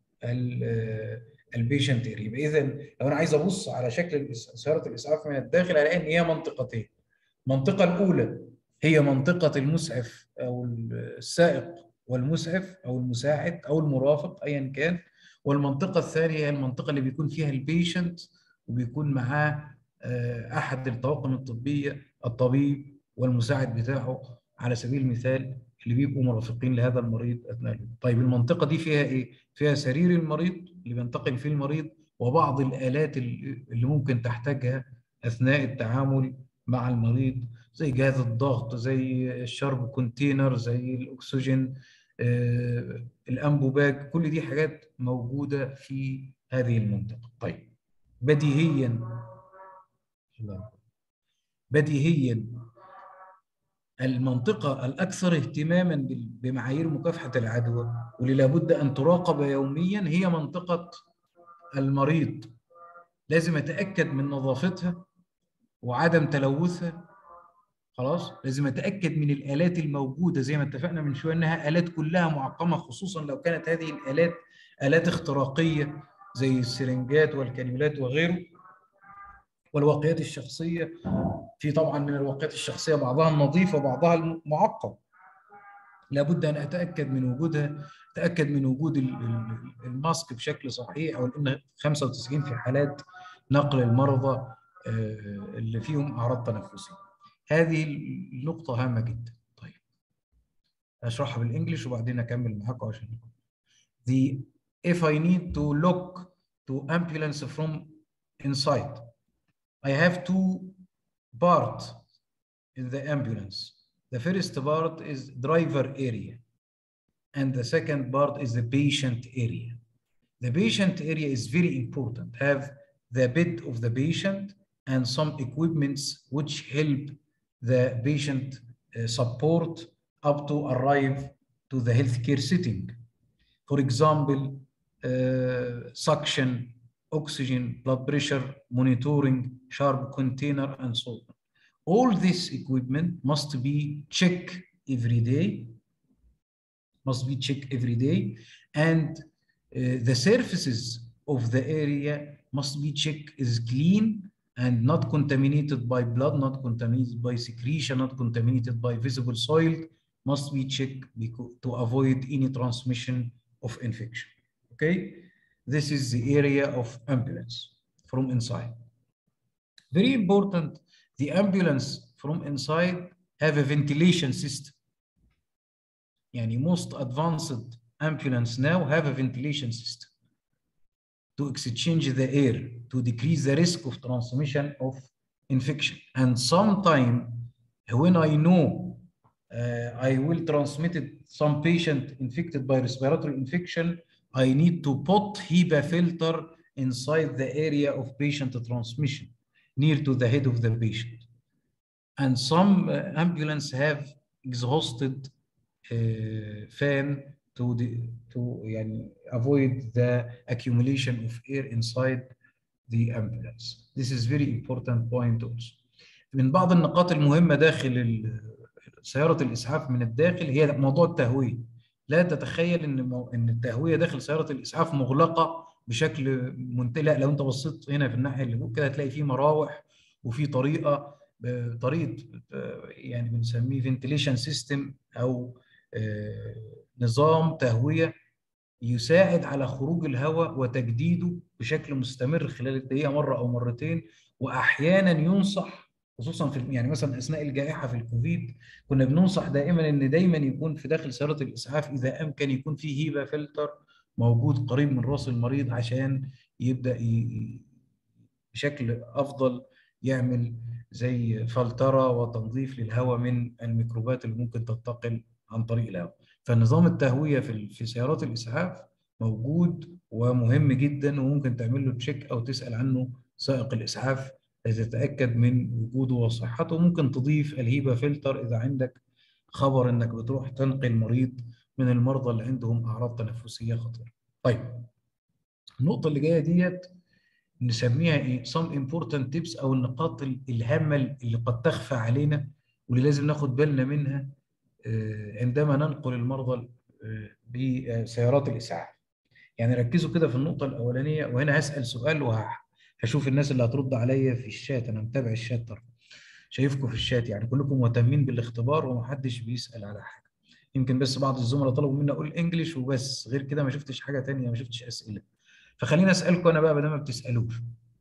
البيشنت اريا. يبقى إذا لو أنا عايز أبص على شكل سيارة الإسعاف من الداخل هلاقي إن هي منطقتين. المنطقة الأولى هي منطقة المسعف أو السائق والمسعف أو المساعد أو المرافق أيا كان. والمنطقة الثانية هي المنطقة اللي بيكون فيها البيشنت وبيكون معاه أحد الطواقم الطبية، الطبيب والمساعد بتاعه على سبيل المثال، اللي بيبقوا مرافقين لهذا المريض أثناء الوقت. طيب المنطقة دي فيها إيه؟ فيها سرير المريض اللي بينتقل فيه المريض، وبعض الآلات اللي ممكن تحتاجها أثناء التعامل مع المريض، زي جهاز الضغط، زي الشرب كونتينر، زي الأكسجين، آه، الأنبوباج. كل دي حاجات موجودة في هذه المنطقة. طيب بديهيا بديهيا المنطقة الأكثر اهتماما بمعايير مكافحة العدوى واللي لابد أن تراقب يوميا هي منطقة المريض. لازم أتأكد من نظافتها وعدم تلوثها. خلاص، لازم أتأكد من الآلات الموجودة زي ما اتفقنا من شوية إنها آلات كلها معقمة، خصوصا لو كانت هذه الآلات آلات اختراقية زي السرنجات والكانيولات وغيره. والواقيات الشخصية، في طبعا من الواقيات الشخصية بعضها النظيف وبعضها المعقم، لابد أن أتأكد من وجودها، أتأكد من وجود الماسك بشكل صحيح، أو إن خمسة وتسعين في حالات نقل المرضى اللي فيهم أعراض تنفسية. هذه النقطة هامة جدا. طيب أشرحها بالإنجليش وبعدين أكمل معاكم عشان the if I need to look to ambulance from inside, I have two parts in the ambulance. The first part is driver area, and the second part is the patient area. The patient area is very important. Have the bed of the patient and some equipments which help the patient uh, support up to arrive to the healthcare setting. For example, uh, suction, oxygen, blood pressure, monitoring, sharp container, and so on. All this equipment must be checked every day, must be checked every day, and uh, the surfaces of the area must be checked is clean and not contaminated by blood, not contaminated by secretion, not contaminated by visible soil, must be checked to avoid any transmission of infection. Okay, this is the area of ambulance from inside. Very important, the ambulance from inside have a ventilation system. Yani most advanced ambulance now have a ventilation system to exchange the air, to decrease the risk of transmission of infection. And sometime when I know uh, I will transmit some patient infected by respiratory infection, I need to put HEPA filter inside the area of patient transmission, near to the head of the patient. And some uh, ambulance have exhausted uh, fan to the, to يعني avoid the accumulation of air inside the ambulance. This is very important point also. من بعض النقاط المهمة داخل سيارة الإسعاف من الداخل هي موضوع التهوية. لا تتخيل إن مو... إن التهوية داخل سيارة الإسعاف مغلقة بشكل منتهي. لا، لو أنت بصيت هنا في الناحية اللي فوق كده هتلاقي فيه مراوح وفي طريقة طريقة يعني بنسميه فنتيليشن سيستم أو نظام تهوية يساعد على خروج الهواء وتجديده بشكل مستمر خلال الدقيقة مرة أو مرتين. وأحيانا ينصح خصوصا في يعني مثلا أثناء الجائحة في الكوفيد كنا بننصح دائما إن دايما يكون في داخل سيارة الإسعاف إذا أمكن يكون في هيبا فلتر موجود قريب من راس المريض عشان يبدأ ي... بشكل أفضل يعمل زي فلترة وتنظيف للهواء من الميكروبات اللي ممكن تنتقل عن طريق الهواء. فنظام التهوية في في سيارات الإسعاف موجود ومهم جدا، وممكن تعمل له تشيك أو تسأل عنه سائق الإسعاف لتتأكد من وجوده وصحته. ممكن تضيف الهيبا فلتر إذا عندك خبر إنك بتروح تنقل مريض من المرضى اللي عندهم أعراض تنفسية خطيرة. طيب النقطة اللي جاية ديت نسميها ايه؟ some important tips او النقاط الهامه اللي قد تخفى علينا واللي لازم ناخد بالنا منها عندما ننقل المرضى بسيارات الاسعاف. يعني ركزوا كده في النقطه الاولانيه، وهنا هسال سؤال وهشوف الناس اللي هترد عليا في الشات، انا متابع الشات طبعا. شايفكم في الشات يعني كلكم مهتمين بالاختبار ومحدش بيسأل على حاجة. يمكن بس بعض الزملاء طلبوا مني اقول انجلش وبس، غير كده ما شفتش حاجة تانية، ما شفتش أسئلة. فخليني اسألكم انا بقى بدل ما بتسألوش.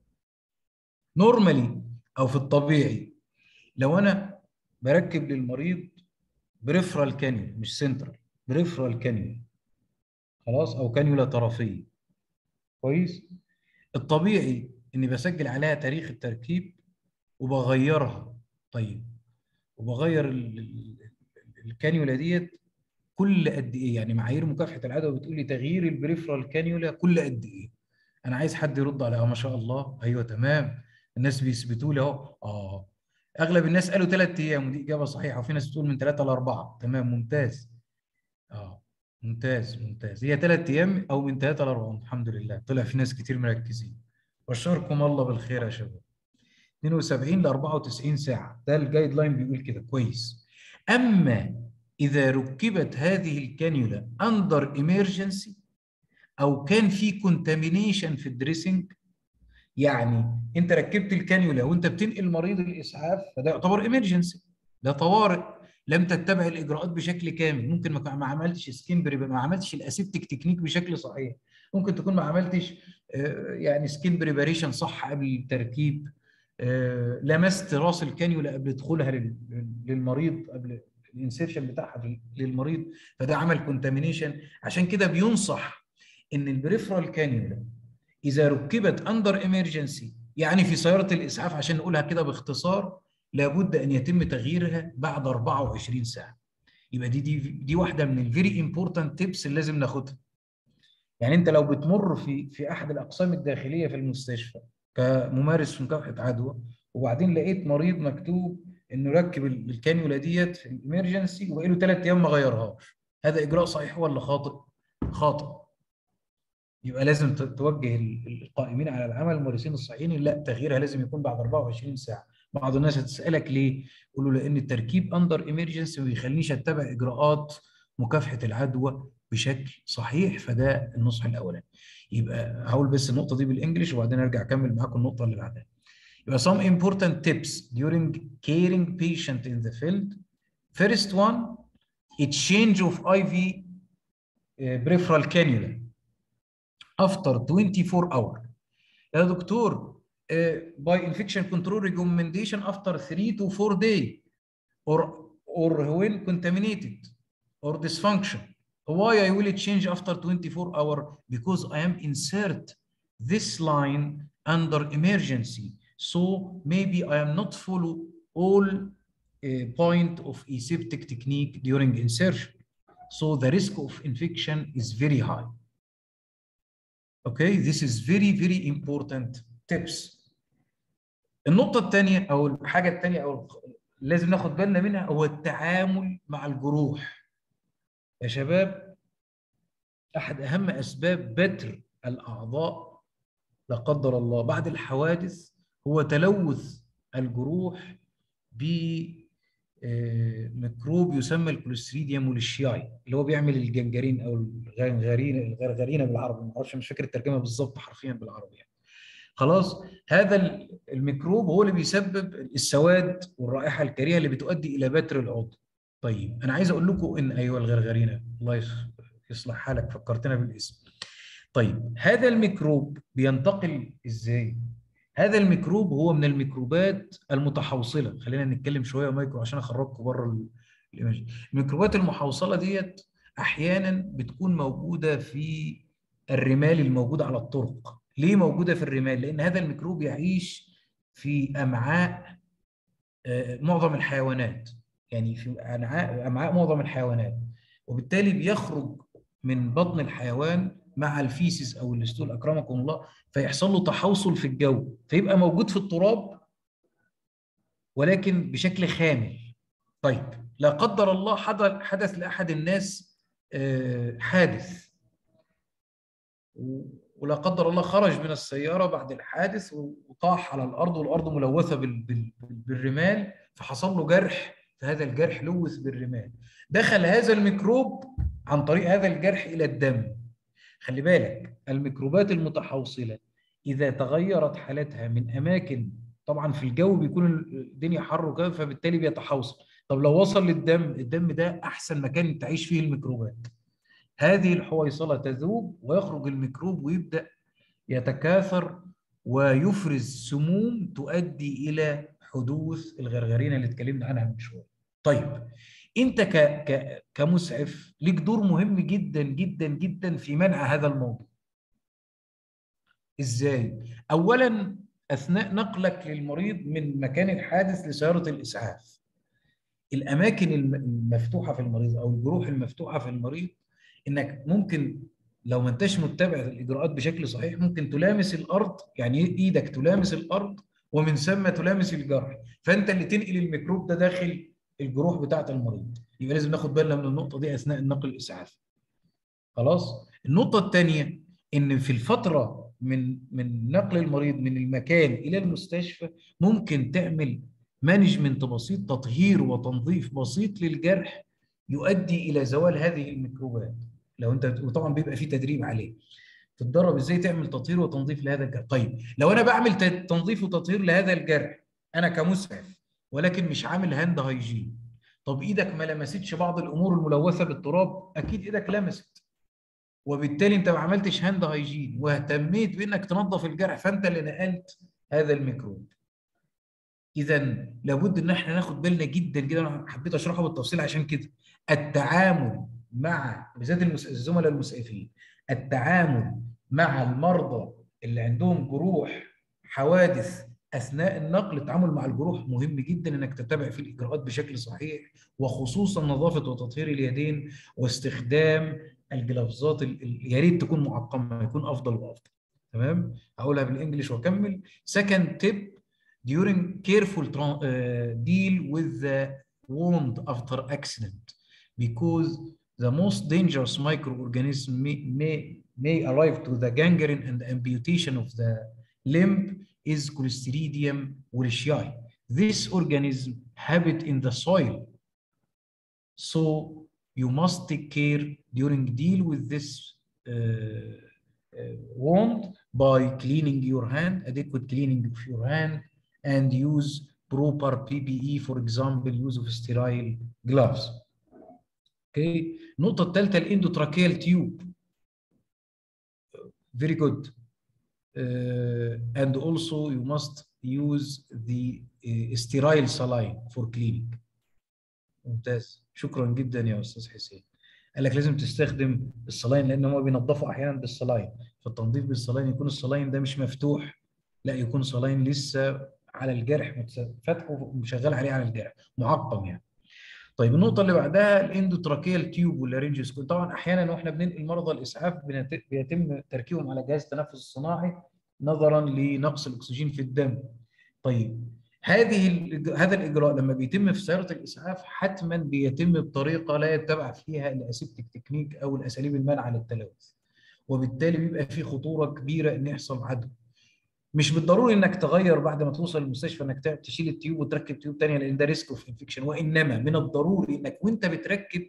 نورمالي او في الطبيعي لو انا بركب للمريض بريفرال كانيولا مش سنترال، بريفرال كانيولا خلاص، او كانيولا طرفيه كويس، الطبيعي اني بسجل عليها تاريخ التركيب وبغيرها. طيب وبغير ال- ال- الكانيولا ديت كل قد ايه؟ يعني معايير مكافحه العدوى بتقول لي تغيير البريفرال كانيولا كل قد ايه؟ انا عايز حد يرد على اه ما شاء الله ايوه تمام، الناس بيثبتوا لي اهو. اه اغلب الناس قالوا ثلاث ايام ودي اجابه صحيحه، وفي ناس بتقول من ثلاثه لاربعه. تمام ممتاز. اه ممتاز ممتاز، هي ثلاث ايام او من ثلاثه لاربعه. الحمد لله طلع في ناس كتير مركزين. بشركم الله بالخير يا شباب. اثنين وسبعين ل اربعه وتسعين ساعه ده الجايد لاين بيقول كده كويس. اما اذا ركبت هذه الكانيولا اندر ايمرجنسي او كان في كونتامينيشن في الدريسنج، يعني انت ركبت الكانيولا وانت بتنقل مريض الاسعاف، فده يعتبر ايمرجنسي، ده طوارئ، لم تتبع الاجراءات بشكل كامل. ممكن ما ما عملتش سكين بري، ما عملتش الاسيبتك تكنيك بشكل صحيح، ممكن تكون ما عملتش آه، يعني سكين بريباريشن صح قبل التركيب، آه، لمست راس الكانيولا قبل دخولها لل- للمريض، قبل الانسيرشن بتاعها للمريض، فده عمل كونتامينيشن. عشان كده بينصح ان البريفرال كانيولا إذا ركبت أندر إمرجنسي، يعني في سيارة الإسعاف عشان نقولها كده باختصار، لابد أن يتم تغييرها بعد اربعه وعشرين ساعة. يبقى دي دي دي واحدة من الفيري امبورتنت تيبس اللي لازم ناخدها. يعني أنت لو بتمر في في أحد الأقسام الداخلية في المستشفى كممارس في مكافحة عدوى، وبعدين لقيت مريض مكتوب إنه ركب الكانيولا ديت في الإمرجنسي وبقى له ثلاث أيام ما غيرهاش، هذا إجراء صحيح ولا خاطئ؟ خاطئ. يبقى لازم توجه القائمين على العمل الممارسين الصحيين لا، تغييرها لازم يكون بعد اربعه وعشرين ساعه. بعض الناس هتسالك ليه؟ قول له لان التركيب اندر ايمرجنسي ما بيخلينيش اتبع اجراءات مكافحه العدوى بشكل صحيح، فده النصح الاولاني. يبقى هقول بس النقطه دي بالانجلش وبعدين ارجع اكمل معاكم النقطه اللي بعدها. يبقى some important tips during caring patient in the field. First one, a change of آي في uh, peripheral cannula after twenty-four hours. يا دكتور uh, by infection control recommendation after three to four days or or when contaminated or dysfunction. Why I will change after twenty-four hours? Because I am insert this line under emergency, so maybe I am not follow all uh, point of aseptic technique during insertion, so the risk of infection is very high. Okay, this is very very important tips. النقطة الثانية أو الحاجة الثانية أو لازم ناخد بالنا منها هو التعامل مع الجروح. يا شباب أحد أهم أسباب بتر الأعضاء لا قدر الله بعد الحوادث هو تلوث الجروح بميكروب يسمى الكلوستريديوم موليشياي اللي هو بيعمل الجنجرين أو الغرغرين الغرغرينة بالعربي، ما اعرفش مش فاكر الترجمة بالظبط حرفيا بالعربي يعني. خلاص، هذا الميكروب هو اللي بيسبب السواد والرائحه الكريهه اللي بتؤدي الى بتر العضو. طيب انا عايز اقول لكم ان ايها الغرغرينه، الله يصلح حالك فكرتنا بالاسم. طيب هذا الميكروب بينتقل ازاي؟ هذا الميكروب هو من الميكروبات المتحوصله، خلينا نتكلم شويه مايكرو عشان اخرجكم بره الايماج. الميكروبات المحوصله ديت احيانا بتكون موجوده في الرمال الموجوده على الطرق. ليه موجوده في الرمال؟ لان هذا الميكروب يعيش في امعاء معظم الحيوانات، يعني في امعاء امعاء معظم الحيوانات، وبالتالي بيخرج من بطن الحيوان مع الفيسس او الستول اكرمكم الله، فيحصل له تحوصل في الجو فيبقى موجود في التراب ولكن بشكل خامل. طيب لا قدر الله حدث لاحد الناس حادث ولا قدر الله خرج من السيارة بعد الحادث وطاح على الأرض والأرض ملوثة بالرمال، فحصل له جرح، فهذا الجرح لوث بالرمال، دخل هذا الميكروب عن طريق هذا الجرح إلى الدم. خلي بالك الميكروبات المتحوصلة إذا تغيرت حالتها من أماكن طبعا في الجو بيكون الدنيا حر وكده، فبالتالي بيتحوصل. طب لو وصل للدم، الدم ده احسن مكان تعيش فيه الميكروبات. هذه الحويصله تذوب ويخرج الميكروب ويبدا يتكاثر ويفرز سموم تؤدي الى حدوث الغرغرينه اللي اتكلمنا عنها من شويه. طيب انت ك ك كمسعف ليك دور مهم جدا جدا جدا في منع هذا الموضوع. ازاي؟ اولا اثناء نقلك للمريض من مكان الحادث لسياره الاسعاف، الاماكن المفتوحه في المريض او الجروح المفتوحه في المريض، انك ممكن لو ما انتش متبع الاجراءات بشكل صحيح ممكن تلامس الارض، يعني ايدك تلامس الارض ومن ثم تلامس الجرح، فانت اللي تنقل الميكروب ده داخل الجروح بتاعه المريض. يبقى لازم ناخد بالنا من النقطه دي اثناء النقل الاسعافي. خلاص؟ النقطه الثانيه ان في الفتره من من نقل المريض من المكان الى المستشفى ممكن تعمل مانجمنت بسيط، تطهير وتنظيف بسيط للجرح يؤدي الى زوال هذه الميكروبات. لو انت وطبعا بيبقى في تدريب عليه، تتدرب ازاي تعمل تطهير وتنظيف لهذا الجرح. طيب لو انا بعمل تنظيف وتطهير لهذا الجرح انا كمسعف ولكن مش عامل هاند هايجين، طب ايدك ما لمستش بعض الامور الملوثه بالتراب؟ اكيد ايدك لمست، وبالتالي انت ما عملتش هاند هايجين واهتميت بانك تنظف الجرح، فانت اللي نقلت هذا الميكروب. اذا لابد ان احنا ناخد بالنا جدا جدا، انا حبيت اشرحه بالتفصيل عشان كده. التعامل مع بالذات الزملاء المسعفين، التعامل مع المرضى اللي عندهم جروح حوادث اثناء النقل، التعامل مع الجروح مهم جدا انك تتبع فيه الاجراءات بشكل صحيح، وخصوصا نظافه وتطهير اليدين واستخدام الجلافزات. يا ريت تكون معقمه، يكون افضل وافضل. تمام؟ هقولها بالانجلش واكمل. second tip during careful uh, deal with the wound after accident, because the most dangerous microorganism may, may, may arrive to the gangrene and amputation of the limb is Clostridium wallichii. This organism habit in the soil, so you must take care during deal with this uh, uh, wound by cleaning your hand, adequate cleaning of your hand, and use proper P P E, for example use of sterile gloves. اوكي. النقطة الثالثة الاندوتراكيال تيوب. Very good. Uh, and also you must use the uh, sterile saline for cleaning. ممتاز، شكرا جدا يا استاذ حسين. قال لك لازم تستخدم الصلاين لان هم بينظفوا احيانا بالصلاين، فالتنظيف بالصلاين يكون الصلاين ده مش مفتوح، لا يكون صلاين لسه على الجرح فاتحه ومشغل عليه على الجرح، معقم يعني. طيب النقطة اللي بعدها الاندوتراكيال تيوب واللارنجوسكوب. طبعا احيانا واحنا بننقل مرضى الاسعاف بيتم تركيبهم على جهاز التنفس الصناعي نظرا لنقص الاكسجين في الدم. طيب هذه هذا الاجراء لما بيتم في سياره الاسعاف حتما بيتم بطريقه لا يتبع فيها الاسيبتيك تكنيك او الاساليب المانعه للتلوث، وبالتالي بيبقى في خطوره كبيره ان يحصل عدوى. مش بالضروري انك تغير بعد ما توصل المستشفى انك تشيل التيوب وتركب تيوب ثانيه لان ده ريسك اوف انفكشن، وانما من الضروري انك وانت بتركب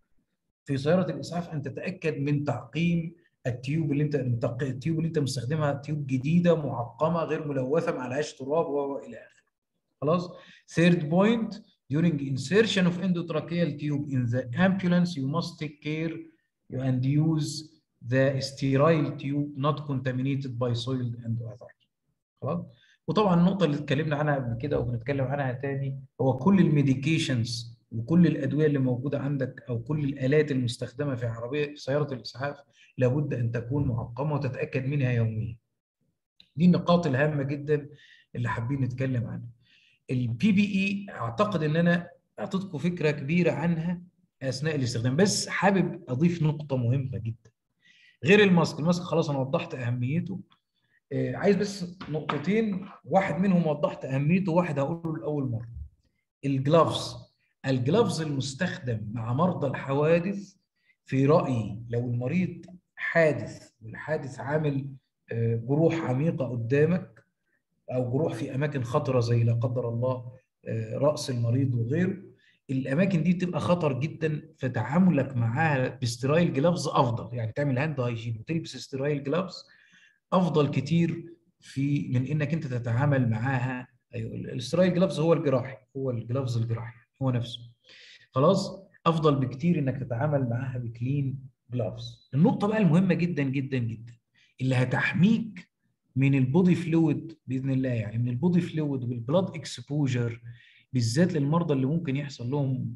في سياره الاسعاف ان تتاكد من تعقيم التيوب اللي انت التيوب اللي انت مستخدمها تيوب جديده معقمه غير ملوثه ما عليهاش تراب والى اخره. خلاص. Third point, during insertion of endotracheal tube in the ambulance you must take care and use the sterile tube not contaminated by soil and other. خلاص. وطبعا النقطه اللي اتكلمنا عنها قبل كده وبنتكلم عنها تاني هو كل الميديكيشنز وكل الادويه اللي موجوده عندك او كل الالات المستخدمه في عربيه في سياره الاسعاف لابد ان تكون معقمه وتتاكد منها يوميا. دي النقاط الهامه جدا اللي حابين نتكلم عنها. البي بي اي اعتقد ان انا اعطيتكم فكره كبيره عنها اثناء الاستخدام، بس حابب اضيف نقطه مهمه جدا غير الماسك. الماسك خلاص انا وضحت اهميته، آه عايز بس نقطتين، واحد منهم وضحت اهميته وواحد هقوله لاول مره. الجلافز الجلافز المستخدم مع مرضى الحوادث في رايي لو المريض حادث والحادث عامل آه جروح عميقه قدامك او جروح في اماكن خطره زي لا قدر الله راس المريض وغيره، الاماكن دي بتبقى خطر جدا، فتعاملك معاها بسترايل جلافز افضل، يعني تعمل هاند هايجين وتلبس سترايل جلافز افضل كتير في من انك انت تتعامل معاها ايوه السترايل جلافز هو الجراحي، هو الجلافز الجراحي هو نفسه. خلاص افضل بكتير انك تتعامل معاها بكلين جلافز. النقطه بقى المهمه جدا جدا جدا اللي هتحميك من البودي فلويد باذن الله، يعني من البودي فلويد والبلاد اكسبوجر، بالذات للمرضى اللي ممكن يحصل لهم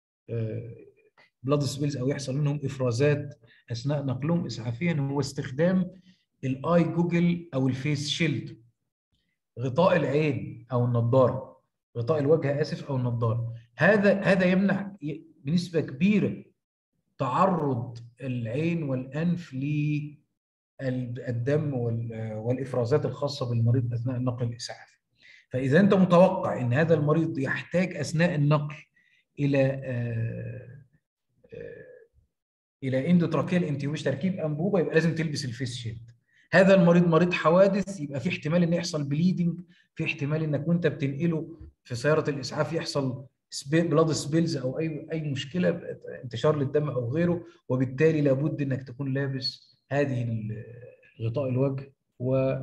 بلاد سبيلز او يحصل منهم افرازات اثناء نقلهم اسعافيا، هو استخدام الاي جوجل او الفيس شيلد، غطاء العين او النضاره، غطاء الوجه اسف او النضاره. هذا هذا يمنع بنسبه كبيره تعرض العين والانف للدم والافرازات الخاصه بالمريض اثناء النقل الاسعافي. فاذا انت متوقع ان هذا المريض يحتاج اثناء النقل الى آه آه الى اندوتراكيال انتيوبيشن تركيب انبوبه، يبقى لازم تلبس الفيس شيلد. هذا المريض مريض حوادث، يبقى في احتمال ان يحصل بليدنج، في احتمال انك وانت بتنقله في سياره الاسعاف يحصل بلاد سبيلز او اي اي مشكله انتشار للدم او غيره، وبالتالي لابد انك تكون لابس هذه غطاء الوجه و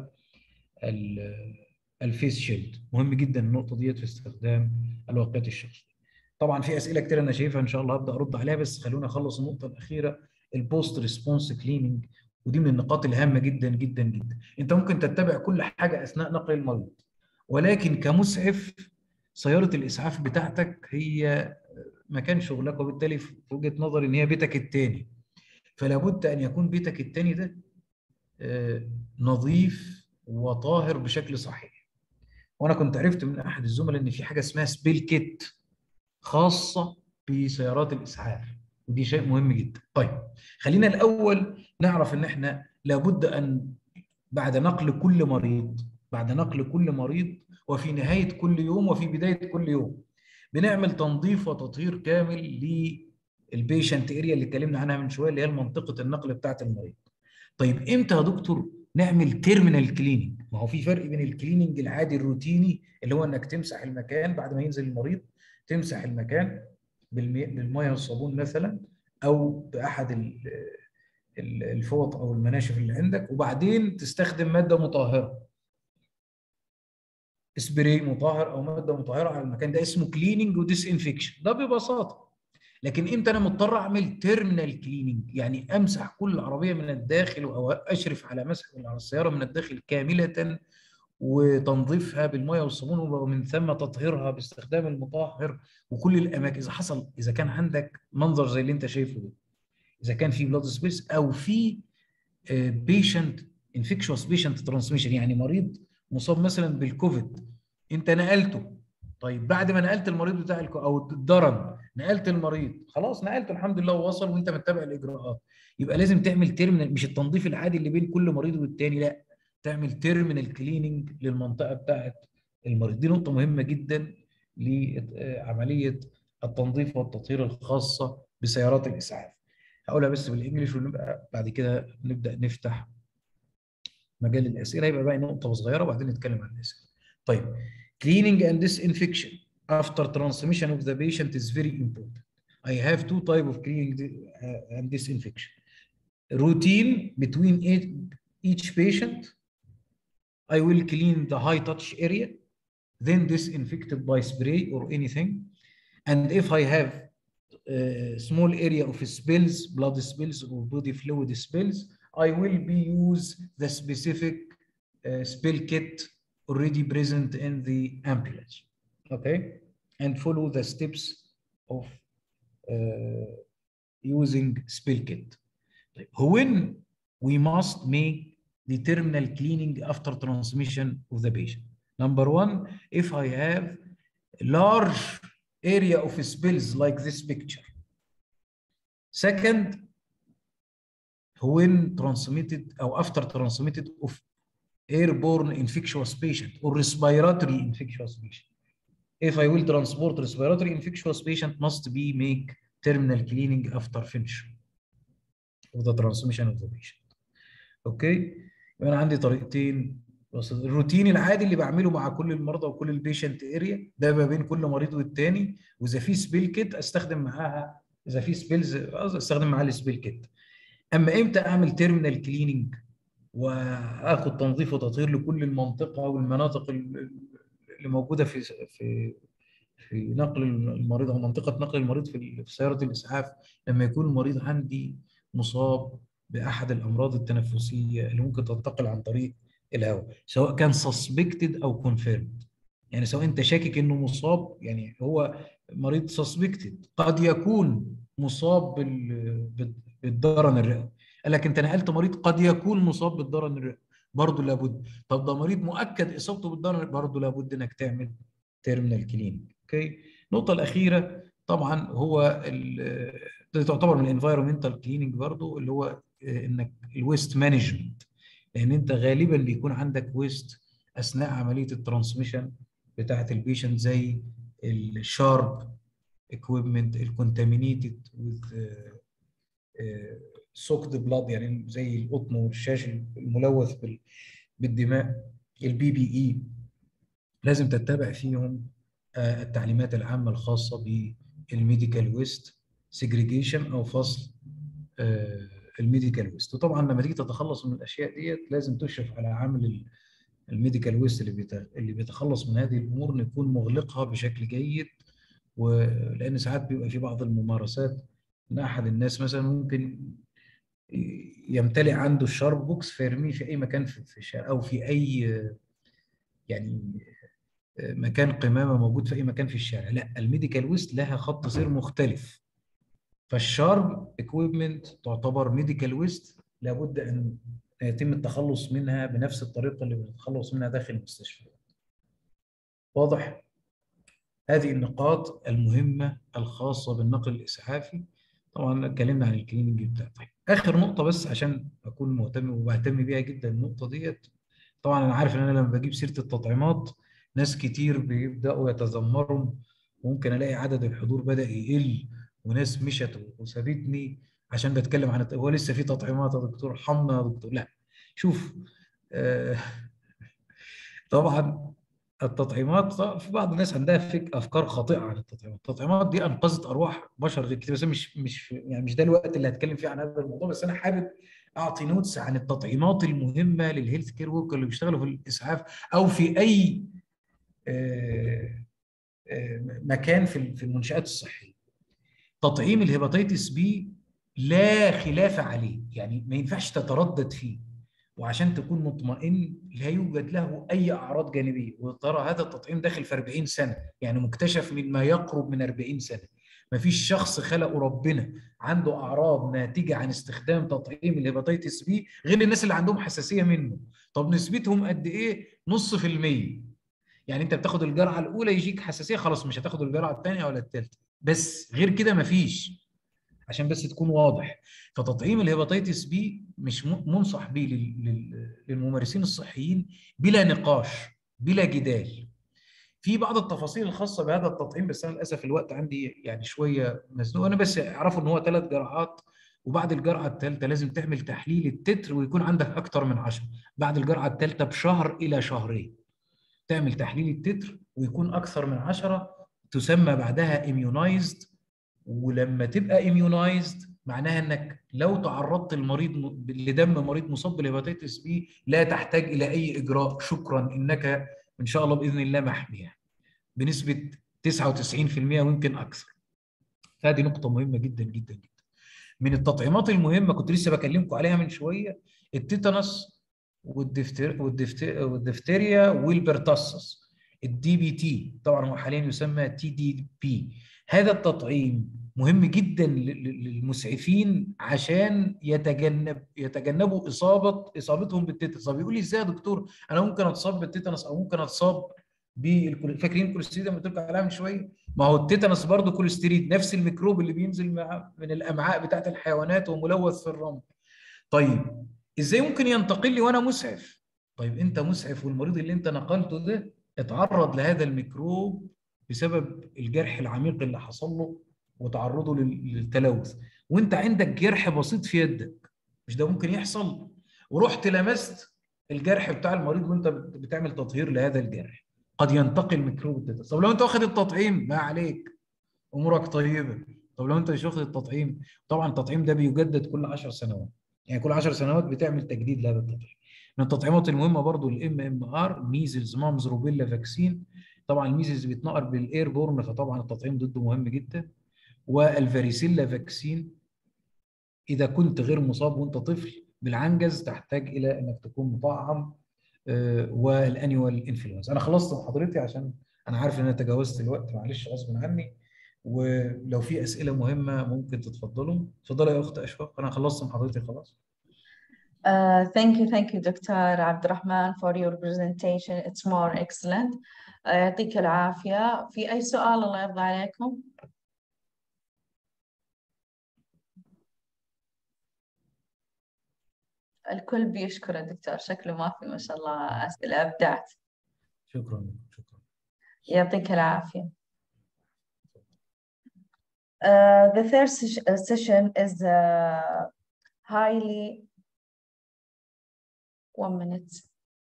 الفيس شيلد. مهم جدا النقطه ديت في استخدام الواقيات الشخصيه. طبعا في اسئله كتير انا شايفها ان شاء الله هبدا ارد عليها، بس خلونا اخلص النقطه الاخيره، البوست ريسبونس كليننج، ودي من النقاط الهامه جدا جدا جدا. انت ممكن تتبع كل حاجه اثناء نقل المريض، ولكن كمسعف سياره الاسعاف بتاعتك هي مكان شغلك، وبالتالي في وجهه نظري ان هي بيتك الثاني، فلا بد ان يكون بيتك الثاني ده نظيف وطاهر بشكل صحيح. وانا كنت عرفت من احد الزملاء ان في حاجه اسمها سبيل كيت خاصه بسيارات الاسعاف، ودي شيء مهم جدا. طيب خلينا الاول نعرف ان احنا لابد ان بعد نقل كل مريض بعد نقل كل مريض وفي نهايه كل يوم وفي بدايه كل يوم بنعمل تنظيف وتطهير كامل للبيشنت اريا اللي اتكلمنا عنها من شويه، اللي هي منطقه النقل بتاعه المريض. طيب امتى يا دكتور نعمل تيرمينال كليننج؟ ما هو في فرق بين الكليننج العادي الروتيني اللي هو انك تمسح المكان بعد ما ينزل المريض، تمسح المكان بالميه والصابون مثلا او باحد الفوط او المناشف اللي عندك، وبعدين تستخدم ماده مطهره، سبراي مطهر او ماده مطهره على المكان ده، اسمه كليننج وديس انفكشن، ده ببساطه. لكن امتى انا مضطر اعمل تيرمينال كليننج؟ يعني امسح كل العربيه من الداخل او اشرف على مسح على السياره من الداخل كامله وتنظيفها بالميه والصابون، ومن ثم تطهيرها باستخدام المطهر وكل الاماكن. اذا حصل اذا كان عندك منظر زي اللي انت شايفه ده، اذا كان في بلاد سبيس او في بيشنت انفكشوس بيشنت ترانسميشن، يعني مريض مصاب مثلا بالكوفيد انت نقلته، طيب بعد ما نقلت المريض بتاع او الدرن نقلت المريض خلاص نقلته الحمد لله ووصل وانت متبع الاجراءات، يبقى لازم تعمل تيرمينال، مش التنظيف العادي اللي بين كل مريض والتاني، لا، تعمل تيرمينال كليننج للمنطقه بتاعه المريض. دي نقطه مهمه جدا لعمليه التنظيف والتطهير الخاصه بسيارات الاسعاف. هقولها بس بالانجلش ونبقى بعد كده نبدا نفتح مجال الاسئله، يبقى باقي نقطه صغيره وبعدين نتكلم عن الاسئله. طيب cleaning and disinfection after transmission of the patient is very important. I have two type of cleaning and disinfection. Routine between each patient. I will clean the high touch area, then disinfected by spray or anything. And if I have a small area of spills, blood spills or body fluid spills, I will be use the specific uh, spill kit already present in the ambulance, okay, and follow the steps of uh, using spill kit. When we must make the terminal cleaning after transmission of the patient. Number one, if I have large area of spills like this picture. Second, when transmitted or after transmitted of airborne infectious patient or respiratory infectious patient. If I will transport respiratory infectious patient, must be make terminal cleaning after finish of the transmission of the patient. اوكي؟ يبقى انا عندي طريقتين. الروتين العادي اللي بعمله مع كل المرضى وكل البيشنت اريا ده ما بين كل مريض والتاني، واذا في سبيل كيت استخدم معاها، اذا في سبيلز استخدم معاها السبيل كيت. اما امتى اعمل تيرمينال كليننج واخد تنظيف وتطهير لكل المنطقه والمناطق اللي موجوده في في في نقل المريض او منطقه نقل المريض في سياره الاسعاف، لما يكون المريض عندي مصاب باحد الامراض التنفسيه اللي ممكن تنتقل عن طريق الهواء، سواء كان سسبكتد او كونفيرمد. يعني سواء انت شاكك انه مصاب، يعني هو مريض سسبكتد، قد يكون مصاب بالضرن الرئوي، قال لك انت نقلت مريض قد يكون مصاب بالضرن الرئوي، برضه لابد. طب ده مريض مؤكد اصابته بالضرن، برضه لابد انك تعمل تيرمينال كليننج. اوكي. النقطه الاخيره طبعا هو ده تعتبر من الانفايرمنتال كليننج برضه، اللي هو انك الويست مانجمنت، لان انت غالبا بيكون عندك ويست اثناء عمليه الترانسميشن بتاعه البيشنت، زي الشارب equipment الكونتامينيتد with سوكد بلاد، يعني زي القطن والشاش الملوث بالدماء، البي بي اي، لازم تتبع فيهم التعليمات العامه الخاصه بالميديكال ويست سيجريجيشن او فصل الميديكال ويست. وطبعا لما تيجي تتخلص من الاشياء ديت لازم تشرف على عامل الميديكال ويست اللي اللي بيتخلص من هذه الامور، انه يكون مغلقها بشكل جيد. ولان ساعات بيبقى في بعض الممارسات ان احد الناس مثلا ممكن يمتلئ عنده الشارب بوكس فيرميه في اي مكان في الشارع، او في اي يعني مكان قمامه موجود في اي مكان في الشارع. لا، الميديكال ويست لها خط سير مختلف. فالشارب اكويبمنت تعتبر ميديكال ويست، لابد ان يتم التخلص منها بنفس الطريقه اللي بنتخلص منها داخل المستشفيات. واضح؟ هذه النقاط المهمه الخاصه بالنقل الاسعافي. طبعا اتكلمنا عن الكليننج بتاعه. طيب اخر نقطه بس عشان اكون مهتم وبهتم بيها جدا النقطه ديت. طبعا انا عارف ان انا لما بجيب سيره التطعيمات ناس كتير بيبداوا يتذمروا، وممكن الاقي عدد الحضور بدا يقل وناس مشت وسابتني عشان بتكلم عن هو لسه في تطعيمات يا دكتور، ارحمنا يا دكتور. لا، شوف، آه طبعا التطعيمات في بعض الناس عندها فك افكار خاطئه عن التطعيمات. التطعيمات دي انقذت ارواح بشر غير كتير، بس مش مش يعني مش ده الوقت اللي هتكلم فيه عن هذا الموضوع. بس انا حابب اعطي نوتس عن التطعيمات المهمه للهيلث كير وركر اللي بيشتغلوا في الاسعاف او في اي آه آه مكان في في المنشات الصحيه. تطعيم الهيباتيتس بي لا خلاف عليه، يعني ما ينفعش تتردد فيه، وعشان تكون مطمئن لا يوجد له اي اعراض جانبيه. وترى هذا التطعيم داخل في أربعين سنه، يعني مكتشف من ما يقرب من أربعين سنه. ما فيش شخص خلقه ربنا عنده اعراض ناتجه عن استخدام تطعيم الهيباتيتس بي غير الناس اللي عندهم حساسيه منه. طب نسبتهم قد ايه؟ نص في المية. يعني انت بتاخد الجرعه الاولى يجيك حساسيه، خلاص مش هتاخد الجرعه الثانيه ولا الثالثه، بس غير كده ما فيش، عشان بس تكون واضح. فتطعيم الهيباتيتس بي مش منصح به للممارسين الصحيين بلا نقاش بلا جدال. في بعض التفاصيل الخاصه بهذا التطعيم، بس انا للاسف الوقت عندي يعني شويه مزنوق. انا بس اعرفوا ان هو ثلاث جرعات، وبعد الجرعه الثالثه لازم تعمل تحليل التتر ويكون عندك اكثر من عشرة. بعد الجرعه الثالثه بشهر الى شهرين تعمل تحليل التتر ويكون اكثر من عشرة، تسمى بعدها immunized. ولما تبقى immunized معناها انك لو تعرضت المريض لدم مريض مصاب بالهيباتيتس بي لا تحتاج الى اي اجراء، شكرا انك ان شاء الله باذن الله محميه بنسبه تسعة وتسعين في المية ويمكن اكثر. فهذه نقطه مهمه جدا جدا جدا. من التطعيمات المهمه كنت لسه بكلمكم عليها من شويه، التيتانوس والدفتر والدفتر والدفتيريا والبرتصص، الدي بي تي، طبعا هو حاليا يسمى تي دي بي. هذا التطعيم مهم جدا للمسعفين عشان يتجنب يتجنبوا اصابه اصابتهم بالتيتانوس. طب يقول لي ازاي يا دكتور انا ممكن اتصاب بالتيتانوس او ممكن اتصاب بالكل... فاكرين الكوليستريد اللي قلت لكم عليها من شويه؟ ما هو التيتانوس برضه كوليستريد، نفس الميكروب اللي بينزل مع من الامعاء بتاعت الحيوانات وملوث في الرمل. طيب ازاي ممكن ينتقل لي وانا مسعف؟ طيب انت مسعف والمريض اللي انت نقلته ده اتعرض لهذا الميكروب بسبب الجرح العميق اللي حصل له وتعرضه للتلوث، وانت عندك جرح بسيط في يدك، مش ده ممكن يحصل؟ ورحت لمست الجرح بتاع المريض وانت بتعمل تطهير لهذا الجرح، قد ينتقل ميكروب التيتانوس. طب لو انت واخد التطعيم ما عليك، امورك طيبه. طب لو انت مش واخد التطعيم، طبعا التطعيم ده بيجدد كل عشر سنوات، يعني كل عشر سنوات بتعمل تجديد لهذا التطعيم. من التطعيمات المهمه برضو الام ام ار، ميزلز مامز روبيلا فاكسين، طبعا الميزلز بيتنقل بالاير بورن، فطبعا التطعيم ضده مهم جدا. والفاريسيلا فاكسين اذا كنت غير مصاب وانت طفل بالعنجز تحتاج الى انك تكون مطعم. آه، والانيوال انفلونزا. انا خلصت محاضرتي عشان انا عارف ان انا تجاوزت الوقت، معلش غصب عني. ولو في اسئله مهمه ممكن تتفضلوا. اتفضلي يا اخت اشواق، انا خلصت محاضرتي خلاص. Uh, thank you, thank you, Doctor Abdurrahman, for your presentation. It's more excellent. Uh, يعطيك العافية. في أي سؤال الله يرضى عليكم؟ الكل بيشكر الدكتور، شكله ما في ما شاء الله أسئلة، أبدعت. شكرا شكرا. يعطيك العافية. Uh, the third ses- uh, session is uh, highly one minute.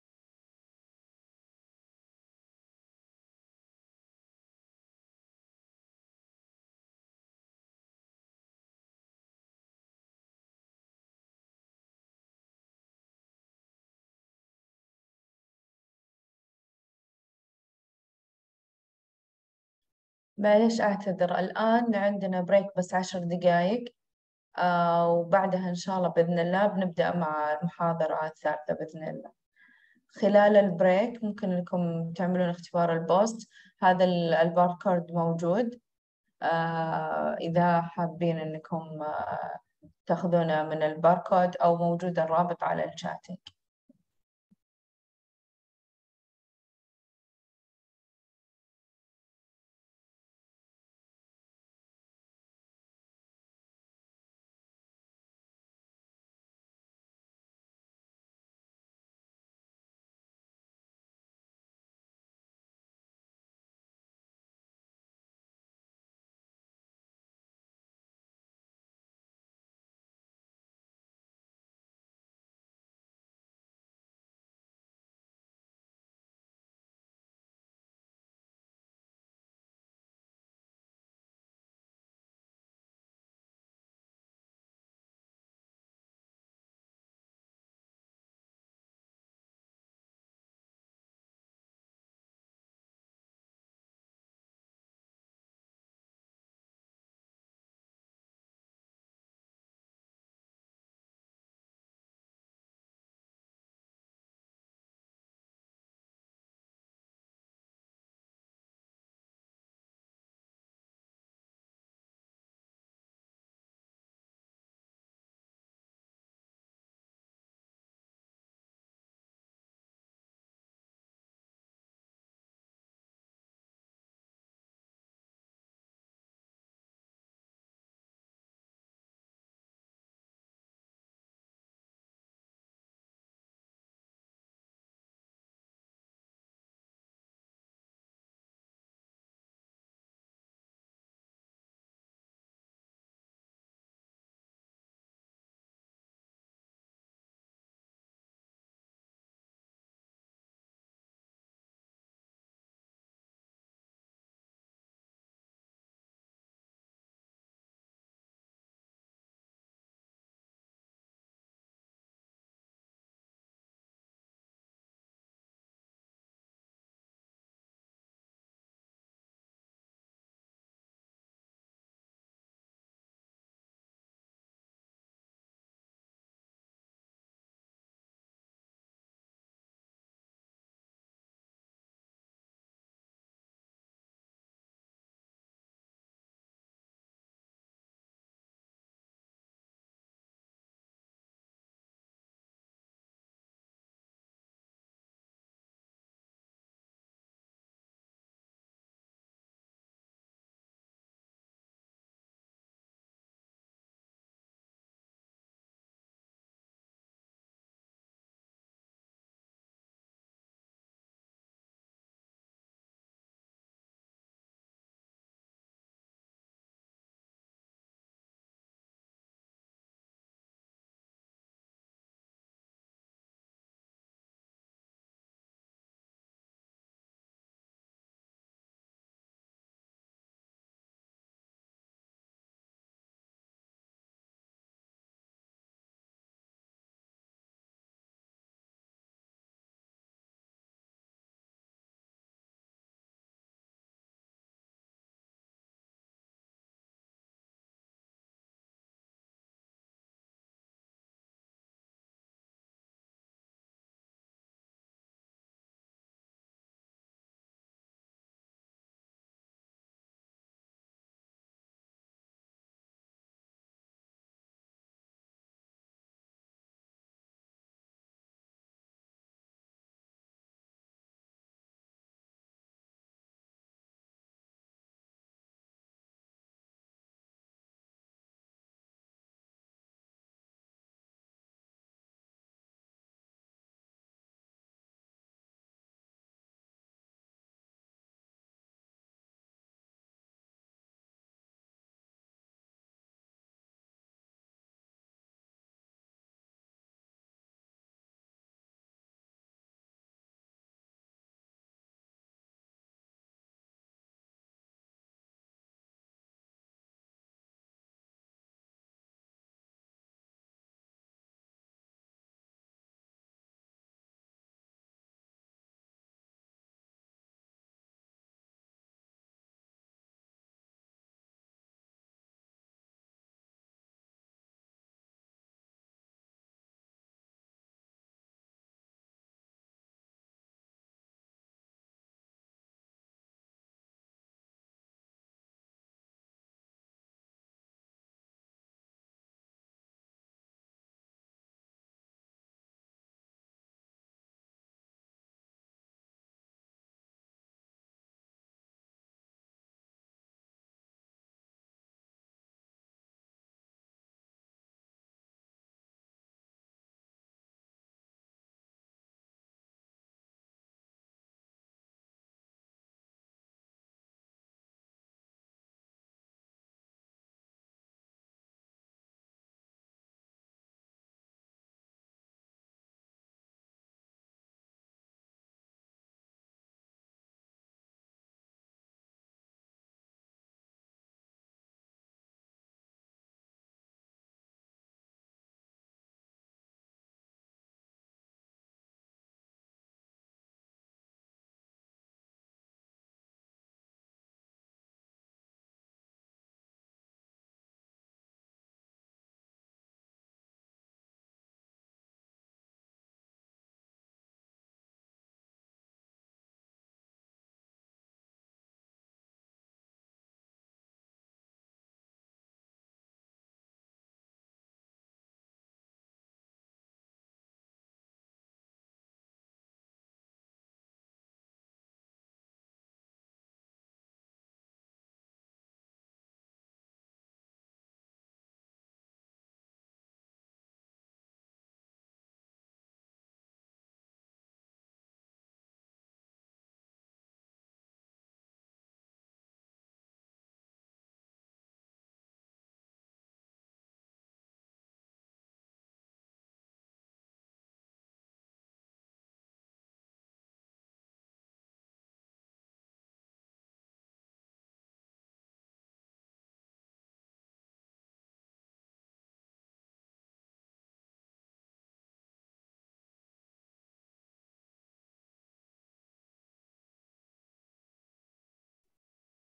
معلش أعتذر، الآن عندنا بريك بس عشر دقايق. آه وبعدها إن شاء الله بإذن الله بنبدأ مع المحاضرة الثالثة بإذن الله. خلال البريك ممكن لكم تعملون اختبار البوست، هذا ال- الباركود موجود. آه إذا حابين إنكم آه تاخذونه من الباركود، أو موجود الرابط على الشاتنج.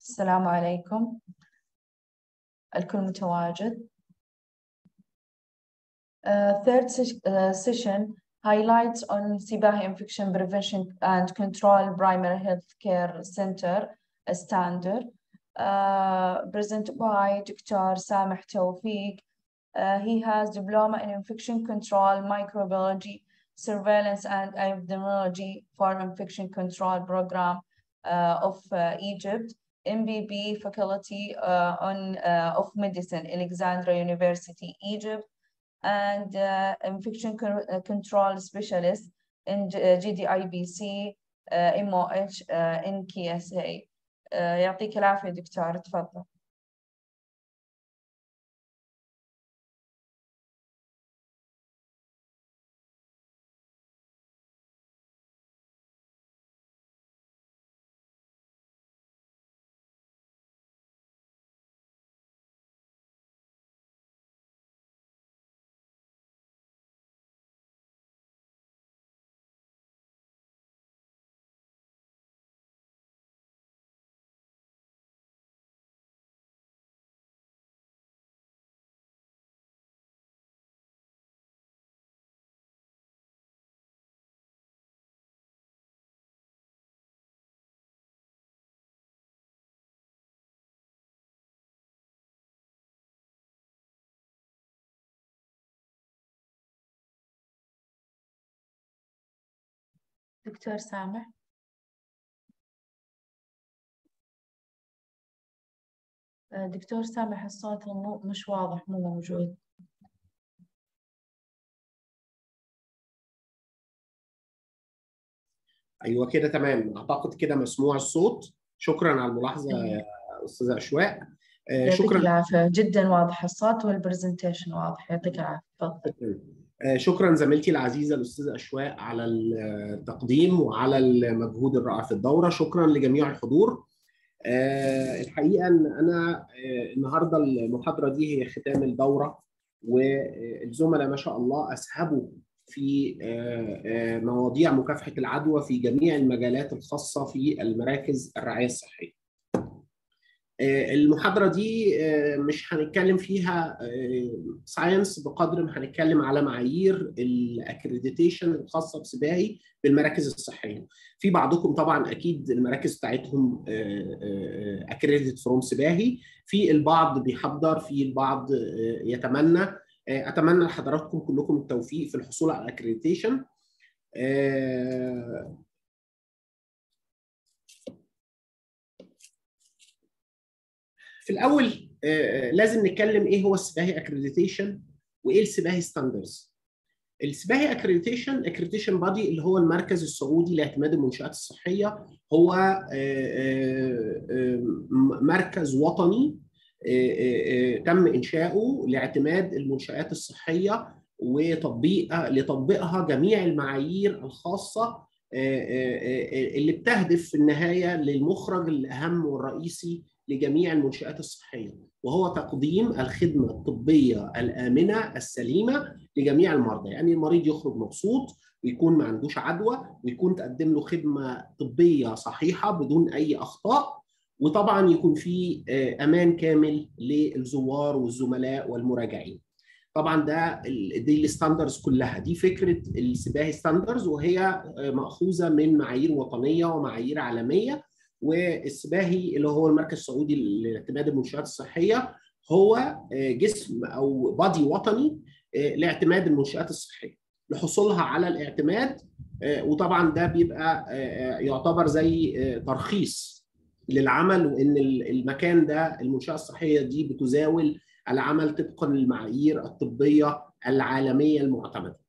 السلام عليكم، الكل متواجد. Uh, third uh, session highlights on Sibahi Infection Prevention and Control Primary Healthcare Center standard, uh, presented by Doctor Sameh Tawfiq. Uh, he has diploma in infection control, microbiology, surveillance, and epidemiology for infection control program uh, of uh, Egypt, M B B faculty uh, on uh, of medicine, Alexandria University, Egypt, and uh, infection control specialist in G D I B C, uh, M O H, uh, N K S A. uh, يعطيك العافية دكتور، تفضل. دكتور سامح. دكتور سامح الصوت مو مش واضح، مو موجود. ايوه كده تمام، اعتقد كده مسموع الصوت. شكرا على الملاحظه يا استاذه اشواق. يعطيك العافيه، جدا واضح الصوت والبرزنتيشن واضح، يعطيك العافيه. تفضل. شكرا زميلتي العزيزه الاستاذه اشواق على التقديم وعلى المجهود الرائع في الدوره. شكرا لجميع الحضور. الحقيقه ان انا النهارده المحاضره دي هي ختام الدوره، والزملاء ما شاء الله اسهبوا في مواضيع مكافحه العدوى في جميع المجالات الخاصه في المراكز الرعايه الصحيه. المحاضرة دي مش هنتكلم فيها ساينس بقدر ما هنتكلم على معايير الاكريديتيشن الخاصة بسباهي بالمراكز الصحية. في بعضكم طبعا أكيد المراكز بتاعتهم اكريديت فروم سباهي، في البعض بيحضر، في البعض يتمنى. أتمنى لحضراتكم كلكم التوفيق في الحصول على الاكريديتيشن. في الاول لازم نتكلم ايه هو السباهي اكريديتيشن وايه السباهي ستاندرز. السباهي اكريديتيشن اكريديتيشن بادي اللي هو المركز السعودي لاعتماد المنشآت الصحيه، هو مركز وطني تم انشاؤه لاعتماد المنشآت الصحيه وتطبيق لتطبيقها جميع المعايير الخاصه اللي بتهدف في النهايه للمخرج الاهم والرئيسي لجميع المنشآت الصحية، وهو تقديم الخدمة الطبية الآمنة السليمة لجميع المرضى. يعني المريض يخرج مبسوط ويكون ما عندوش عدوى، ويكون تقدم له خدمة طبية صحيحة بدون أي أخطاء، وطبعا يكون في أمان كامل للزوار والزملاء والمراجعين. طبعا ده دي الستاندرز كلها، دي فكرة السباهي ستاندرز، وهي مأخوذة من معايير وطنية ومعايير عالمية. والسباهي اللي هو المركز السعودي لاعتماد المنشآت الصحية هو جسم أو بادي وطني لاعتماد المنشآت الصحية لحصولها على الاعتماد. وطبعا ده بيبقى يعتبر زي ترخيص للعمل، وإن المكان ده المنشأة الصحية دي بتزاول العمل طبقا للمعايير الطبية العالمية المعتمدة.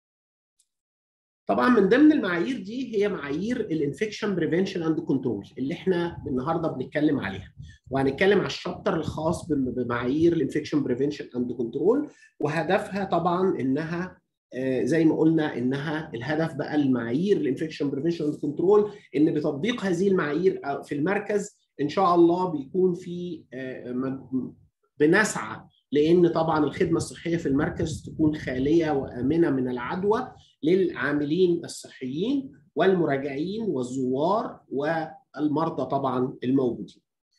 طبعا من ضمن المعايير دي هي معايير الانفكشن بريفنشن اند كنترول اللي احنا النهارده بنتكلم عليها، وهنتكلم على الشابتر الخاص بمعايير الانفكشن بريفنشن اند كنترول. وهدفها طبعا انها زي ما قلنا انها الهدف بقى المعايير الانفكشن بريفنشن اند كنترول، ان بتطبيق هذه المعايير في المركز ان شاء الله بيكون في بنسعى لان طبعا الخدمه الصحيه في المركز تكون خاليه وامنه من العدوى للعاملين الصحيين والمراجعين والزوار والمرضى طبعا الموجودين.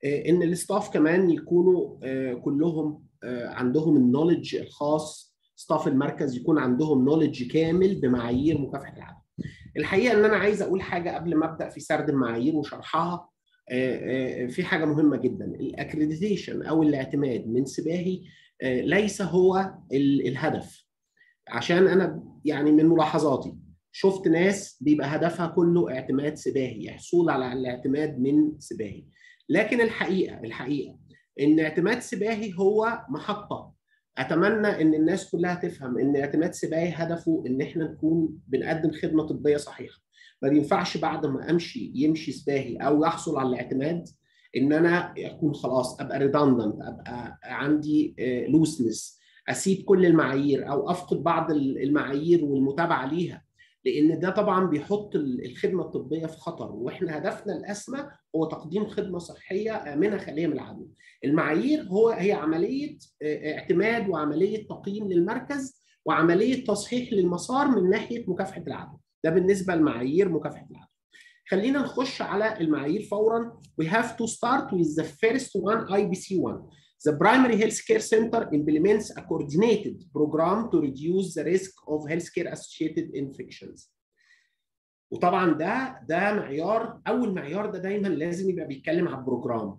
ان الستاف كمان يكونوا كلهم عندهم النولج الخاص، ستاف المركز يكون عندهم نولج كامل بمعايير مكافحه العدوى. الحقيقه ان انا عايز اقول حاجه قبل ما ابدا في سرد المعايير وشرحها. في حاجه مهمه جدا، الاكريديتيشن او الاعتماد من سباهي ليس هو الهدف. عشان انا يعني من ملاحظاتي شفت ناس بيبقى هدفها كله اعتماد سباهي، حصول على الاعتماد من سباهي. لكن الحقيقه الحقيقه ان اعتماد سباهي هو محطه. اتمنى ان الناس كلها تفهم ان اعتماد سباهي هدفه ان احنا نكون بنقدم خدمه طبيه صحيحه. ما ينفعش بعد ما امشي يمشي سباهي او يحصل على الاعتماد ان انا اكون خلاص ابقى ريدندنت، ابقى عندي لوسنس، اسيب كل المعايير او افقد بعض المعايير والمتابعه ليها، لان ده طبعا بيحط الخدمه الطبيه في خطر. واحنا هدفنا الاسمى هو تقديم خدمه صحيه امنه خاليه من العدوى. المعايير هو هي عمليه اعتماد وعمليه تقييم للمركز وعمليه تصحيح للمسار من ناحيه مكافحه العدوى. ده بالنسبه لمعايير مكافحه العدوى. خلينا نخش على المعايير فورا. We have to start with the first one, I B C one. The primary healthcare center implements a coordinated program to reduce the risk of healthcare associated infections. وطبعا ده ده معيار، اول معيار ده دايما لازم يبقى بيتكلم على البروجرام.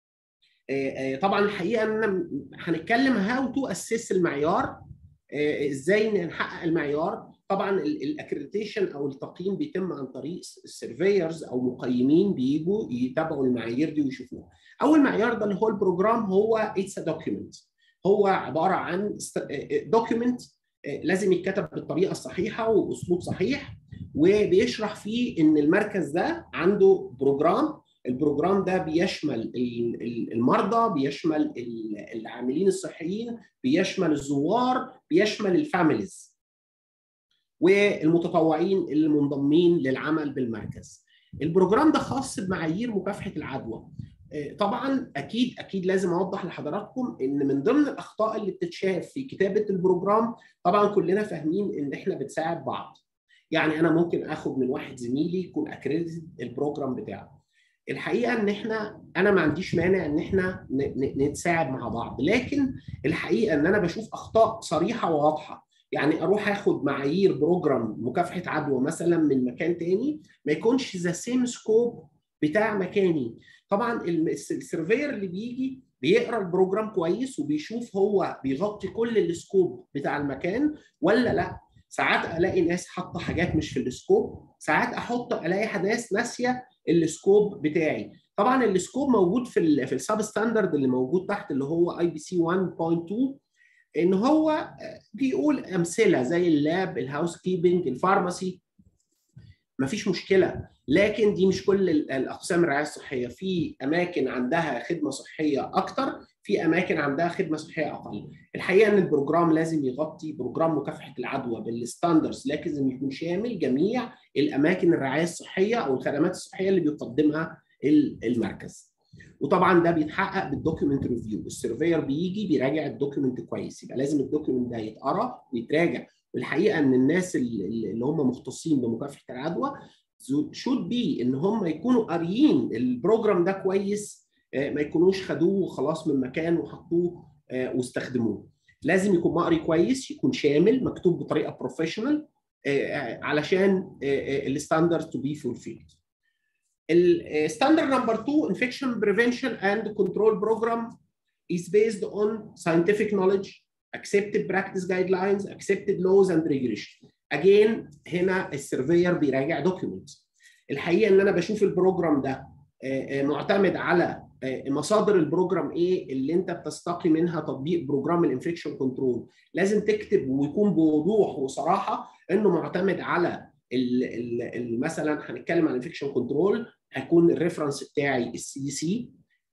طبعا الحقيقه ان هنتكلم هاو تو اسس المعيار، ازاي نحقق المعيار. طبعا الاكريديتيشن او التقييم بيتم عن طريق السيرفيرز او مقيمين بيجوا يتابعوا المعايير دي ويشوفوها. اول معيار ده اللي هو البروجرام هو اتس ا دوكيومنت، هو عباره عن دوكيومنت لازم يتكتب بالطريقه الصحيحه وباسلوب صحيح، وبيشرح فيه ان المركز ده عنده بروجرام. البروجرام ده بيشمل المرضى، بيشمل العاملين الصحيين، بيشمل الزوار، بيشمل الفاميليز والمتطوعين اللي منضمين للعمل بالمركز. البروجرام ده خاص بمعايير مكافحه العدوى. طبعا اكيد اكيد لازم اوضح لحضراتكم ان من ضمن الاخطاء اللي بتتشاف في كتابه البروجرام، طبعا كلنا فاهمين ان احنا بنساعد بعض. يعني انا ممكن اخد من واحد زميلي يكون اكريديتد البروجرام بتاعه. الحقيقه ان احنا انا ما عنديش مانع ان احنا نتساعد مع بعض، لكن الحقيقه ان انا بشوف اخطاء صريحه وواضحه. يعني اروح اخد معايير بروجرام مكافحه عدوى مثلا من مكان تاني ما يكونش ذا سيم سكوب بتاع مكاني. طبعا السيرفير اللي بيجي بيقرا البروجرام كويس وبيشوف هو بيغطي كل السكوب بتاع المكان ولا لا. ساعات الاقي ناس حاطه حاجات مش في السكوب، ساعات احط الاقي ناس ناسيه السكوب بتاعي. طبعا السكوب موجود في ال في السب ستاندرد اللي موجود تحت اللي هو اي بي سي واحد نقطة اتنين، ان هو بيقول امثله زي اللاب، الهاوس كيبنج، الفارماسي. مفيش مشكله، لكن دي مش كل الاقسام الرعايه الصحيه. في اماكن عندها خدمه صحيه اكتر، في اماكن عندها خدمه صحيه اقل. الحقيقه ان البروجرام لازم يغطي بروجرام مكافحه العدوى بالستاندرز، لازم يكون شامل جميع الاماكن الرعايه الصحيه او الخدمات الصحيه اللي بيقدمها المركز. وطبعا ده بيتحقق بالدوكيومنت ريفيو. السيرفير بيجي بيراجع الدوكيومنت كويس، يبقى لازم الدوكيومنت ده يتقرا ويتراجع. والحقيقه ان الناس اللي هم مختصين بمكافحه العدوى should be ان هم يكونوا قاريين البروجرام ده كويس، ما يكونوش خدوه خلاص من مكان وحطوه واستخدموه. لازم يكون مقري كويس، يكون شامل، مكتوب بطريقه بروفيشنال علشان الستاندرد تو بي فولفيلد. الستاندرد نمبر اتنين infection prevention and control program is based on scientific knowledge, accepted practice guidelines, accepted laws and regulation. Again هنا السيرفير بيراجع documents. الحقيقه ان انا بشوف البروجرام ده معتمد على مصادر البروجرام ايه اللي انت بتستقي منها تطبيق بروجرام الانفكشن كنترول. لازم تكتب ويكون بوضوح وصراحه انه معتمد على ال ال مثلا هنتكلم عن الانفكشن كنترول، هيكون الريفرنس بتاعي السي سي،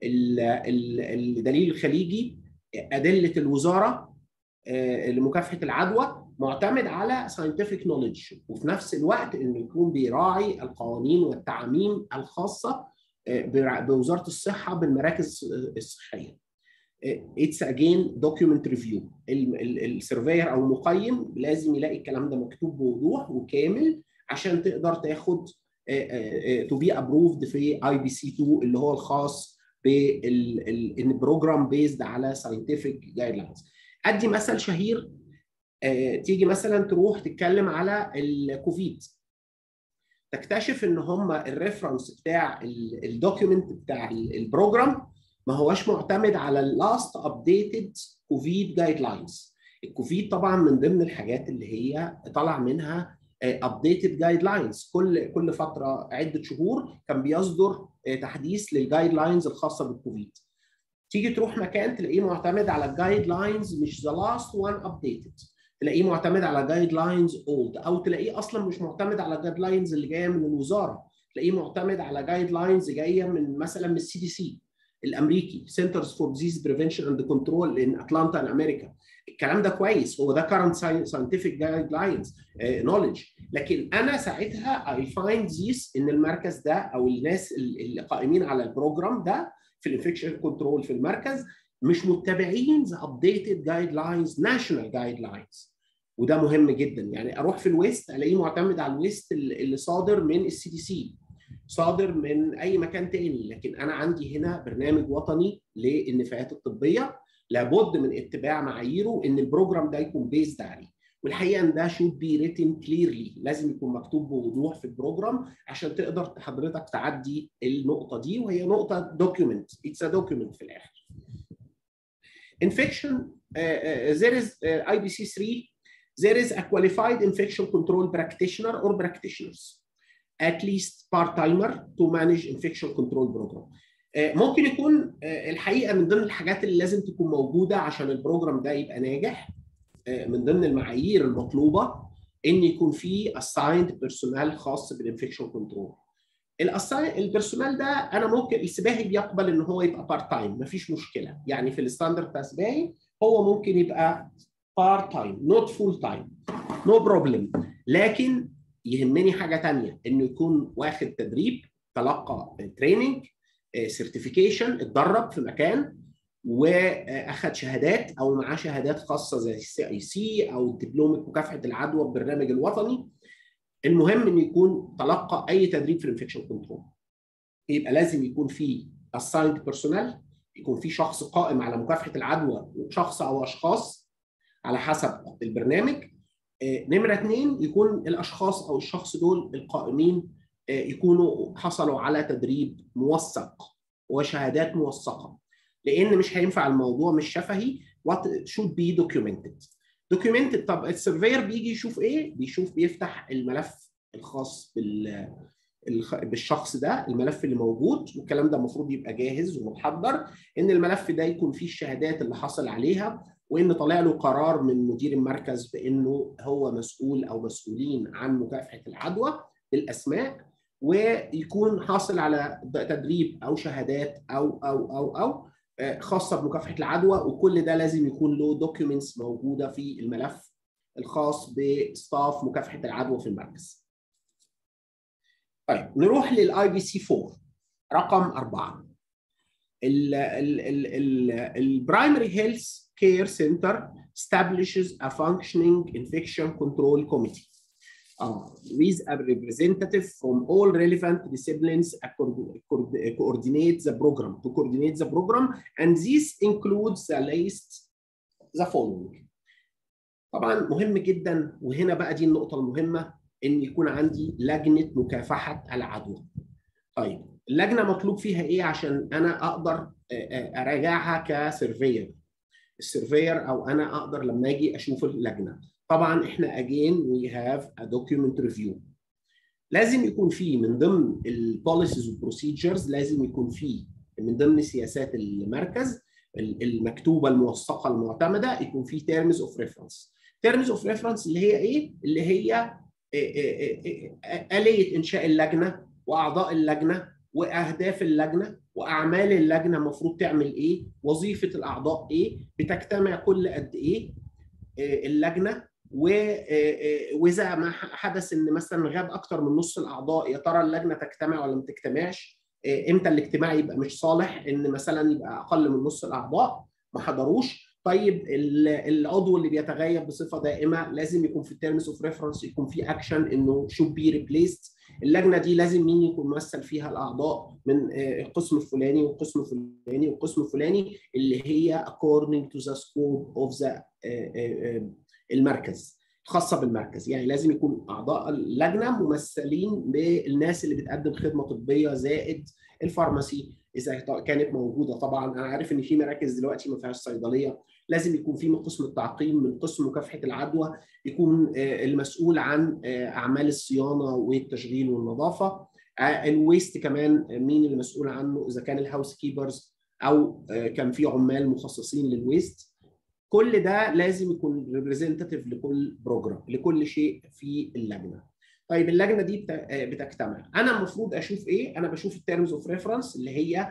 الدليل الخليجي، ادله الوزاره لمكافحه العدوى، معتمد على ساينتفك نوليدج، وفي نفس الوقت انه يكون بيراعي القوانين والتعاميم الخاصه بوزاره الصحه بالمراكز الصحيه. اتس اجين دوكيومنت ريفيو. السيرفير او المقيم لازم يلاقي الكلام ده مكتوب بوضوح وكامل عشان تقدر تاخد تو بي ابروفد في اي بي سي اتنين اللي هو الخاص بال ان بروجرام بيزد على ساينتفك جايد لاينز. ادي مثل شهير، آه، تيجي مثلا تروح تتكلم على الكوفيد، تكتشف ان هم الريفرنس بتاع الدوكيومنت بتاع البروجرام ما هوش معتمد على اللاست ابديتد كوفيد جايد لاينز. الكوفيد طبعا من ضمن الحاجات اللي هي طلع منها ابديتد جايد لاينز، كل كل فتره عده شهور كان بيصدر تحديث للجايد لاينز الخاصه بالكوفيد. تيجي تروح مكان تلاقيه معتمد على الجايد لاينز مش ذا لاست وان ابديتد، تلاقيه معتمد على جايد لاينز اولد، او تلاقيه اصلا مش معتمد على جايد لاينز اللي جايه من الوزاره، تلاقيه معتمد على جايد لاينز جايه من مثلا من السي دي سي الامريكي، سنترز فور ديزيز بريفنشن اند كنترول ان اتلانتا ان امريكا. الكلام ده كويس، هو ده كارنت ساينتفك جايد لاينز نوليدج، لكن انا ساعتها اي فايند ذيس ان المركز ده او الناس اللي قائمين على البروجرام ده في الانفكشن كنترول في المركز مش متبعين ذا ابديتد جايد لاينز ناشونال جايد لاينز، وده مهم جدا. يعني اروح في الويست الاقيه معتمد على الويست اللي صادر من السي دي سي، صادر من اي مكان تاني، لكن انا عندي هنا برنامج وطني للنفايات الطبيه لابد من اتباع معاييره ان البروجرام ده يكون بيزد عليه. والحقيقه ان ده should be written clearly، لازم يكون مكتوب بوضوح في البروجرام عشان تقدر حضرتك تعدي النقطه دي، وهي نقطه دوكيومنت، اتس ا دوكيومنت في الاخر. Infection, uh, uh, there is uh, I B C three, there is a qualified infection control practitioner or practitioners, at least part-timer to manage infection control program. Uh, ممكن يكون uh, الحقيقة من ضمن الحاجات اللي لازم تكون موجودة عشان البروجرام ده يبقى ناجح، uh, من ضمن المعايير المطلوبة إن يكون في assigned personnel خاص بالinfection control. البيرسونال ده انا ممكن السباهي بيقبل ان هو يبقى بارت تايم، مفيش مشكله، يعني في الستاندرد بتاع السباهي هو ممكن يبقى بارت تايم نوت فول تايم، نو بروبلم. لكن يهمني حاجه ثانيه، انه يكون واخد تدريب، تلقى تريننج، سيرتيفيكيشن، اتدرب في مكان واخد شهادات او معاه شهادات خاصه زي السي اي سي او دبلومه مكافحه العدوى بالبرنامج الوطني. المهم انه يكون تلقى اي تدريب في الانفكشن كنترول. يبقى لازم يكون في assigned personnel، يكون في شخص قائم على مكافحه العدوى، وشخص او اشخاص على حسب البرنامج. نمره اثنين، يكون الاشخاص او الشخص دول القائمين يكونوا حصلوا على تدريب موثق وشهادات موثقه، لان مش هينفع الموضوع مش شفهي. what should be documented. documented. طب السيرفير بيجي يشوف ايه؟ بيشوف بيفتح الملف الخاص بال بالشخص ده، الملف اللي موجود، والكلام ده المفروض يبقى جاهز ومتحضر، ان الملف ده يكون فيه الشهادات اللي حصل عليها، وان طالع له قرار من مدير المركز بانه هو مسؤول او مسؤولين عن مكافحه العدوى بالاسماء، ويكون حاصل على تدريب او شهادات او او او او خاصه بمكافحه العدوى، وكل ده لازم يكون له دوكيومنتس موجوده في الملف الخاص بستاف مكافحه العدوى في المركز. طيب نروح للاي بي سي أربعة رقم أربعة. البرايمري هيلث كير سنتر establishes a functioning infection control committee uh, with a representative from all relevant disciplines coordinate the program to coordinate the program, and this includes the list the following. طبعا مهم جدا، وهنا بقى دي النقطة المهمة، ان يكون عندي لجنة مكافحة العدوى. طيب اللجنة مطلوب فيها ايه عشان انا اقدر اراجعها كسيرفير؟ السيرفير او انا اقدر لما اجي اشوف اللجنة، طبعا احنا again we have a document review. لازم يكون في من ضمن البوليسيز والبروسيجرز، لازم يكون في من ضمن سياسات المركز المكتوبة الموثقة المعتمدة، يكون في terms of reference. terms of reference اللي هي ايه؟ اللي هي آلية إنشاء اللجنة وأعضاء اللجنة وأهداف اللجنة وأعمال اللجنة المفروض تعمل إيه، وظيفة الأعضاء إيه، بتجتمع كل قد إيه اللجنة، وإذا ما حدث إن مثلا غاب أكتر من نص الأعضاء، يا ترى اللجنة تجتمع ولا ما تجتمعش، إمتى الاجتماع يبقى مش صالح، إن مثلا يبقى أقل من نص الأعضاء ما حضروش. طيب العضو اللي بيتغيب بصفه دائمه لازم يكون في التيرمز اوف ريفرنس يكون في اكشن انه should be replaced اللجنه دي لازم مين يكون ممثل فيها الاعضاء من القسم الفلاني والقسم الفلاني والقسم الفلاني اللي هي according to the scope of the المركز خاصه بالمركز. يعني لازم يكون اعضاء اللجنه ممثلين بالناس اللي بتقدم خدمه طبيه زائد الفارماسي اذا كانت موجوده. طبعا انا عارف ان في مراكز دلوقتي ما فيهاش صيدليه، لازم يكون في من قسم التعقيم من قسم مكافحه العدوى يكون المسؤول عن اعمال الصيانه والتشغيل والنظافه. الويست كمان مين اللي مسؤول عنه اذا كان الهاوس كيبرز او كان في عمال مخصصين للويست. كل ده لازم يكون ريبريزنتاتيف لكل بروجرام لكل شيء في اللجنه. طيب اللجنه دي بتجتمع، انا المفروض اشوف ايه؟ انا بشوف التيرمز اوف ريفرنس اللي هي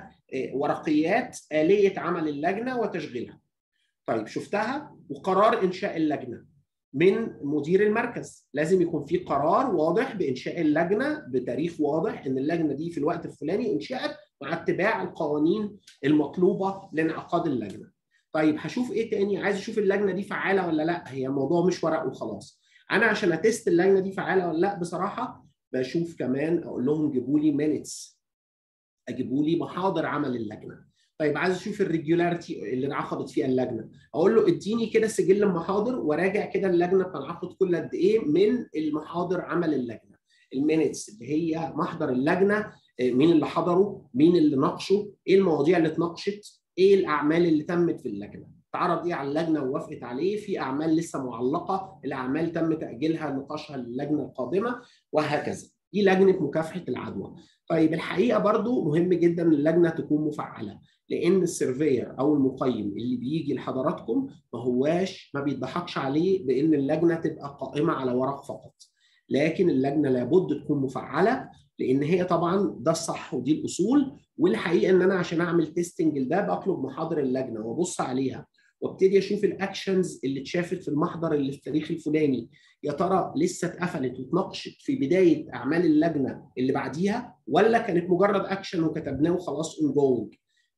ورقيات آلية عمل اللجنه وتشغيلها. طيب شفتها، وقرار انشاء اللجنه من مدير المركز، لازم يكون في قرار واضح بانشاء اللجنه بتاريخ واضح ان اللجنه دي في الوقت الفلاني انشئت مع اتباع القوانين المطلوبه لانعقاد اللجنه. طيب هشوف ايه تاني؟ عايز اشوف اللجنه دي فعاله ولا لا. هي الموضوع مش ورق وخلاص. انا عشان اتست اللجنه دي فعاله ولا لا بصراحه بشوف كمان اقول لهم جيبوا لي مينتس، اجيبوا لي محاضر عمل اللجنه. طيب عايز اشوف الريجولاريتي اللي انعقدت فيها اللجنه، اقول له اديني كده سجل المحاضر وراجع كده اللجنه بتنعقد كل قد ايه من المحاضر عمل اللجنه. المينتس اللي هي محضر اللجنه، مين اللي حضره، مين اللي ناقشه، ايه المواضيع اللي اتناقشت، ايه الاعمال اللي تمت في اللجنه، اتعرض ايه على اللجنه ووافقت عليه، في اعمال لسه معلقه، الاعمال تم تاجيلها نقاشها للجنه القادمه، وهكذا. دي لجنه مكافحه العدوى. طيب الحقيقه برضو مهم جدا اللجنه تكون مفعله، لان السيرفير او المقيم اللي بيجي لحضراتكم ما هواش ما بيضحكش عليه بان اللجنه تبقى قائمه على ورق فقط، لكن اللجنه لابد تكون مفعله، لان هي طبعا ده الصح ودي الاصول. والحقيقه ان انا عشان اعمل تيستنج لده بطلب محاضر اللجنه وابص عليها وابتدي اشوف الاكشنز اللي اتشافت في المحضر اللي في التاريخ الفلاني، يا ترى لسه اتقفلت واتناقشت في بدايه اعمال اللجنه اللي بعديها، ولا كانت مجرد اكشن وكتبناه وخلاص اون جوينج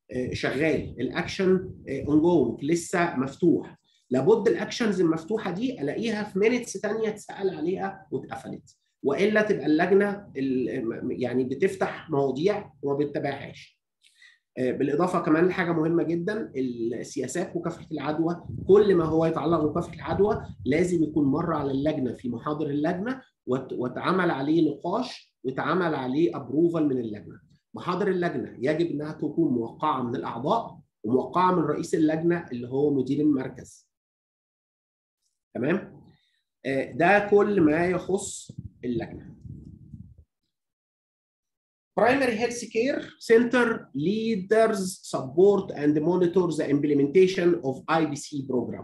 شغال. الاكشن اون جوينج لسه مفتوح، لابد الاكشنز المفتوحه دي الاقيها في مينتس ثانيه اتسال عليها واتقفلت، والا تبقى اللجنه يعني بتفتح مواضيع وما بتتابعهاش. بالاضافه كمان لحاجه مهمه جدا، السياسات مكافحه العدوى، كل ما هو يتعلق بمكافحه العدوى لازم يكون مر على اللجنه في محاضر اللجنه واتعمل عليه نقاش واتعمل عليه ابروفال من اللجنه. محاضر اللجنه يجب انها تكون موقعه من الاعضاء وموقعه من رئيس اللجنه اللي هو مدير المركز. تمام؟ ده كل ما يخص اللجنه. Primary Health Care Center leaders support and monitor the implementation of I B C program.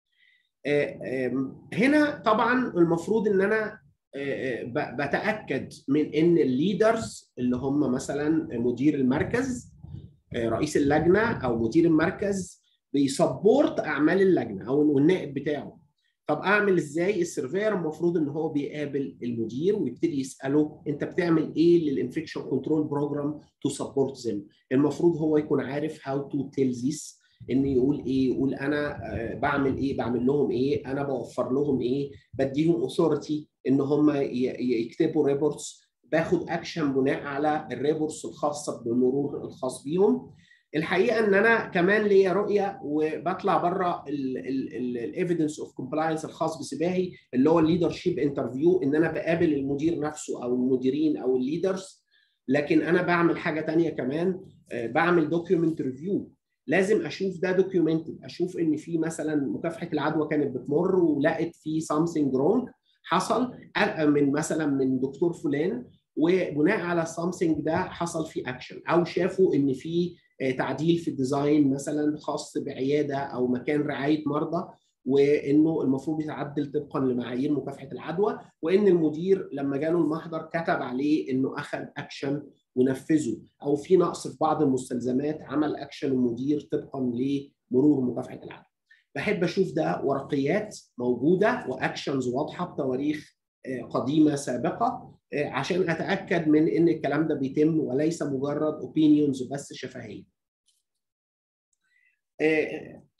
هنا طبعا المفروض ان انا بتاكد من ان الليدرز اللي هم مثلا مدير المركز رئيس اللجنه او مدير المركز بيسبورت اعمال اللجنه او النائب بتاعه. طب اعمل ازاي؟ السيرفير المفروض ان هو بيقابل المدير ويبتدي يساله انت بتعمل ايه للانفكشن كنترول بروجرام تو سبورت ذم. المفروض هو يكون عارف هاو تو تيل ذيس، ان يقول ايه، يقول انا بعمل ايه، بعمل لهم ايه، انا بوفر لهم ايه، بديهم اوثورتي ان هم يكتبوا ريبورتس، باخد اكشن بناء على الريبورتس الخاصه بالمرور الخاص بيهم. الحقيقه ان انا كمان ليا رؤيه وبطلع بره الايفيدنس اوف كومبلاينس الخاص بسباهي اللي هو الليدرشيب انترفيو، ان انا بقابل المدير نفسه او المديرين او الليدرز. لكن انا بعمل حاجه ثانيه كمان، بعمل دوكيومنت ريفيو. لازم اشوف ده دوكيومنتد، اشوف ان في مثلا مكافحه العدوى كانت بتمر ولقت في سامثينج رونج حصل من مثلا من دكتور فلان، وبناء على السامثينج ده حصل في اكشن، او شافوا ان في تعديل في الديزاين مثلا خاص بعياده او مكان رعايه مرضى، وانه المفروض يتعدل طبقا لمعايير مكافحه العدوى، وان المدير لما جاله المحضر كتب عليه انه اخذ اكشن ونفذه، او في نقص في بعض المستلزمات عمل اكشن المدير طبقا لمرور مكافحه العدوى. بحب اشوف ده ورقيات موجوده واكشنز واضحه بتواريخ قديمه سابقه، عشان اتاكد من ان الكلام ده بيتم وليس مجرد اوبينيونز بس شفهيه.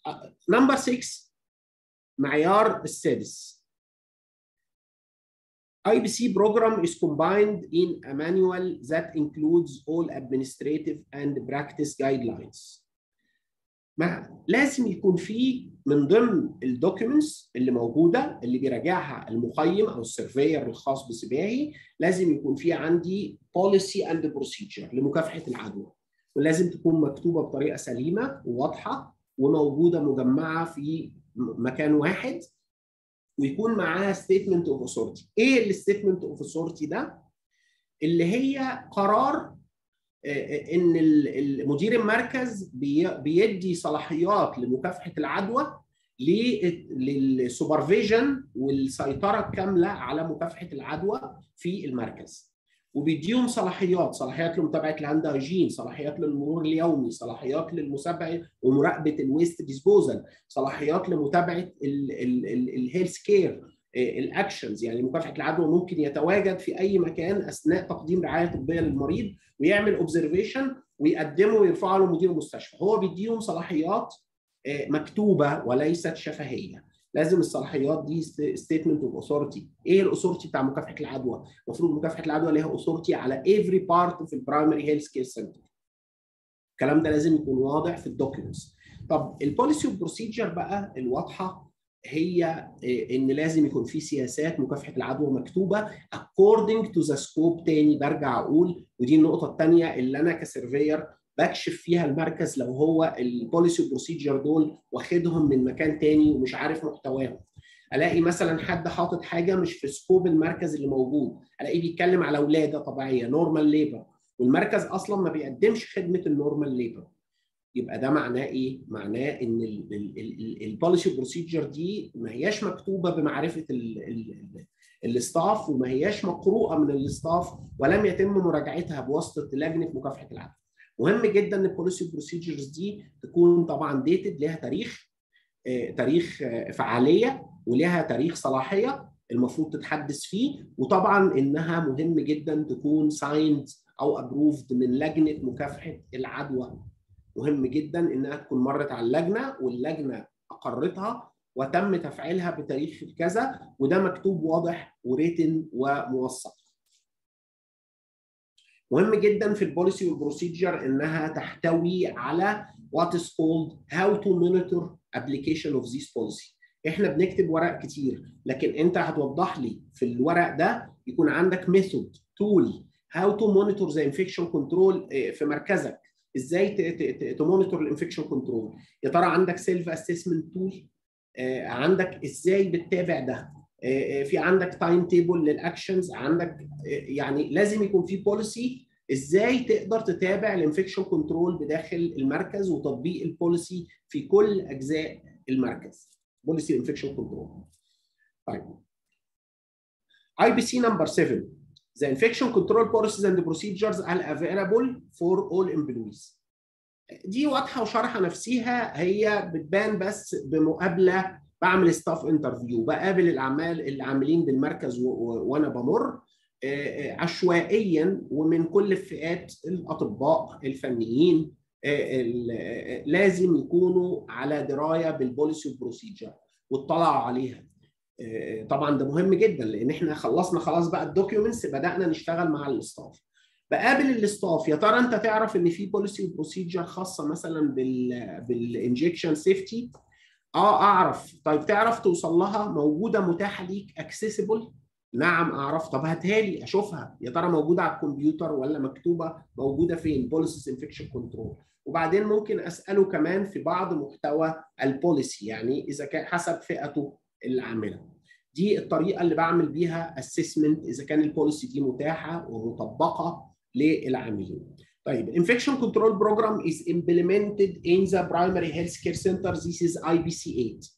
نمبر ستة، معيار السادس I B C program is combined in a manual that includes all administrative and practice guidelines. ما لازم يكون في من ضمن الدوكيومنتس اللي موجوده اللي بيراجعها المقيم او السيرفير الخاص بسباهي، لازم يكون في عندي policy and procedure لمكافحه العدوى، ولازم تكون مكتوبه بطريقه سليمه وواضحه وموجوده مجمعه في مكان واحد، ويكون معاها statement of authority. ايه الستيتمنت اوف authority ده؟ اللي هي قرار ان المدير المركز بيدي صلاحيات لمكافحه العدوى للسوبرفيجن والسيطره الكامله على مكافحه العدوى في المركز، وبيديهم صلاحيات صلاحيات لمتابعه الهاند هايجين، صلاحيات للمرور اليومي، صلاحيات للمسابقه ومراقبه الويست ديسبوزال، صلاحيات لمتابعه الهيلث كير الاكشنز. يعني مكافحه العدوى ممكن يتواجد في اي مكان اثناء تقديم رعايه طبيه للمريض ويعمل اوبزرفيشن ويقدمه ويرفعه لمدير المستشفى. هو بيديهم صلاحيات مكتوبه وليست شفهيه. لازم الصلاحيات دي ستيتمنت اوف اوثورتي. ايه الاوثورتي بتاع مكافحه العدوى؟ المفروض مكافحه العدوى ليها اوثورتي على افري بارت في البرايمري هيلث كير سنتر. الكلام ده لازم يكون واضح في الدوكيومنتس. طب البوليسي والبروسيجر بقى الواضحه هي ان لازم يكون في سياسات مكافحه العدوى مكتوبه according to the scope. تاني برجع اقول، ودي النقطه الثانيه اللي انا كسيرفير بكشف فيها المركز لو هو البوليسي والبروسيجر دول واخدهم من مكان تاني ومش عارف محتواهم. الاقي مثلا حد حاطط حاجه مش في سكوب المركز اللي موجود، الاقيه بيتكلم على ولاده طبيعيه نورمال ليبر، والمركز اصلا ما بيقدمش خدمه النورمال ليبر. يبقى ده معناه ايه؟ معناه ان البوليسي بروسيجر دي ما هياش مكتوبه بمعرفه الاستاف وما هياش مقروءه من الاستاف ولم يتم مراجعتها بواسطه لجنه مكافحه العدوى. مهم جدا ان البوليسي بروسيجرز دي تكون طبعا ديتد، لها تاريخ آه، تاريخ آه، فعاليه ولها تاريخ صلاحيه المفروض تتحدث فيه، وطبعا انها مهم جدا تكون سايند او ابروفد من لجنه مكافحه العدوى. مهم جدا انها تكون مرت على اللجنه واللجنه اقرتها وتم تفعيلها بتاريخ كذا، وده مكتوب واضح وريتن وموثق. مهم جدا في البوليسي والبروسيجر انها تحتوي على what is called how to monitor application of this policy. احنا بنكتب ورق كتير، لكن انت هتوضح لي في الورق ده يكون عندك ميثود تول how to monitor the infection control في مركزك. ازاي تمونيتور الانفكشن كنترول؟ يا ترى عندك سيلف اسسمنت تول؟ عندك ازاي بتتابع ده؟ في عندك تايم تيبل للاكشنز؟ عندك يعني لازم يكون في بوليسي ازاي تقدر تتابع الانفكشن كنترول بداخل المركز وتطبيق البوليسي في كل اجزاء المركز. بوليسي انفكشن كنترول. طيب اي بي سي نمبر سبعة. The infection control policies and procedures are available for all employees. دي واضحه وشرحه نفسيها، هي بتبان بس بمقابله، بعمل ستاف انترفيو، بقابل العمال اللي عاملين بالمركز وانا بمر عشوائيا ومن كل الفئات، الاطباء، الفنيين، لازم يكونوا على درايه بالبوليسي والبروسيجر واطلعوا عليها. طبعا ده مهم جدا لان احنا خلصنا خلاص بقى الدوكيومنتس، بدانا نشتغل مع الاستاف. بقابل الاستاف، يا ترى انت تعرف ان في بوليسي وبروسيجر خاصه مثلا بال بالانجكشن سيفتي؟ اه اعرف. طيب تعرف توصل لها؟ موجوده متاحه ليك اكسسبل؟ نعم اعرف. طب هاتها لي اشوفها، يا ترى موجوده على الكمبيوتر ولا مكتوبه؟ موجوده فين؟ بوليسيز انفكشن كنترول. وبعدين ممكن اساله كمان في بعض محتوى البوليسي، يعني اذا كان حسب فئته العامله. دي الطريقه اللي بعمل بيها اسسمنت اذا كان البوليسي دي متاحه ومطبقه للعاملين. طيب الانفكشن كنترول بروجرام is implemented in the primary health care center. This is I B C eight.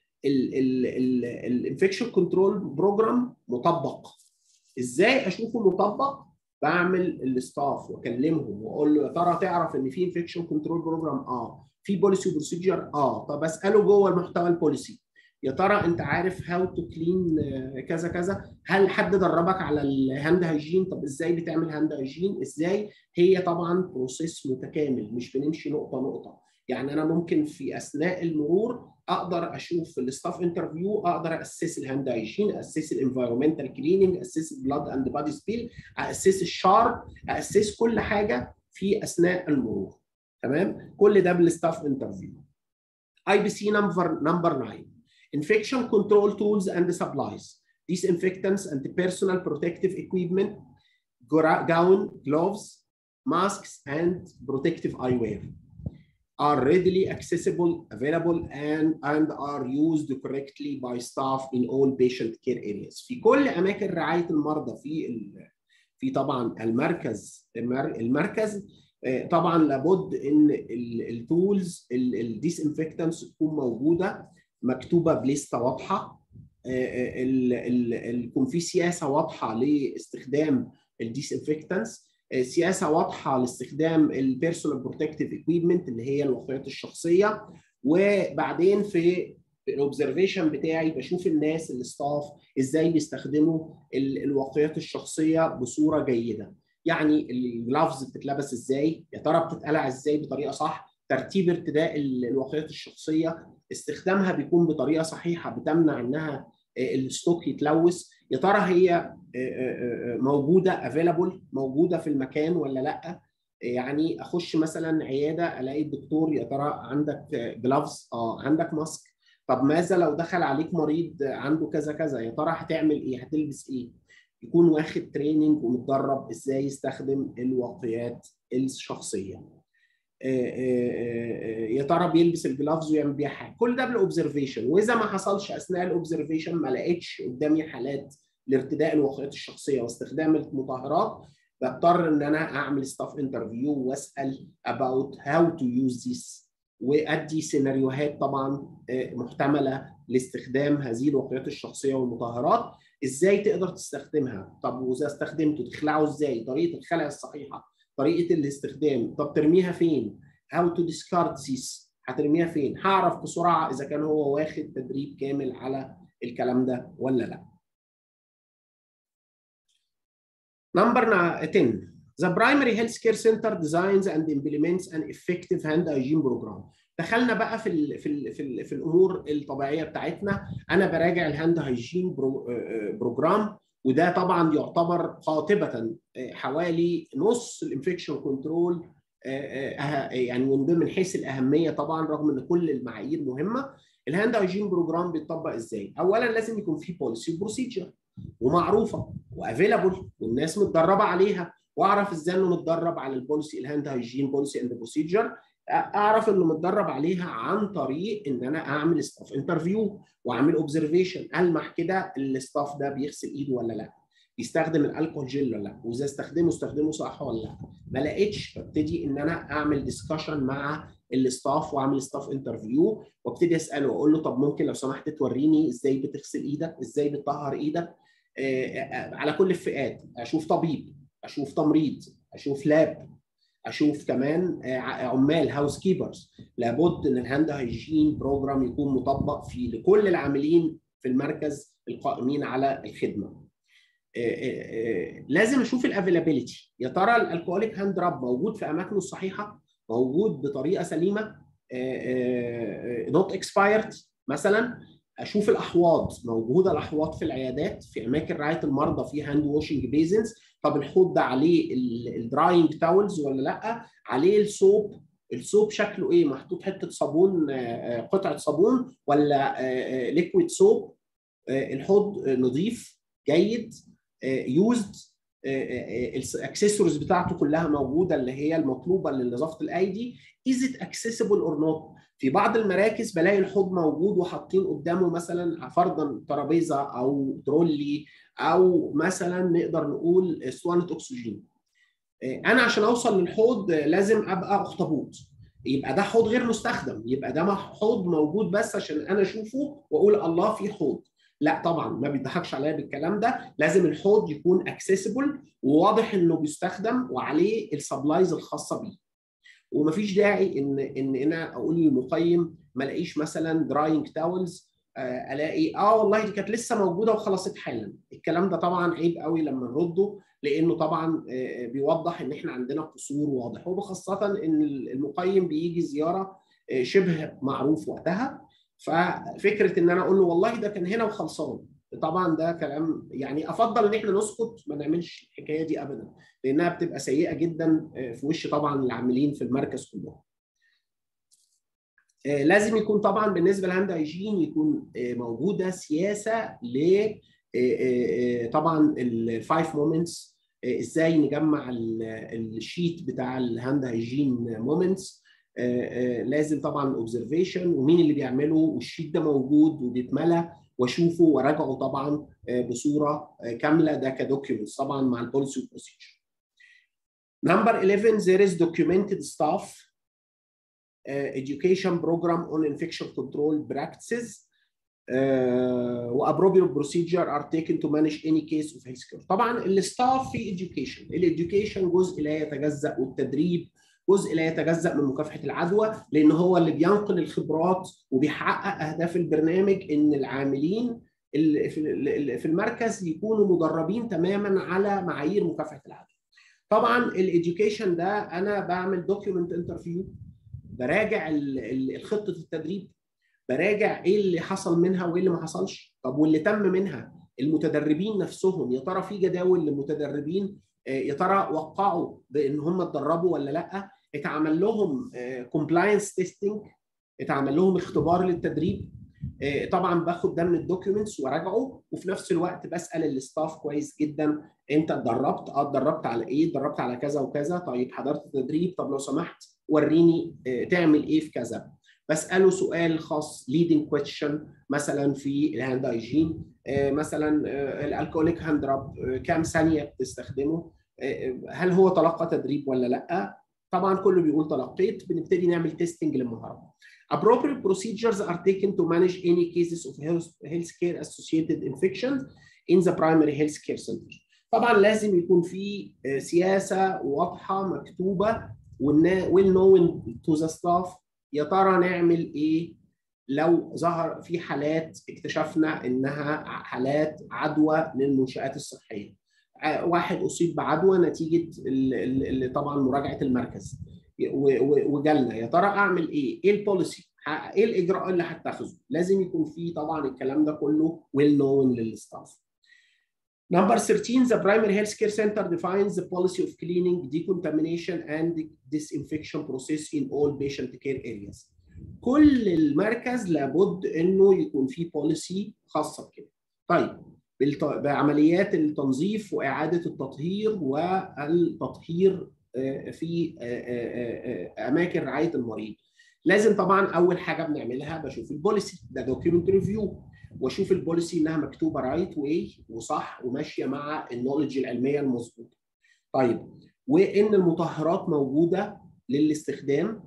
الانفكشن كنترول بروجرام مطبق. ازاي اشوفه مطبق؟ بعمل الاستاف واكلمهم واقول له يا ترى تعرف ان في انفكشن كنترول بروجرام؟ اه. في بوليسي وبروسيجر؟ اه. طب اساله جوه المحتوى البوليسي، يا ترى انت عارف هاو تو كلين كذا كذا؟ هل حد دربك على الهاند هايجين؟ طب ازاي بتعمل هاند هايجين؟ ازاي؟ هي طبعا بروسيس متكامل، مش بنمشي نقطه نقطه. يعني انا ممكن في اثناء المرور اقدر اشوف في الستاف انترفيو، اقدر اسس الهاند هايجين، اسس الانفايرمنتال كليننج، اسس البلاد اند بادي سبيل، اسس الشارب، اسس كل حاجه في اثناء المرور. تمام؟ كل ده بالستاف انترفيو. اي بي سي نمبر نمبر تسعة. Infection control tools and supplies. Disinfectants and personal protective equipment, gown, gloves, masks, and protective eyewear are readily accessible, available, and, and are used correctly by staff in all patient care areas. في كل أماكن رعاية المرضى في ال... في طبعا المركز المركز طبعا لابد ان التولز الديسانفكتنتس تكون موجوده مكتوبه بليسته واضحه، يكون في سياسه واضحه لاستخدام الديسانفكتنتس، سياسه واضحه لاستخدام البيرسونال بروتكتيف اكويبمنت اللي هي الوقايات الشخصيه. وبعدين في الاوبزرفيشن بتاعي بشوف الناس الستاف ازاي بيستخدموا الوقايات الشخصيه بصوره جيده. يعني الجلافز بتتلبس ازاي؟ يا ترى بتتقلع ازاي بطريقه صح؟ ترتيب ارتداء الوقايات الشخصيه، استخدامها بيكون بطريقه صحيحه بتمنع انها الستوك يتلوث. يا ترى هي موجوده افيلابل، موجوده في المكان ولا لا؟ يعني اخش مثلا عياده الاقي الدكتور يا ترى عندك جلافز؟ اه. عندك ماسك؟ طب ماذا لو دخل عليك مريض عنده كذا كذا؟ يا ترى هتعمل ايه؟ هتلبس ايه؟ يكون واخد تريننج ومتدرب ازاي يستخدم الوقايات الشخصيه. يا ترى بيلبس الجلافز ويعمل بيها حاجه. كل ده بالاوبزرفيشن. واذا ما حصلش اثناء الاوبزرفيشن، ما لقيتش قدامي حالات لارتداء الوقايات الشخصيه واستخدام المطهرات، بضطر ان انا اعمل ستاف انترفيو واسال about how to use this، وادي سيناريوهات طبعا محتمله لاستخدام هذه الوقايات الشخصيه والمطهرات. ازاي تقدر تستخدمها؟ طب واذا استخدمته تخلعه ازاي؟ طريقه الخلع الصحيحه، طريقه الاستخدام. طب ترميها فين؟ how to discard this، هترميها فين؟ هعرف بسرعه اذا كان هو واخد تدريب كامل على الكلام ده ولا لا. نمبر عشرة. The primary healthcare center designs and implements an effective hand hygiene program. دخلنا بقى في ال في ال في, ال في الامور الطبيعيه بتاعتنا. انا براجع الهاند هايجين برو بروجرام، وده طبعا يعتبر قاطبه حوالي نص الانفكشن كنترول، يعني من ضمن حيث الاهميه طبعا، رغم ان كل المعايير مهمه. الهاند هايجين بروجرام بيتطبق ازاي؟ اولا لازم يكون في بوليسي بروسيجر ومعروفه وافيلابل والناس متدربه عليها. واعرف ازاي انه متدرب على البوليسي الهاند هايجين بوليسي اند بروسيجر؟ اعرف انه متدرب عليها عن طريق ان انا اعمل ستاف انترفيو واعمل اوبزرفيشن، المح كده الستاف ده بيغسل ايده ولا لا، بيستخدم الالكول جل ولا لا، واذا استخدمه استخدمه صح ولا لا. ما لقيتش، ببتدي ان انا اعمل ديسكشن مع الستاف واعمل ستاف انترفيو وابتدي اساله واقول له طب ممكن لو سمحت توريني ازاي بتغسل ايدك، ازاي بتطهر ايدك. آه على كل الفئات، اشوف طبيب، اشوف تمريض، اشوف لاب، اشوف كمان عمال هاوس كيبرز. لابد ان الهاند هايجين بروجرام يكون مطبق في لكل العاملين في المركز القائمين على الخدمه. لازم اشوف الافيلابيلتي. يا ترى الالكوليك هاند راب موجود في اماكنه الصحيحه، موجود بطريقه سليمه، نوت اكسبايرد مثلا. اشوف الاحواض، موجوده الاحواض في العيادات في اماكن رعايه المرضى في هاند واشنج بيزنز. طب الحوض ده عليه الدراينج تاولز ولا لا؟ عليه الصوب، الصوب شكله ايه؟ محطوط حته صابون، قطعه صابون ولا ليكويد صوب؟ الحوض نظيف جيد يوزد، الاكسسوارز بتاعته كلها موجوده اللي هي المطلوبه لنظافه الايدي. از ات اكسسبل اور نوت؟ في بعض المراكز بلاقي الحوض موجود وحاطين قدامه مثلا فرضا ترابيزه او ترولي او مثلا نقدر نقول اسطوانه اكسجين. انا عشان اوصل للحوض لازم ابقى اخطبوط، يبقى ده حوض غير مستخدم، يبقى ده حوض موجود بس عشان انا اشوفه واقول الله في حوض. لا طبعا، ما بيضحكش عليا بالكلام ده. لازم الحوض يكون اكسسبل وواضح انه بيستخدم وعليه السبلايز الخاصه بيه. ومفيش داعي ان ان انا اقول للمقيم ما الاقيش مثلا دراينج تاولز، الاقي اه والله دي كانت لسه موجوده وخلصت حالا. الكلام ده طبعا عيب قوي لما نرده، لانه طبعا بيوضح ان احنا عندنا قصور واضح، وبخاصه ان المقيم بيجي زياره شبه معروف وقتها. ففكره ان انا اقول له والله ده كان هنا وخلصان، طبعا ده كلام يعني افضل ان احنا نسكت ما نعملش الحكايه دي ابدا، لانها بتبقى سيئه جدا في وش طبعا العاملين في المركز كلهم. لازم يكون طبعا بالنسبه للهاند هايجين يكون موجوده سياسه ل طبعا الفايف مومنتس، ازاي نجمع الشيت بتاع الهاند هايجين مومنتس. لازم طبعا اوبزرفيشن ومين اللي بيعمله، والشيت ده موجود وبيتملى واشوفه وراجعه طبعا بصوره كامله، ده كدوكيومنتس طبعا مع البوليسي والبروسيجر. نمبر إحداشر there is documented staff uh, education program on infection control practices و uh, appropriate procedure are taken to manage any case of healthcare. طبعا الستاف في education، الeducation جزء لا يتجزأ، والتدريب جزء لا يتجزأ من مكافحة العدوى، لأن هو اللي بينقل الخبرات وبيحقق أهداف البرنامج، إن العاملين في المركز يكونوا مدربين تماما على معايير مكافحة العدوى. طبعا الإديوكيشن ده أنا بعمل دوكيومنت انترفيو، براجع خطة التدريب، براجع إيه اللي حصل منها وإيه اللي ما حصلش، طب واللي تم منها المتدربين نفسهم، يا ترى في جداول للمتدربين يا ترى وقعوا بان هم اتدربوا ولا لا، اتعمل لهم كومبلاينس تيستنج، اتعمل لهم اختبار للتدريب. طبعا باخد ده من الدوكيومنتس وراجعه، وفي نفس الوقت بسال الاستاف كويس جدا، انت اتدربت؟ اه اتدربت على ايه؟ اتدربت على كذا وكذا. طيب حضرت تدريب؟ طب لو سمحت وريني تعمل ايه في كذا. بساله سؤال خاص leading question مثلا في الهاند هايجين، مثلا الالكوليك هاند راب كام ثانيه بتستخدمه، هل هو تلقى تدريب ولا لا؟ طبعا كله بيقول تلقيت، بنبتدي نعمل تيستنج للمهارات. Appropriate procedures are taken to manage any cases of healthcare associated infections in the primary healthcare center. طبعا لازم يكون في سياسه واضحه مكتوبه well known to the staff، يا ترى نعمل ايه لو ظهر في حالات اكتشفنا انها حالات عدوى للمنشآت الصحيه، واحد اصيب بعدوى نتيجه اللي طبعا مراجعه المركز وجالنا، يا ترى اعمل ايه؟ ايه البوليسي؟ ايه الاجراء اللي هتاخذه؟ لازم يكون في طبعا الكلام ده كله well known للستاف. Number thirteen, the primary healthcare center defines the policy of cleaning, decontamination and disinfection process in all patient care areas. كل المركز لابد انه يكون فيه بوليسي خاصه بكده. طيب بعمليات التنظيف واعاده التطهير والتطهير في اماكن رعايه المريض، لازم طبعا اول حاجه بنعملها بشوف البوليسي، ده دوكيومنت ريفيو، واشوف البوليسي انها مكتوبه رايت واي وصح وماشيه مع النولج العلميه المظبوطه. طيب وان المطهرات موجوده للاستخدام،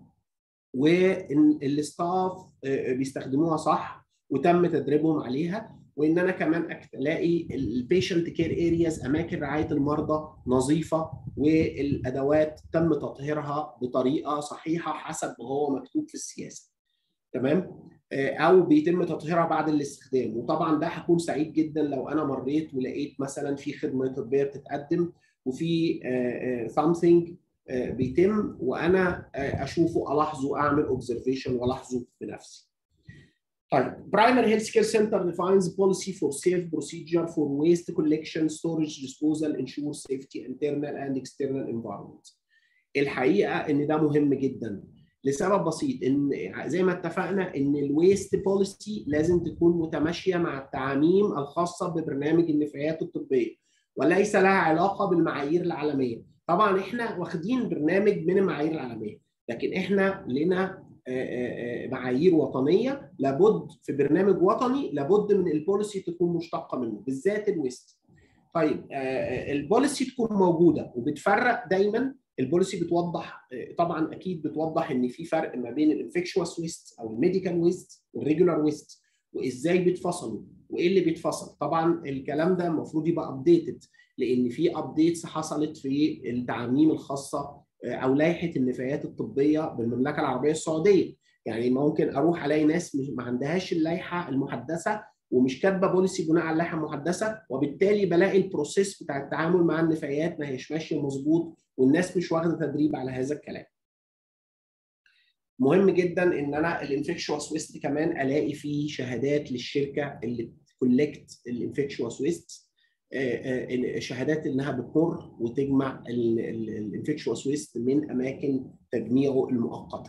وان الاستاف بيستخدموها صح وتم تدريبهم عليها، وان انا كمان الاقي البيشنت كير ارياز اماكن رعايه المرضى نظيفه والادوات تم تطهيرها بطريقه صحيحه حسب ما هو مكتوب في السياسه. تمام؟ او بيتم تطهيرها بعد الاستخدام. وطبعا ده هكون سعيد جدا لو انا مريت ولقيت مثلا في خدمه طبيه بتتقدم وفي something بيتم وانا اشوفه الاحظه، اعمل اوبزرفيشن والاحظه بنفسي. طيب primary healthcare center defines policy for safe procedure for waste collection, storage, disposal, ensure safety internal and external environment. الحقيقه ان ده مهم جدا لسبب بسيط، ان زي ما اتفقنا ان الويست بوليسي لازم تكون متماشيه مع التعاميم الخاصه ببرنامج النفايات الطبيه وليس لها علاقه بالمعايير العالميه. طبعا احنا واخدين برنامج من المعايير العالميه، لكن احنا لنا معايير وطنيه، لابد في برنامج وطني لابد من البوليسي تكون مشتقه منه، بالذات الويست. طيب البوليسي تكون موجوده وبتفرق دايما، البوليسي بتوضح طبعا اكيد بتوضح ان في فرق ما بين الانفكشوس ويست او الميديكال ويست والريجولار ويست، وازاي بيتفصلوا وايه اللي بيتفصل. طبعا الكلام ده المفروض يبقى ابديتد، لان في ابديتس حصلت في التعاميم الخاصه او لائحه النفايات الطبيه بالمملكه العربيه السعوديه. يعني ممكن اروح الاقي ناس ما عندهاش اللائحه المحدثه ومش كاتبه بوليسي بناء على اللائحه المحدثه، وبالتالي بلاقي البروسيس بتاع التعامل مع النفايات ما هيش ماشيه مظبوط والناس مش واخده تدريب على هذا الكلام. مهم جدا ان انا الانفكشوس ويست كمان الاقي فيه شهادات للشركه اللي بتكولكت الانفكشوس ويست، شهادات انها بتمر وتجمع الانفكشوس ويست من اماكن تجميعه المؤقته.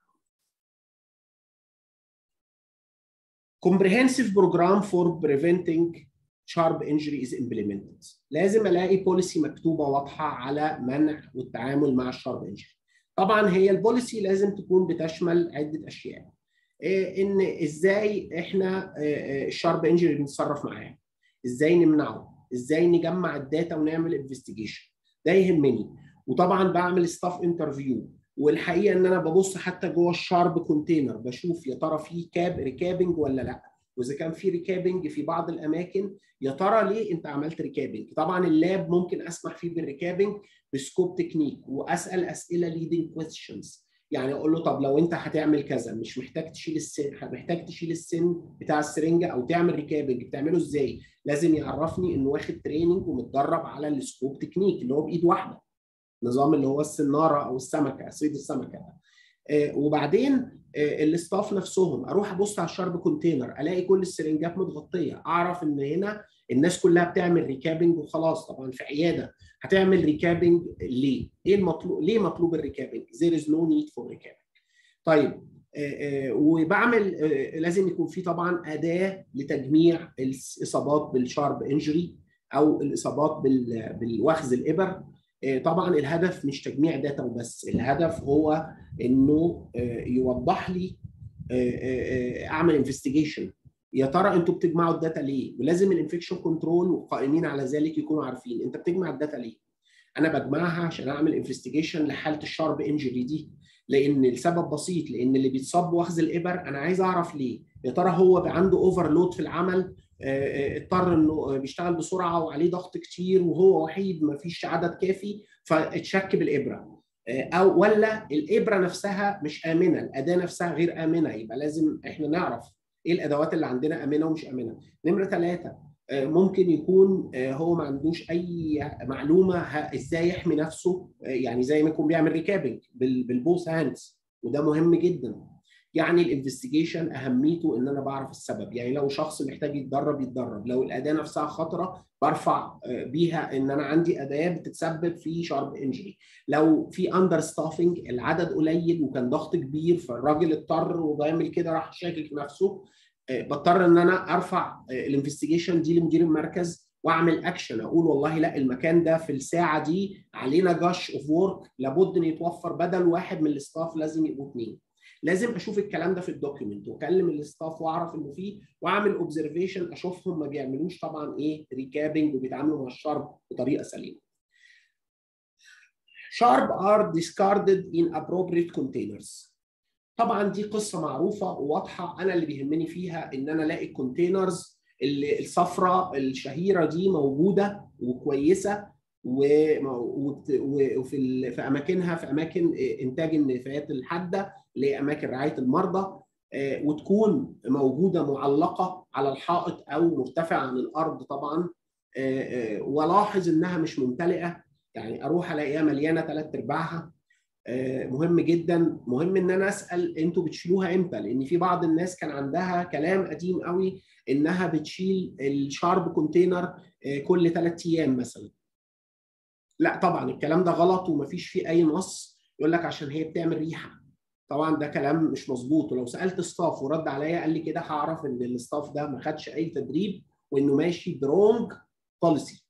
Comprehensive program for preventing sharp injury is implemented. لازم الاقي بوليسي مكتوبه واضحه على منع والتعامل مع الشارب انجري. طبعا هي البوليسي لازم تكون بتشمل عده اشياء. ان ازاي احنا الشارب انجري بنتصرف معاه، ازاي نمنعه، ازاي نجمع الداتا ونعمل انفستيجيشن، ده يهمني. وطبعا بعمل ستاف انترفيو، والحقيقه ان انا ببص حتى جوه الشارب كونتينر بشوف يا ترى في كاب ريكابنج ولا لا، واذا كان في ريكابنج في بعض الاماكن يا ترى ليه انت عملت ريكابنج. طبعا اللاب ممكن اسمح فيه بالريكابنج بسكوب تكنيك، واسال اسئله ليدنج كويستشنز، يعني اقول له طب لو انت هتعمل كذا مش محتاج تشيل السن، محتاج تشيل السن بتاع السرنجه او تعمل ريكابنج، بتعمله ازاي؟ لازم يعرفني انه واخد تريننج ومتدرب على السكوب تكنيك اللي هو بايد واحده، نظام اللي هو السناره او السمكه، صيد السمكه. آه وبعدين آه الاستاف نفسهم اروح ابص على الشارب كونتينر الاقي كل السرنجات متغطيه، اعرف ان هنا الناس كلها بتعمل ريكابنج وخلاص. طبعا في عياده هتعمل ريكابنج ليه؟ ايه المطلوب؟ ليه مطلوب الريكابنج؟ there is no need for recabing. طيب آه آه وبعمل آه لازم يكون في طبعا اداه لتجميع الاصابات بالشارب انجري او الاصابات بالوخز الابر. طبعا الهدف مش تجميع داتا وبس، الهدف هو انه يوضح لي اعمل انفستيجيشن، يا ترى انتوا بتجمعوا الداتا ليه؟ ولازم الانفكشن كنترول والقائمين على ذلك يكونوا عارفين انت بتجمع الداتا ليه؟ انا بجمعها عشان اعمل انفستيجيشن لحاله الشارب انجري دي، لان السبب بسيط، لان اللي بيتصاب بوخز الابر انا عايز اعرف ليه. يا ترى هو عنده اوفرلود في العمل، اضطر انه بيشتغل بسرعه وعليه ضغط كتير وهو وحيد ما فيش عدد كافي فاتشك بالابره، او ولا الابره نفسها مش امنه، الاداه نفسها غير امنه. يبقى لازم احنا نعرف ايه الادوات اللي عندنا امنه ومش امنه. نمره ثلاثه ممكن يكون هو ما عندوش اي معلومه ازاي يحمي نفسه، يعني زي ما يكون بيعمل ريكابنج بالبوث هاندز، وده مهم جدا. يعني الانفستيجيشن اهميته ان انا بعرف السبب، يعني لو شخص محتاج يتدرب يتدرب، لو الاداه نفسها خطره برفع بيها ان انا عندي اداه بتتسبب في شارب انجري، لو في اندر ستافنج العدد قليل وكان ضغط كبير فالراجل اضطر وبيعمل كده راح شاكك نفسه، بضطر ان انا ارفع الانفستيجيشن دي لمدير المركز واعمل اكشن، اقول والله لا المكان ده في الساعه دي علينا جاش اوف وورك لابد ان يتوفر بدل واحد من الاستاف لازم يبقوا اثنين. لازم اشوف الكلام ده في الدوكيمنت واكلم الاستاف واعرف انه فيه، واعمل اوبزرفيشن اشوفهم ما بيعملوش طبعا ايه ريكابنج وبيتعاملوا مع الشارب بطريقه سليمه. Sharp are discarded in appropriate containers. طبعا دي قصه معروفه وواضحه، انا اللي بيهمني فيها ان انا الاقي الكونتينرز اللي الصفراء الشهيره دي موجوده وكويسه وفي في اماكنها، في اماكن انتاج النفايات الحاده لاماكن رعايه المرضى، وتكون موجوده معلقه على الحائط او مرتفعه عن الارض طبعا، والاحظ انها مش ممتلئه، يعني اروح الاقيها مليانه ثلاث ارباعها. مهم جدا. مهم ان انا اسال انتوا بتشيلوها امتى، لان في بعض الناس كان عندها كلام قديم قوي انها بتشيل الشارب كونتينر كل ثلاث ايام مثلا. لا طبعا الكلام ده غلط ومفيش فيه اي نص يقول لك عشان هي بتعمل ريحه، طبعا ده كلام مش مظبوط. ولو سالت ستاف ورد عليا قال لي كده هعرف ان الستاف ده ما خدش اي تدريب وانه ماشي برونج بوليسي.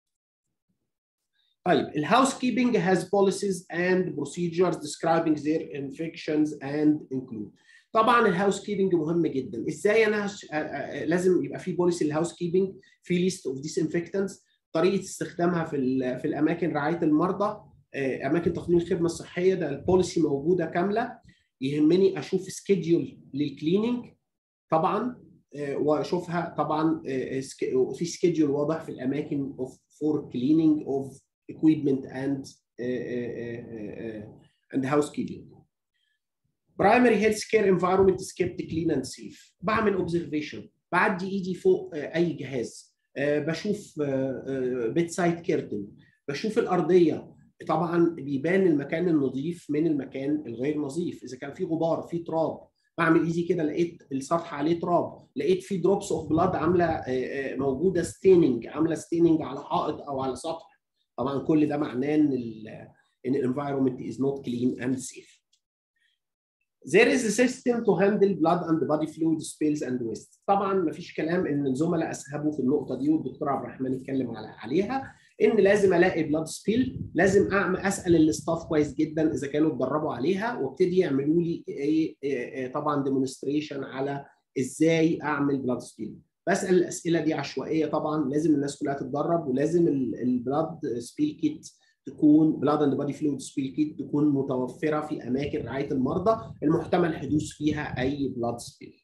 طيب الهاوس كيبنج has policies and procedures describing their infections and include. طبعا الهاوس كيبنج مهم جدا. ازاي انا هش... لازم يبقى في بوليسي الهاوس كيبنج، في ليست اوف disinfectants، طريقه استخدامها في ال... في الاماكن رعايه المرضى، اماكن تقديم الخدمه الصحيه، ده البوليسي موجوده كامله. يهمني اشوف سكيدول للكليننج طبعا، واشوفها طبعا في سكيدول واضح في الاماكن of for cleaning of equipment and uh, uh, uh, and housekeeping. Primary healthcare environment is kept clean and safe. بعمل observation، بعدي ايدي فوق اي جهاز، بشوف بيت سايد كيرتن، بشوف الارضيه طبعا بيبان المكان النظيف من المكان الغير نظيف. اذا كان في غبار، في تراب، بعمل ايزي كده لقيت السطح عليه تراب، لقيت في دروبس اوف بلاد عامله موجوده ستيننج، عامله ستيننج على حائط او على سطح، طبعا كل ده معناه ان ال ان الانفايرمنت از نوت كلين اند سيف. There is a system to handle blood and body fluid spills and waste. طبعا ما فيش كلام ان الزملاء اسهبوا في النقطه دي، والدكتور عبد الرحمن اتكلم عليها، ان لازم الاقي بلاد سبيل، لازم اعمل اسال الاستاف كويس جدا اذا كانوا اتدربوا عليها، وابتدي يعملوا لي ايه طبعا ديمونستريشن على ازاي اعمل بلاد سبيل. بسال الاسئله دي عشوائيه طبعا، لازم الناس كلها تتدرب، ولازم البلاد سبيل كيت تكون بلاد اند بادي فلويد سبيل كيت تكون متوفره في اماكن رعايه المرضى المحتمل حدوث فيها اي بلاد سبيل.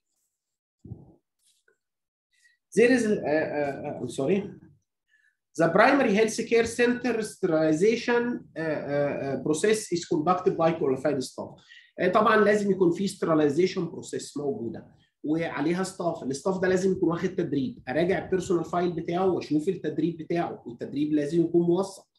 There is uh, uh, I'm sorry. The primary health care center sterilization uh, uh, process is conducted by qualified staff. Uh, طبعا لازم يكون في sterilization process موجوده وعليها ستاف، الستاف ده لازم يكون واخد تدريب، اراجع البيرسونال فايل بتاعه واشوف التدريب بتاعه، والتدريب لازم يكون موثق.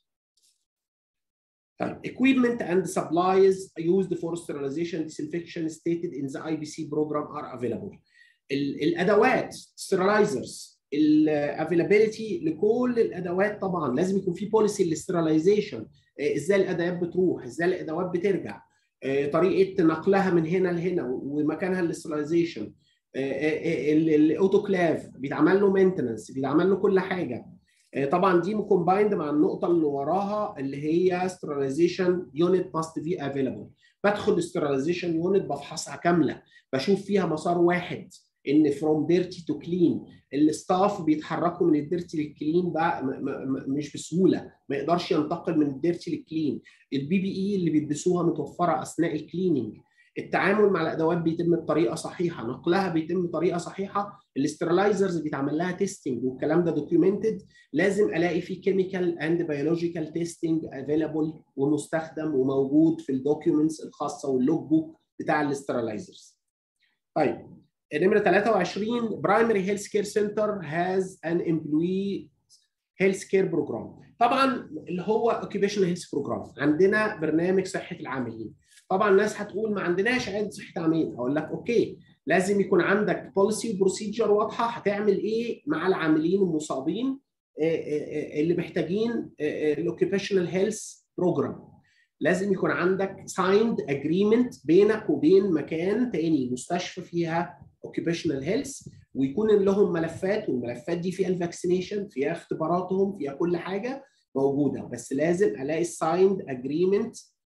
Equipment and supplies used for sterilization disinfection stated in the I B C program are available. الادوات sterilizers الافيلابيلتي لكل الادوات، طبعا لازم يكون في بوليسي للسترلايزيشن، ازاي الادوات بتروح، ازاي الادوات بترجع، طريقه نقلها من هنا لهنا ومكانها للسترلايزيشن، الاوتوكلاف بيتعمل له مينتننس، بيتعمل له كل حاجه. طبعا دي مكومبايند مع النقطه اللي وراها اللي هي sterilization unit must be available. بدخل sterilization unit بفحصها كامله، بشوف فيها مسار واحد ان from dirty to clean، الستاف بيتحركوا من الديرتي للكلين بقى مش بسهوله، ما يقدرش ينتقل من الديرتي للكلين. البي بي اي اللي بيلبسوها متوفره اثناء الكليننج، التعامل مع الادوات بيتم بطريقه صحيحه، نقلها بيتم بطريقه صحيحه، الاسترلايزرز بيتعمل لها تيستنج والكلام ده دوكيومنتد، لازم الاقي فيه كيميكال اند بيولوجيكال تيستنج افيلابل ومستخدم وموجود في الدوكيومنتس الخاصه واللوج بوك بتاع الاسترلايزرز. طيب نمرة ثلاثة وعشرين Primary Health Care Center has an employee health care program. طبعا اللي هو Occupational Health Program، عندنا برنامج صحة العاملين. طبعا الناس هتقول ما عندناش عيادة صحة عاملين، اقول لك اوكي، لازم يكون عندك بوليسي وبروسيجر واضحه هتعمل ايه مع العاملين المصابين اللي محتاجين الاوكيبيشنال هيلث بروجرام. لازم يكون عندك سايند اجريمنت بينك وبين مكان تاني مستشفى فيها اوكيبيشنال هيلث، ويكون لهم ملفات، والملفات دي فيها الفاكسينيشن، فيها اختباراتهم، فيها كل حاجه موجوده، بس لازم الاقي السايند اجريمنت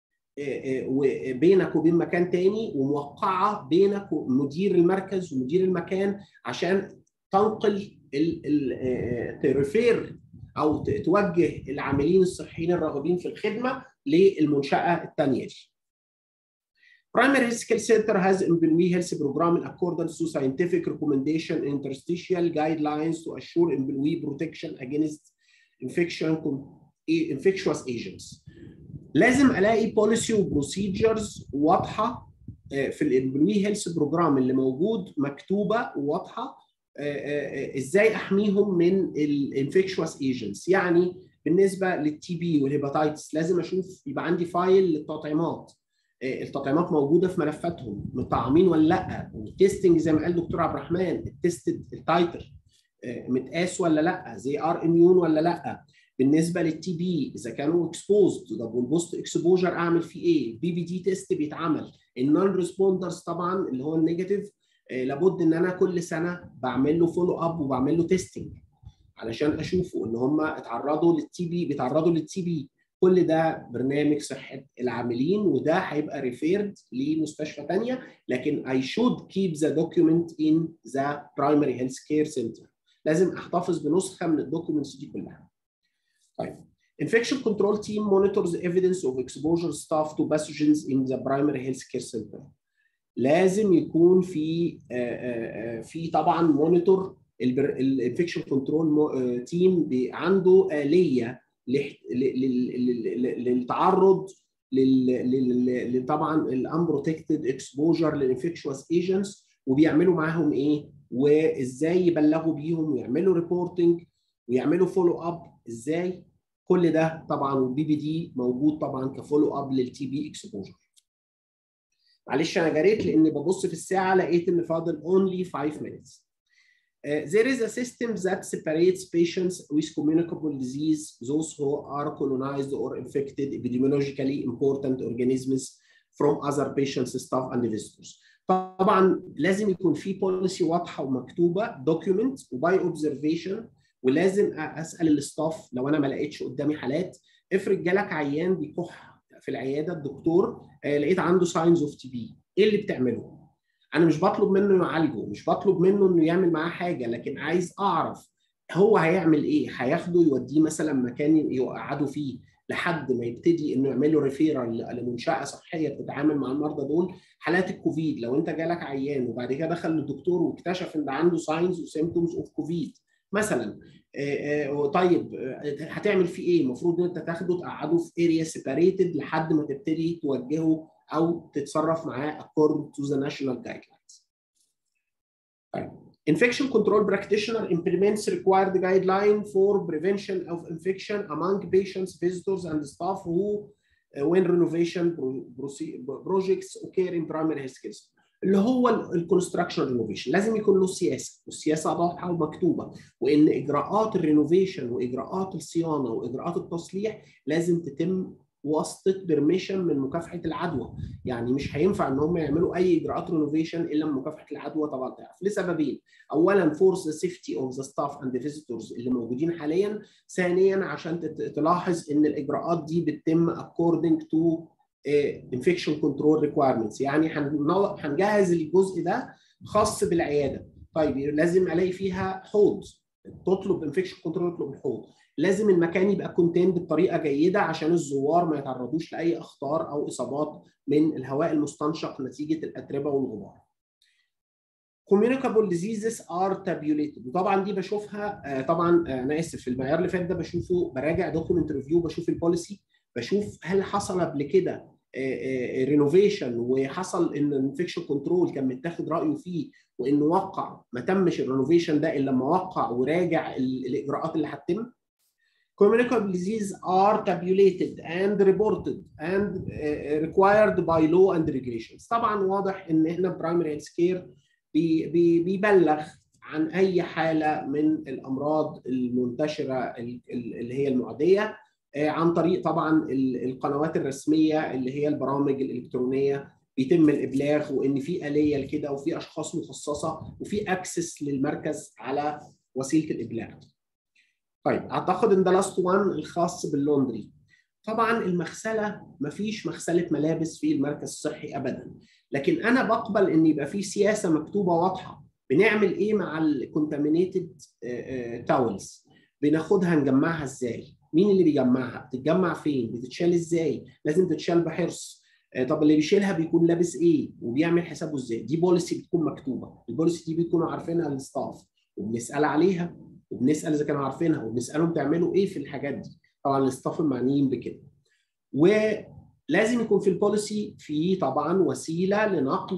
بينك وبين مكان تاني وموقعه بينك ومدير المركز ومدير المكان عشان تنقل تريفير او توجه العاملين الصحيين الراغبين في الخدمه للمنشاه الثانيه دي. Primary Health Care Center has employee health program in accordance to scientific recommendation and interstitial guidelines to assure employee protection against infection infectious agents. لازم الاقي بوليسي وبروسيجرز واضحه في الامبلوي هيلث بروجرام اللي موجود، مكتوبه وواضحه ازاي احميهم من الانفكشوس ايجنتس. يعني بالنسبه للتي بي والهيباتايتس لازم اشوف يبقى عندي فايل للتطعيمات، التطعيمات موجوده في ملفاتهم، مطعمين ولا لا، التستنج زي ما قال دكتور عبد الرحمن، التستد التايتر متقاس ولا لا، زي ار اميون ولا لا. بالنسبه للتي بي اذا كانوا اكسبوزد، طب والبوست اكسبوجر اعمل فيه ايه؟ البي بي دي تيست بيتعمل، النون ريسبوندرز طبعا اللي هو النيجاتيف آه لابد ان انا كل سنه بعمل له فولو اب وبعمل له تيستنج علشان اشوفه ان هم اتعرضوا للتي بي، بيتعرضوا للتي بي. كل ده برنامج صحه العاملين، وده هيبقى ريفيرد لمستشفى ثانيه، لكن I should keep the document in the primary health care center. لازم احتفظ بنسخه من الدوكيومنتس دي كلها. طيب infection control team monitors evidence of exposure staff to pathogens in the primary health care center. لازم يكون في في طبعا مونيتور الانفكشن كنترول تيم عنده آلية للتعرض لل طبعا الانبروتكتد اكسبوجر للانفكشوس ايجنتس، وبيعملوا معاهم ايه وازاي يبلغوا بيهم ويعملوا ريبورتنج ويعملوا فولو اب ازاي. كل ده طبعا والبي بي دي موجود طبعا كفولو اب للتي بي اكسبوجر. معلش انا جريت لاني ببص في الساعه لقيت ان فاضل only five minutes. Uh, there is a system that separates patients with communicable disease, those who are colonized or infected epidemiologically important organisms from other patients, staff and visitors. طبعا لازم يكون في بوليسي واضحه ومكتوبه دوكيومنت وباي اوبزرفيشن، ولازم اسال الاستاف لو انا ما لقيتش قدامي حالات. افرض جالك عيان بيكح في العياده الدكتور آه لقيت عنده ساينز اوف تي بي، ايه اللي بتعمله؟ انا مش بطلب منه يعالجه، مش بطلب منه انه يعمل معاه حاجه، لكن عايز اعرف هو هيعمل ايه. هياخده يوديه مثلا مكان يقعده فيه لحد ما يبتدي انه يعمل له ريفيرال لمنشاه صحيه بتتعامل مع المرضى دول. حالات الكوفيد لو انت جالك عيان وبعد كده دخل للدكتور واكتشف ان عنده ساينز وسيمبتومز اوف كوفيد مثلا، طيب هتعمل فيه ايه؟ المفروض ان انت تاخده تقعده في اريا سيباريتد لحد ما تبتدي توجهه او تتصرف معاه according to the national guidelines. طيب. Infection control practitioner implements required guideline for prevention of infection among patients, visitors, and staff who, uh, when renovation projects occur in primary health care. اللي هو الكونستراكشن رينوفيشن لازم يكون له سياسه، والسياسه واضحه ومكتوبه، وان اجراءات الرينوفيشن واجراءات الصيانه واجراءات التصليح لازم تتم واسطه بيرميشن من مكافحه العدوى. يعني مش هينفع ان هم يعملوا اي اجراءات رينوفيشن الا من مكافحه العدوى طبعا تعرف لسببين. اولا فور ذا سيفتي اوف ذا ستاف اند فيزيتورز اللي موجودين حاليا، ثانيا عشان تلاحظ ان الاجراءات دي بتتم according to انفكشن كنترول ريكوايرمنتس. يعني هنجهز الجزء ده خاص بالعياده. طيب لازم الاقي فيها حوض، تطلب انفكشن كنترول تطلب الحوض. لازم المكان يبقى كونتيند بطريقه جيده عشان الزوار ما يتعرضوش لاي اخطار او اصابات من الهواء المستنشق نتيجه الاتربه والغبار. communicable diseases are tabulated، وطبعا دي بشوفها طبعا انا اسف في المعيار اللي فات ده بشوفه براجع دوكيومنت ريفيو، بشوف البوليسي، بشوف هل حصل قبل كده رينوفيشن وحصل ان الانفكشن كنترول كان متاخد رايه فيه وانه وقع، ما تمش الرينوفيشن ده الا لما وقع وراجع الاجراءات اللي هتتم. Communicable disease are tabulated and reported and required by law and regulations. طبعا واضح ان احنا برايمري هيلث كير بيبلغ عن اي حاله من الامراض المنتشره اللي هي المعديه عن طريق طبعا القنوات الرسميه اللي هي البرامج الالكترونيه، بيتم الابلاغ وان في اليه لكده وفي اشخاص مخصصه وفي اكسس للمركز على وسيله الابلاغ. طيب اعتقد ان ده لاست وان الخاص باللوندري. طبعا المغسله مفيش مغسله ملابس في المركز الصحي ابدا، لكن انا بقبل ان يبقى في سياسه مكتوبه واضحه بنعمل ايه مع الكونتامينيتد تاولز، بناخدها نجمعها ازاي، مين اللي بيجمعها، بتتجمع فين، بتتشال ازاي، لازم تتشال بحرص. طب اللي بيشيلها بيكون لابس ايه وبيعمل حسابه ازاي. دي بوليسي بتكون مكتوبه، البوليسي دي بيكونوا عارفينها الستاف وبنسال عليها وبنسال اذا كانوا عارفينها وبنسالهم تعملوا ايه في الحاجات دي. طبعا الستاف المعنيين بكده. ولازم يكون في البوليسي في طبعا وسيله لنقل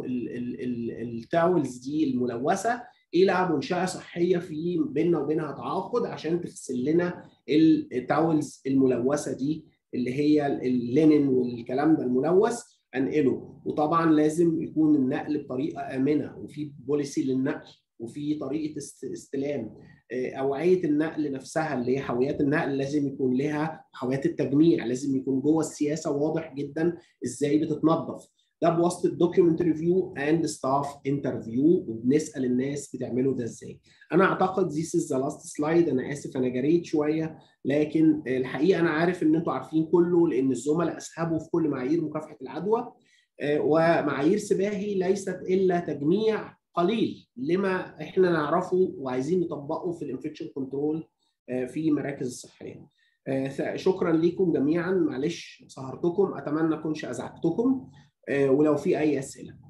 التاولز دي الملوثه الى منشاه صحيه في بيننا وبينها تعاقد عشان تغسل لنا التاولز الملوثه دي اللي هي اللينين والكلام ده الملوث انقله. وطبعا لازم يكون النقل بطريقه امنه وفي بوليسي للنقل وفي طريقه استلام. اوعيه النقل نفسها اللي هي حاويات النقل لازم يكون لها، حاويات التجميع لازم يكون جوه السياسه واضح جدا ازاي بتتنظف. ده بواسطه دوكيومنت ريفيو اند ستاف انترفيو، وبنسال الناس بتعملوا ده ازاي. انا اعتقد ذيس از ذا لاست سلايد. انا اسف انا جريت شويه، لكن الحقيقه انا عارف ان انتوا عارفين كله لان الزملاء اسهبوا في كل معايير مكافحه العدوى، ومعايير سباهي ليست الا تجميع قليل لما احنا نعرفه وعايزين نطبقه في الانفكشن كنترول في مراكز الصحيه. شكرا لكم جميعا، معلش سهرتكم، اتمنى اكونش ازعجتكم، ولو في اي اسئله.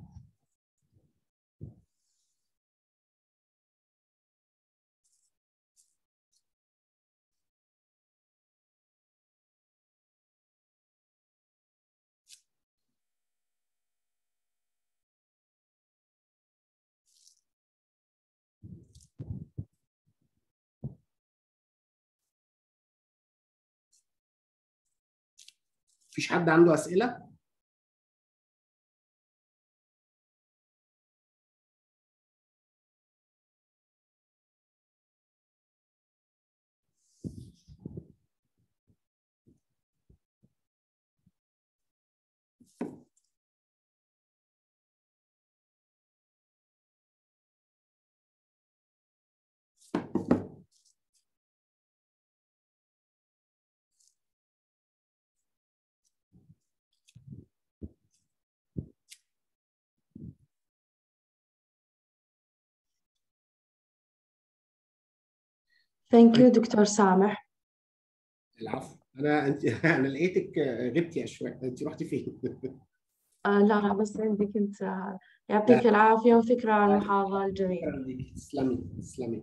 مفيش حد عنده أسئلة؟ ثانك يو دكتور سامح. العفو. أنا أنت أنا لقيتك غبتي يا شوية، أنت رحتي فين؟ آه لا لا بس عندي كنت آه، لا، يعطيك العافية وشكرا على المحاضرة شكرا الجميلة. لك، تسلمي تسلمي.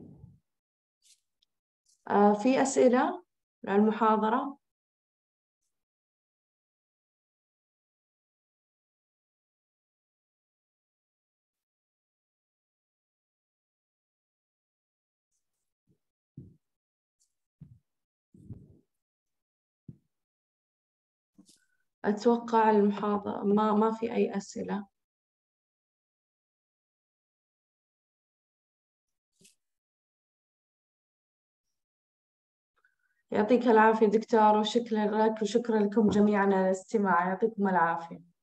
آه في أسئلة على المحاضرة؟ أتوقع المحاضرة ما ما في أي أسئلة. يعطيك العافية دكتور، وشكرا لك وشكرا لكم جميعا على الاستماع. يعطيكم العافية.